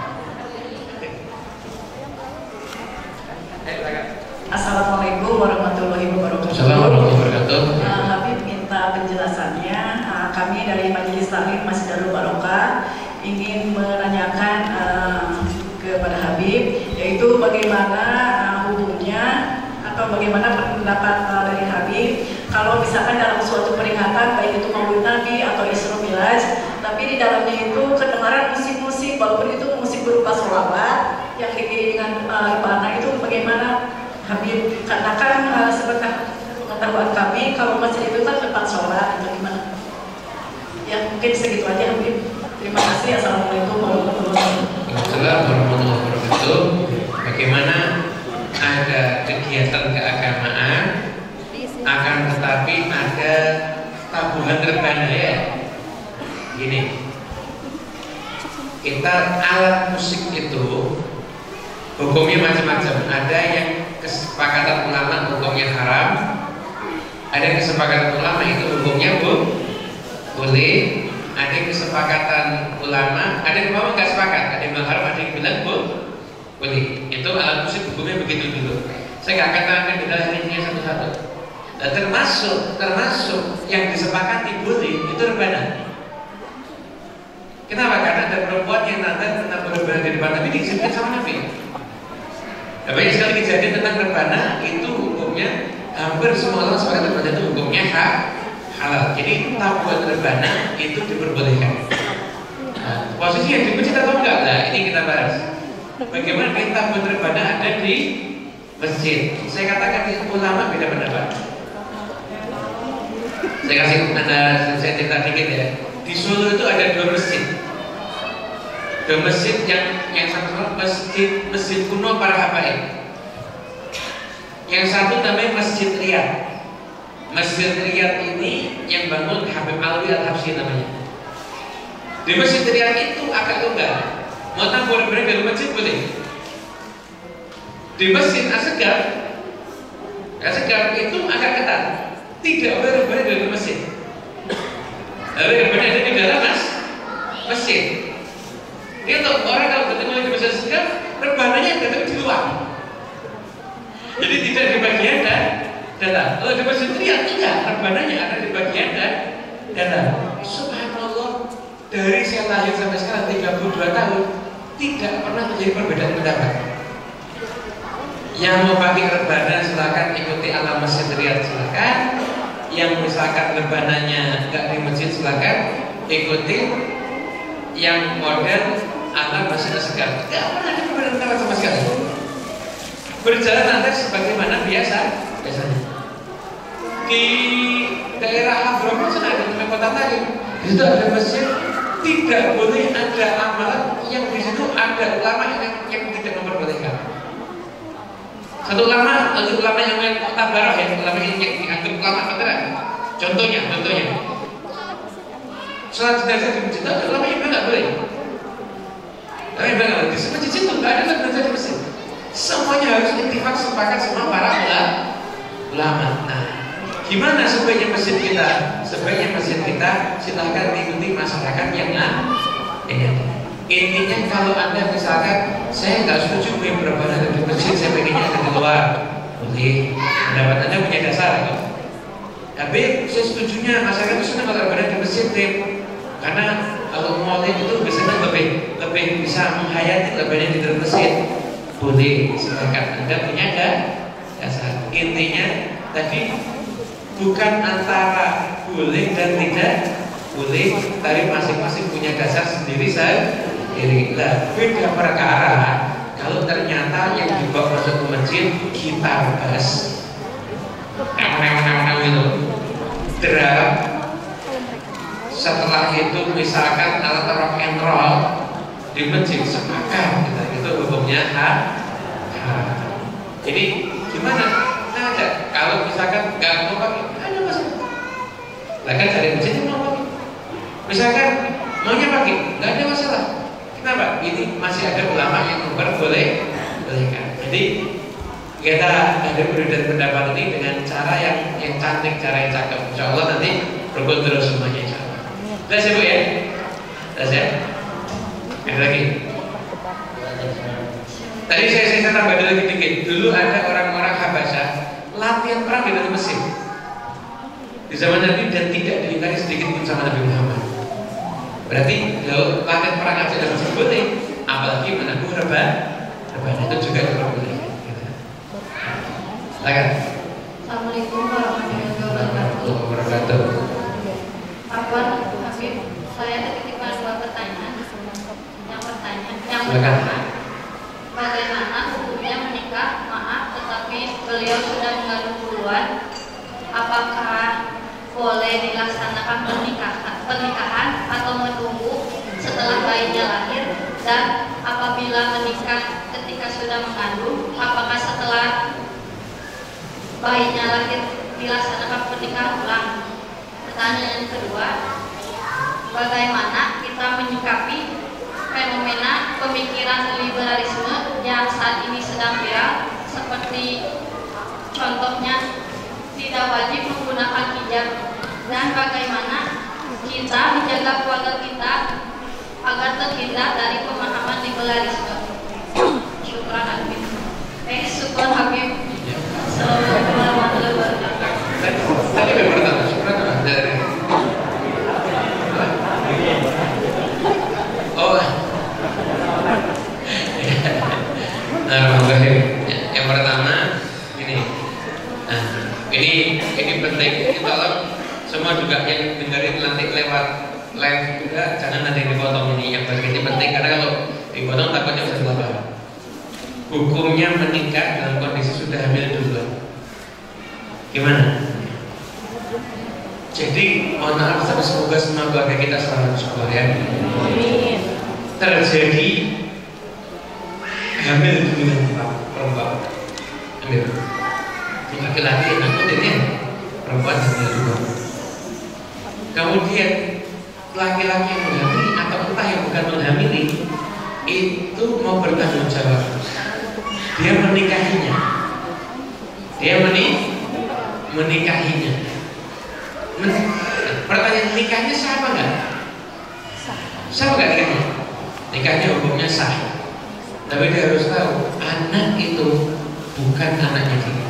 S11: Assalamualaikum warahmatullahi wabarakatuh.
S7: Assalamualaikum warahmatullahi wabarakatuh.
S11: Habib minta penjelasannya. Kami dari Majelis Taklim Masjid Darul Barokah ingin menanyakan kepada Habib, yaitu bagaimana hukumnya atau bagaimana pendapat dari Habib kalau misalkan dalam suatu peringatan baik itu Maulid Nabi atau Isra Mi'raj, tapi di dalamnya itu kedengaran musik-musik, walaupun itu musik berupa sholawat yang diiringi dengan ibana, itu bagaimana Habib? Karena kan sebenarnya pengetahuan kami kalau masjid itu kan tempat sholat atau gimana? Ya mungkin segitu aja Habib. Terima kasih. Assalamualaikum warahmatullahi
S7: wabarakatuh. Bagaimana ada kegiatan keagamaan, akan tetapi ada tabungan rebana ya. Gini, kita alat musik itu hukumnya macam-macam. Ada yang kesepakatan ulama hukumnya haram, ada yang kesepakatan ulama itu hukumnya boleh, ada yang kesepakatan ulama, ada yang nggak sepakat, ada yang bilang haram, ada yang bilang boleh. Itu alat musik hukumnya begitu dulu. Saya nggak akan terangkan di dalam ini satu-satu. Dan termasuk yang disepakati boleh itu rebana. Kenapa? Karena ada perempuan yang nanti tentang rebana di depan Nabi disebut sama Nabi. Banyak sekali kejadian tentang rebana itu hukumnya hampir semua orang sepakat rebana itu hukumnya halal. Jadi tabungan rebana itu diperbolehkan. Posisi yang dipuji atau enggak? Nah ini kita bahas. Bagaimana tabungan rebana ada di masjid? Saya katakan ulama beda pendapat. Saya kasih Anda saya cerita dikit ya. Di Solo itu ada dua masjid. Dua masjid yang sama-sama masjid kuno para habaib. Yang satu namanya Masjid Riyad. Masjid Riyad ini yang bangun Habib Alwi Al-Habsyi namanya. Di Masjid Riyad itu agak longgar. Mau tampur mereka dari masjid boleh. Di Masjid Asgar itu agak ketat. Tidak boleh rebana dari masjid. Rebana ada di dalam masjid. Dia tahu orang kalau ketemu di Masjid Asgar, rebananya ada di luar. Jadi tidak di bagian dalam. Kalau di Masjid Riyad enggak, rebananya ada di bagian dalam. Subhanallah, dari saya lahir sampai sekarang 32 tahun tidak pernah terjadi perbedaan pendapat. Yang mau pakai rebana silakan ikuti alam Masjid Riyad silakan. Yang misalkan rebananya enggak di masjid silakan ikuti yang modern alam Masjid Asgar. Enggak pernah ada perbedaan pendapat sama sekali. Berjalan nanti sebagaimana biasanya. Di daerah Hadramut sana ada tempat kota tadi. Di situ ada masjid. Tidak boleh ada amalan yang di situ ada ulama yang tidak memperbolehkan. Satu ulama yang tabarah ya, ulama yang dianggap ulama beneran. Contohnya, sholat jenazah di masjid ada ulama yang nggak boleh. Tapi bagaimana di masjid itu nggak ada jenazah di masjid. Semuanya harus ittifaq sepakat sama para ulama. Nah, gimana sebaiknya masjid kita? Sebaiknya masjid kita silahkan diikuti masyarakat yang intinya kalau Anda misalkan saya nggak setuju berbeda di masjid, saya pengennya ada di luar, boleh. Pendapat Anda punya dasar kok. Tapi saya setujunya masyarakat itu senang kalau berada di masjid, karena kalau maulid itu biasanya lebih bisa menghayati lebihnya di dalam masjid. Boleh, silakan Anda punya dasar. Intinya tadi bukan antara boleh dan tidak boleh, tapi masing-masing punya dasar sendiri lah. Beda perkara kalau ternyata yang dibawa masuk ke masjid gitar bass, itu drum, setelah itu misalkan alat rock and roll di masjid sepakat itu hukumnya haram. Jadi gimana? Ada kalau misalkan nggak mau pakai, ada masalah. Lah kan dari masjid mau pakai. Misalkan maunya pakai, nggak ada masalah. Kenapa? Ini masih ada ulama yang memperbolehkan. Jadi kita ada perbedaan pendapat ini dengan cara yang cantik, cara yang cakep. Insya Allah nanti rukun terus semuanya. Insya Allah. Sudah sih Bu ya? Sudah siap? Ada lagi. Tadi saya tambah lagi dikit. Dulu ada orang-orang Habasyah latihan perang di dalam Mesir di zaman Nabi dan tidak diingkari sedikit pun sama Nabi Muhammad. Berarti kalau latihan perang aja dalam Mesir boleh, apalagi menabuh rebahan itu juga boleh. Silakan.
S8: Assalamualaikum warahmatullahi
S7: wabarakatuh.
S8: Afwan Habib, saya titipkan dua pertanyaan. Yang pertama, bagaimana hukumnya menikah? Maaf, tetapi beliau sudah mengandung duluan. Apakah boleh dilaksanakan pernikahan atau menunggu setelah bayinya lahir? Dan apabila menikah ketika sudah mengandung, apakah setelah bayinya lahir dilaksanakan pernikahan ulang? Pertanyaan yang kedua, bagaimana kita menyikapi fenomena pemikiran liberalisme yang saat ini sedang viral, seperti contohnya tidak wajib menggunakan hijab, dan bagaimana kita menjaga keluarga kita agar terhindar dari pemahaman liberalisme. Syukran Habib. Syukran Habib. Assalamualaikum warahmatullahi wabarakatuh.
S7: Tadi pertama, syukran dari yang pertama ini penting. Tolong semua juga yang dengerin nanti lewat live juga jangan nanti dipotong ini. Yang bagian ini penting karena kalau dipotong takutnya bisa salah paham. Hukumnya menikah dalam kondisi sudah hamil duluan. Gimana? Jadi mohon maaf, tapi semoga semua keluarga kita selalu syukur ya. Terjadi hamil duluan perempuan, hamil. Laki-laki maksudnya perempuan hamil duluan. Kemudian laki-laki yang menghamili atau entah yang bukan menghamili itu mau bertanggung jawab. Dia menikahinya. Menikahinya. Pertanyaan nikahnya sah apa enggak? Sah enggak nikahnya? Nikahnya hukumnya sah. Tapi dia harus tahu anak itu bukan anaknya dia.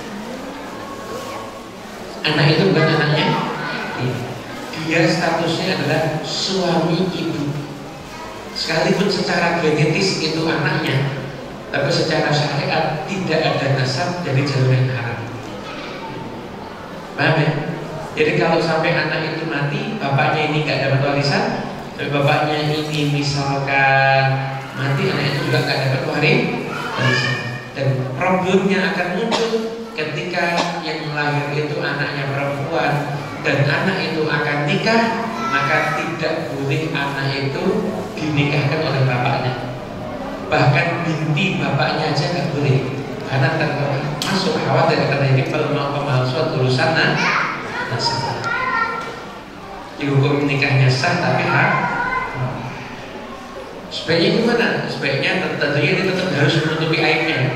S7: Anak itu bukan anaknya dia. Dia statusnya adalah suami ibu. Sekalipun secara genetis itu anaknya, tapi secara syariat tidak ada nasab dari jalur yang haram. Paham ya? Jadi kalau sampai anak itu mati, bapaknya ini nggak dapat warisan, tapi bapaknya ini misalkan mati, anak itu juga nggak dapat warisan. Dan problemnya akan muncul ketika yang lahir itu anaknya perempuan dan anak itu akan nikah, maka tidak boleh anak itu dinikahkan oleh bapaknya. Bahkan binti bapaknya aja nggak boleh, karena termasuk khawatir terjadi pemalsuan urusan nasab. Dihukum nikahnya sah tapi sebaiknya gimana? Sebaiknya tentunya dia tetap harus menutupi aibnya.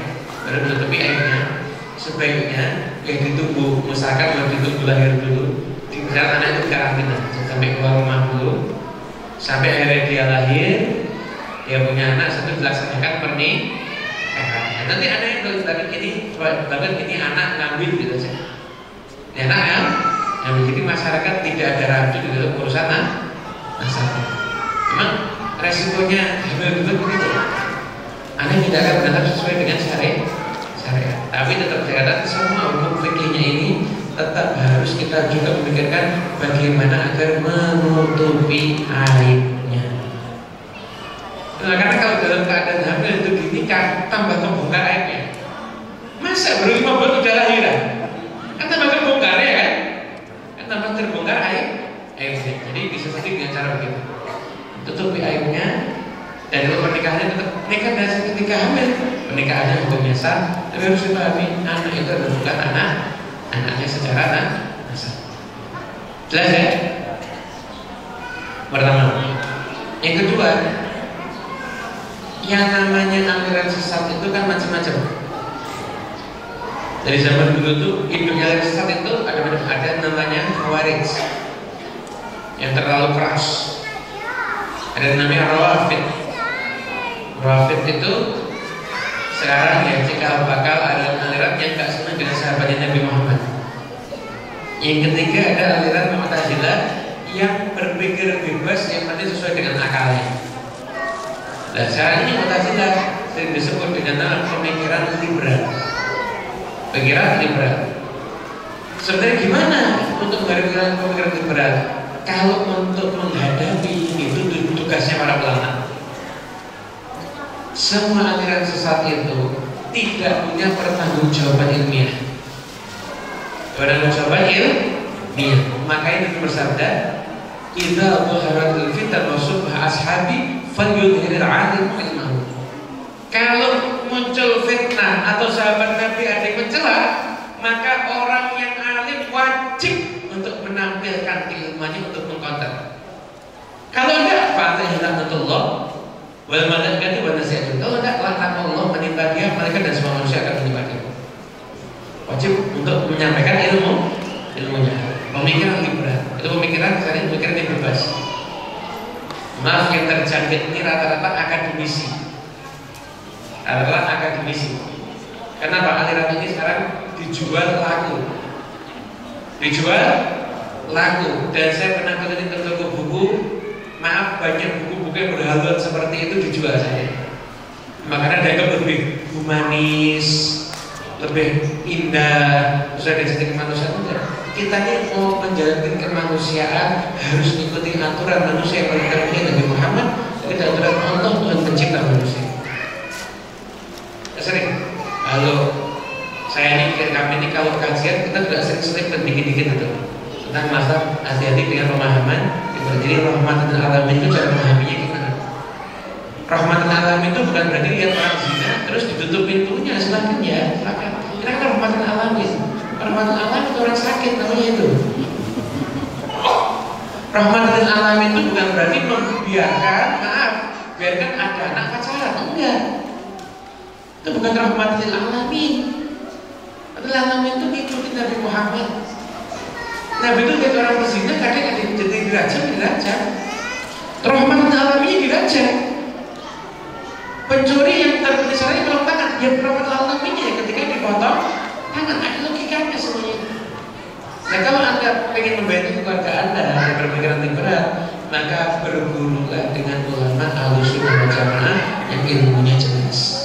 S7: Sebaiknya ditunggu, misalkan kalau ditunggu lahir dulu, misalkan anak itu karantina sampai keluar rumah dulu, sampai akhirnya dia lahir, dia punya anak, sampai dilaksanakan pernikahan. Nanti ada yang bahkan ini anak ngambil gitu saja. Ini anak ya, ngambil. Jadi masyarakat tidak ada ragu di dalam urusan nasab. Memang resikonya hamil dulu begitu. Anak tidak akan berangkat sesuai dengan syariat. Tapi tetap dikatakan semua hukum fikihnya ini tetap harus kita juga memikirkan bagaimana agar menutupi aibnya. Nah, karena kalau dalam keadaan hamil itu dinikah tambah kebongkar aibnya. Masa baru 5 bulan udah lahiran? Kan tambah kebongkar ya kan? Kan tambah terbongkar aibnya. Jadi bisa saja dengan cara begitu. Tutupi aibnya. Dan kalau pernikahannya tetap nikah dan ketika hamil, pernikahannya hukumnya sah, tapi harus dipahami anak itu adalah bukan anaknya secara nasab. Jelas ya? Pertama. Yang kedua, yang namanya aliran sesat itu kan macam-macam. Dari zaman dulu tuh hidupnya aliran sesat itu ada namanya Khawarij yang terlalu keras. Ada namanya Rawafid Rafid itu sekarang ya cikal bakal aliran yang gak senang dengan sahabatnya Nabi Muhammad. Yang ketiga ada aliran Mu'tazilah yang berpikir bebas yang nanti sesuai dengan akalnya. Nah sekarang ini Mu'tazilah sering disebut dengan nama pemikiran liberal. Pikiran liberal. Sebenarnya gimana untuk menghadapi pemikiran liberal? Kalau untuk menghadapi itu tugasnya para ulama. Semua aliran sesat itu tidak punya pertanggungjawaban ilmiah. Pertanggungjawaban ilmiah. Makanya Nabi bersabda, "Idza dhaharatil fitan wa subha ashabi falyudhhiril 'alim ilmahu." Kalau muncul fitnah atau sahabat Nabi ada yang mencela, maka orang yang alim wajib untuk menampilkan ilmunya untuk mengkonter. Kalau tidak, fa'alaihinatullah wal malaikatu wan nasihatun. Kalau tidak, laknat Allah menimpa dia, malaikat dan semua manusia akan menimpa dia. Wajib untuk menyampaikan ilmunya. Pemikiran liberal itu pemikiran yang bebas. Maaf yang terjangkit ini rata-rata akademisi. Rata-rata akademisi. Kenapa aliran ini sekarang dijual laku? Dan saya pernah keliling ke toko buku. Maaf, banyak buku-buku yang berhaluan seperti itu dijual saya. Makanya dianggap lebih humanis, lebih indah, sudah dari kemanusiaan. Kita ini mau menjalankan kemanusiaan harus mengikuti aturan manusia yang paling terpilih Nabi Muhammad, kita aturan Allah Tuhan pencipta manusia. Sering, kami ini kalau kajian kita tidak sering-sering dan dikit-dikit itu tentang masalah hati-hati dengan pemahaman. Jadi rahmatan alamin itu cara memahaminya gimana? Rahmatan alamin itu bukan berarti lihat orang zina terus ditutup pintunya, silakan ya, silakan. Kita kan rahmatan alamin. Rahmatan alamin itu orang sakit namanya itu. Rahmatan alamin itu bukan berarti biarkan ada anak pacaran, enggak. Itu bukan rahmatan alamin. Alamin itu ngikutin Nabi Muhammad. Nabi itu lihat orang berzina kadang ada jadi dirajam. Rahmatan alaminya dirajam. Pencuri yang tertulis salahnya belum tangan, ya rahmatan alaminya ketika dipotong tangan, ada logikanya semuanya. Nah kalau anda ingin membantu keluarga anda yang berpikiran liberal, maka bergurulah dengan ulama Ahlussunnah wal Jamaah yang ilmunya jelas.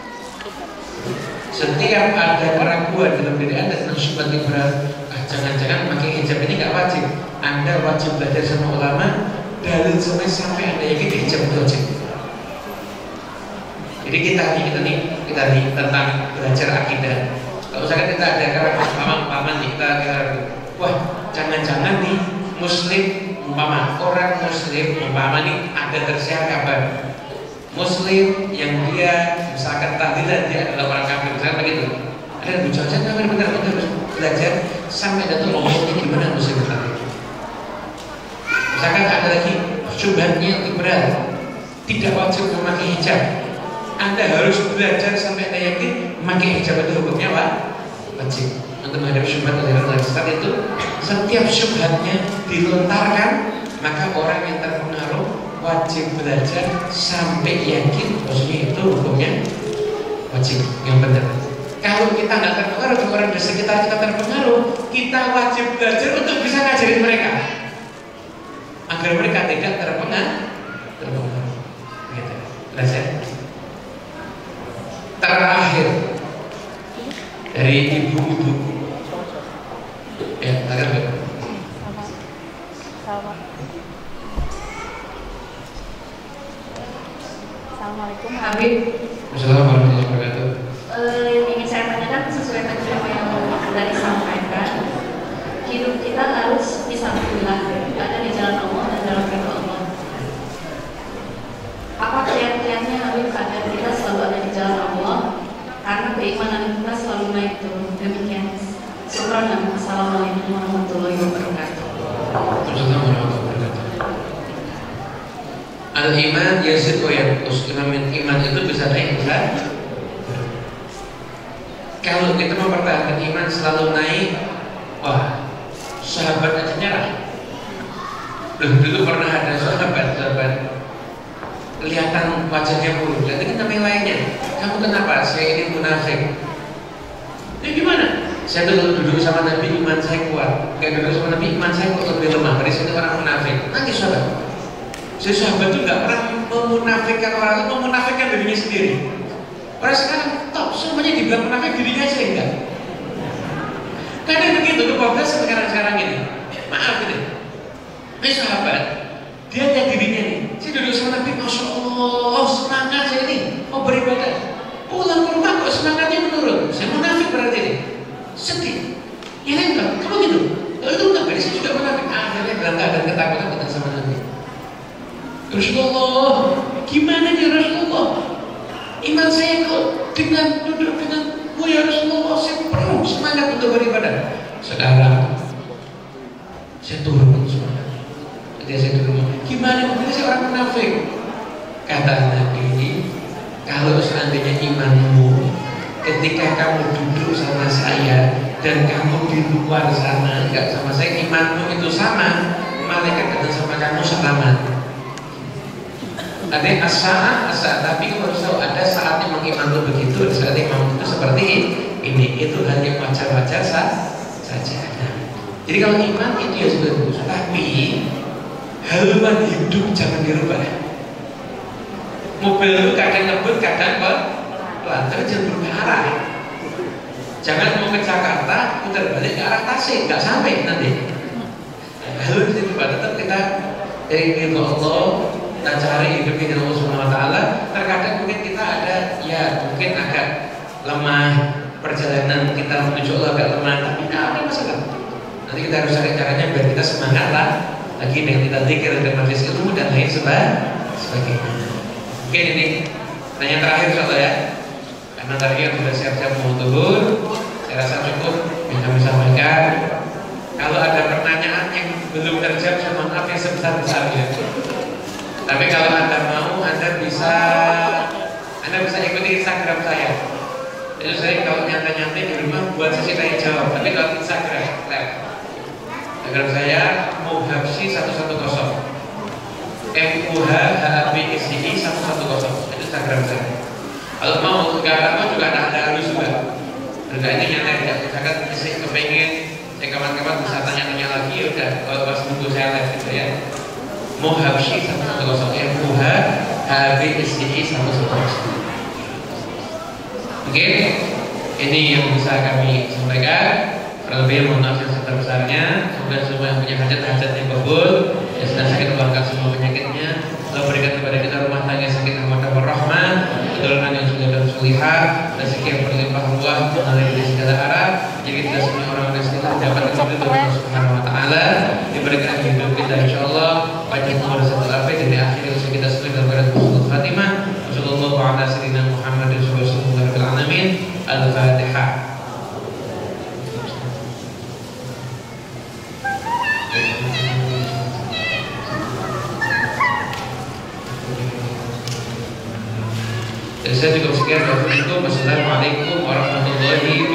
S7: Setiap ada keraguan dalam diri anda tentang syubhat liberal, jangan-jangan pakai hijab ini nggak wajib. Anda wajib belajar sama ulama dalil sampai anda yakin hijab itu wajib. Jadi kita nih tentang belajar akidah. Kalau misalkan kita ada paman nih, kita wah jangan-jangan nih muslim orang muslim nih ada tersiar kabar muslim yang dia misalkan tahlilan dia adalah orang kafir, misalkan begitu. Ada bujangan kafir benar-benar belajar sampai ada ngomongnya gimana muslim tadi. Misalkan ada lagi syubhatnya liberal, tidak wajib memakai hijab. Anda harus belajar sampai Anda yakin memakai hijab itu hukumnya wajib. Untuk menghadapi syubhat aliran sesat itu, setiap syubhatnya dilontarkan, maka orang yang terpengaruh wajib belajar sampai yakin maksudnya itu hukumnya wajib yang benar. Kalau kita nggak terpengaruh, orang di sekitar kita terpengaruh, kita wajib belajar untuk bisa ngajarin mereka agar mereka tidak terpengaruh. Gitu. Belajar. Terakhir dari ibu-ibu, ya, terakhir.
S8: Assalamualaikum Habib.
S7: Assalamualaikum warahmatullahi wabarakatuh.
S8: Yang ingin saya tanyakan sesuai tadi apa yang tadi sampaikan, hidup kita harus disatulah, ada di jalan Allah dan dalam ridho Allah. Apa kiat-kiatnya Habib agar kita selalu ada di jalan Allah karena keimanan kita selalu naik turun? Demikian. Syukran. Assalamualaikum warahmatullahi wabarakatuh.
S7: Al-iman yazid wa yanqus. Iman itu bisa naik, bisa. Kalau kita mempertahankan iman selalu naik, wah, sahabat aja nyerah. Dulu pernah ada sahabat kelihatan wajahnya buruk. Nanti kan namanya lainnya, kamu kenapa? Saya ini munafik. Ini gimana? Saya tuh kalau duduk sama Nabi iman saya kuat, kayak duduk sama Nabi iman saya kok lebih lemah. Dari sini orang munafik. Nangis sahabat. Saya sahabat itu nggak pernah memunafikkan orang, itu memunafikkan dirinya sendiri. Orang sekarang top semuanya dibilang munafik, dirinya aja enggak. Kadang begitu kebablasan sekarang ini. Maaf ini. Ini sahabat, dia lihat dirinya nih. Saya duduk sama Nabi, masya Allah, semangat saya ini mau beribadah. Pulang ke rumah kok semangatnya menurun. Saya munafik berarti ini. Sedih. Ya enggak, kamu gitu. Kalau itu enggak, saya juga munafik. Akhirnya dalam keadaan ketakutan datang sama Nabi. Rasulullah, gimana nih Rasulullah? Iman saya kok dengan duduk denganmu ya Rasulullah, saya penuh semangat untuk beribadah. Sekarang saya turun semangat. Ketika saya turun, gimana mungkin saya orang munafik? Kata Nabi, kalau seandainya imanmu ketika kamu duduk sama saya dan kamu di luar sana enggak sama saya, imanmu itu sama, malaikat datang sama kamu selamat. Ada asa, tapi kamu harus tahu ada saatnya memang iman itu begitu, ada saatnya iman itu seperti ini. Itu hal yang wajar-wajar saja. Nah, jadi kalau iman itu ya sudah bagus, tapi haluan hidup jangan dirubah. Mobil itu kadang ngebut, kadang pelan, tapi jangan berubah arah. Jangan mau ke Jakarta, putar balik ke arah Tasik, nggak sampai nanti. Haluan itu tetap kita ingin Allah. Kita cari hidup dengan Allah Subhanahu Wa Taala. Terkadang mungkin kita ada, ya mungkin agak lemah perjalanan kita menuju Allah agak lemah, tapi tidak ada masalah. Nanti kita harus cari caranya biar kita semangat lah. Lagi dengan kita zikir dan majlis ilmu dan lain sebagainya. Mungkin ini pertanyaan terakhir insyaallah ya. Karena tadi yang sudah siap-siap mau turun, saya rasa cukup yang kami sampaikan. Kalau ada pertanyaan yang belum terjawab, saya mohon maaf yang sebesar-besarnya. Tapi kalau Anda mau, Anda bisa ikuti Instagram saya. Itu saya kalau nyantai-nyantai di rumah buat sesi tanya jawab. Tapi kalau Instagram saya Muhabsi 110, MUHABSI 110. Itu Instagram saya. Kalau mau nggak juga ada halus juga. Juga ini nyantai ya. Misalkan saya kepengen, saya kawan-kawan bisa tanya-tanya lagi, ya udah. Kalau pas nunggu saya live gitu ya. Muhabsi 110, MUHABSI 110. Oke, ini yang bisa kami sampaikan. Terlebih mohon maaf yang sebesar-besarnya. Semoga semua yang punya hajat-hajatnya kabul, yang sedang sakit lupakan semua penyakitnya. Allah berikan kepada kita rumah tangga sakit rahmat warahmah, keturunan yang sudah dan solihah, rezeki yang berlimpah ruah, mengalir dari segala arah. Jadi kita semua orang yang sekitar dapat rezeki dari Allah Subhanahu Wa Taala. Diberikan hidup kita insyaallah panjang umur satu akhir dari akhir usia kita semua dalam keadaan husnul khatimah. Wassallallahu ala sayyidina Muhammadin sallallahu alaihi wasallam. Al-Fatihah. Saya cukup sekian. Wassalamualaikum warahmatullahi wabarakatuh.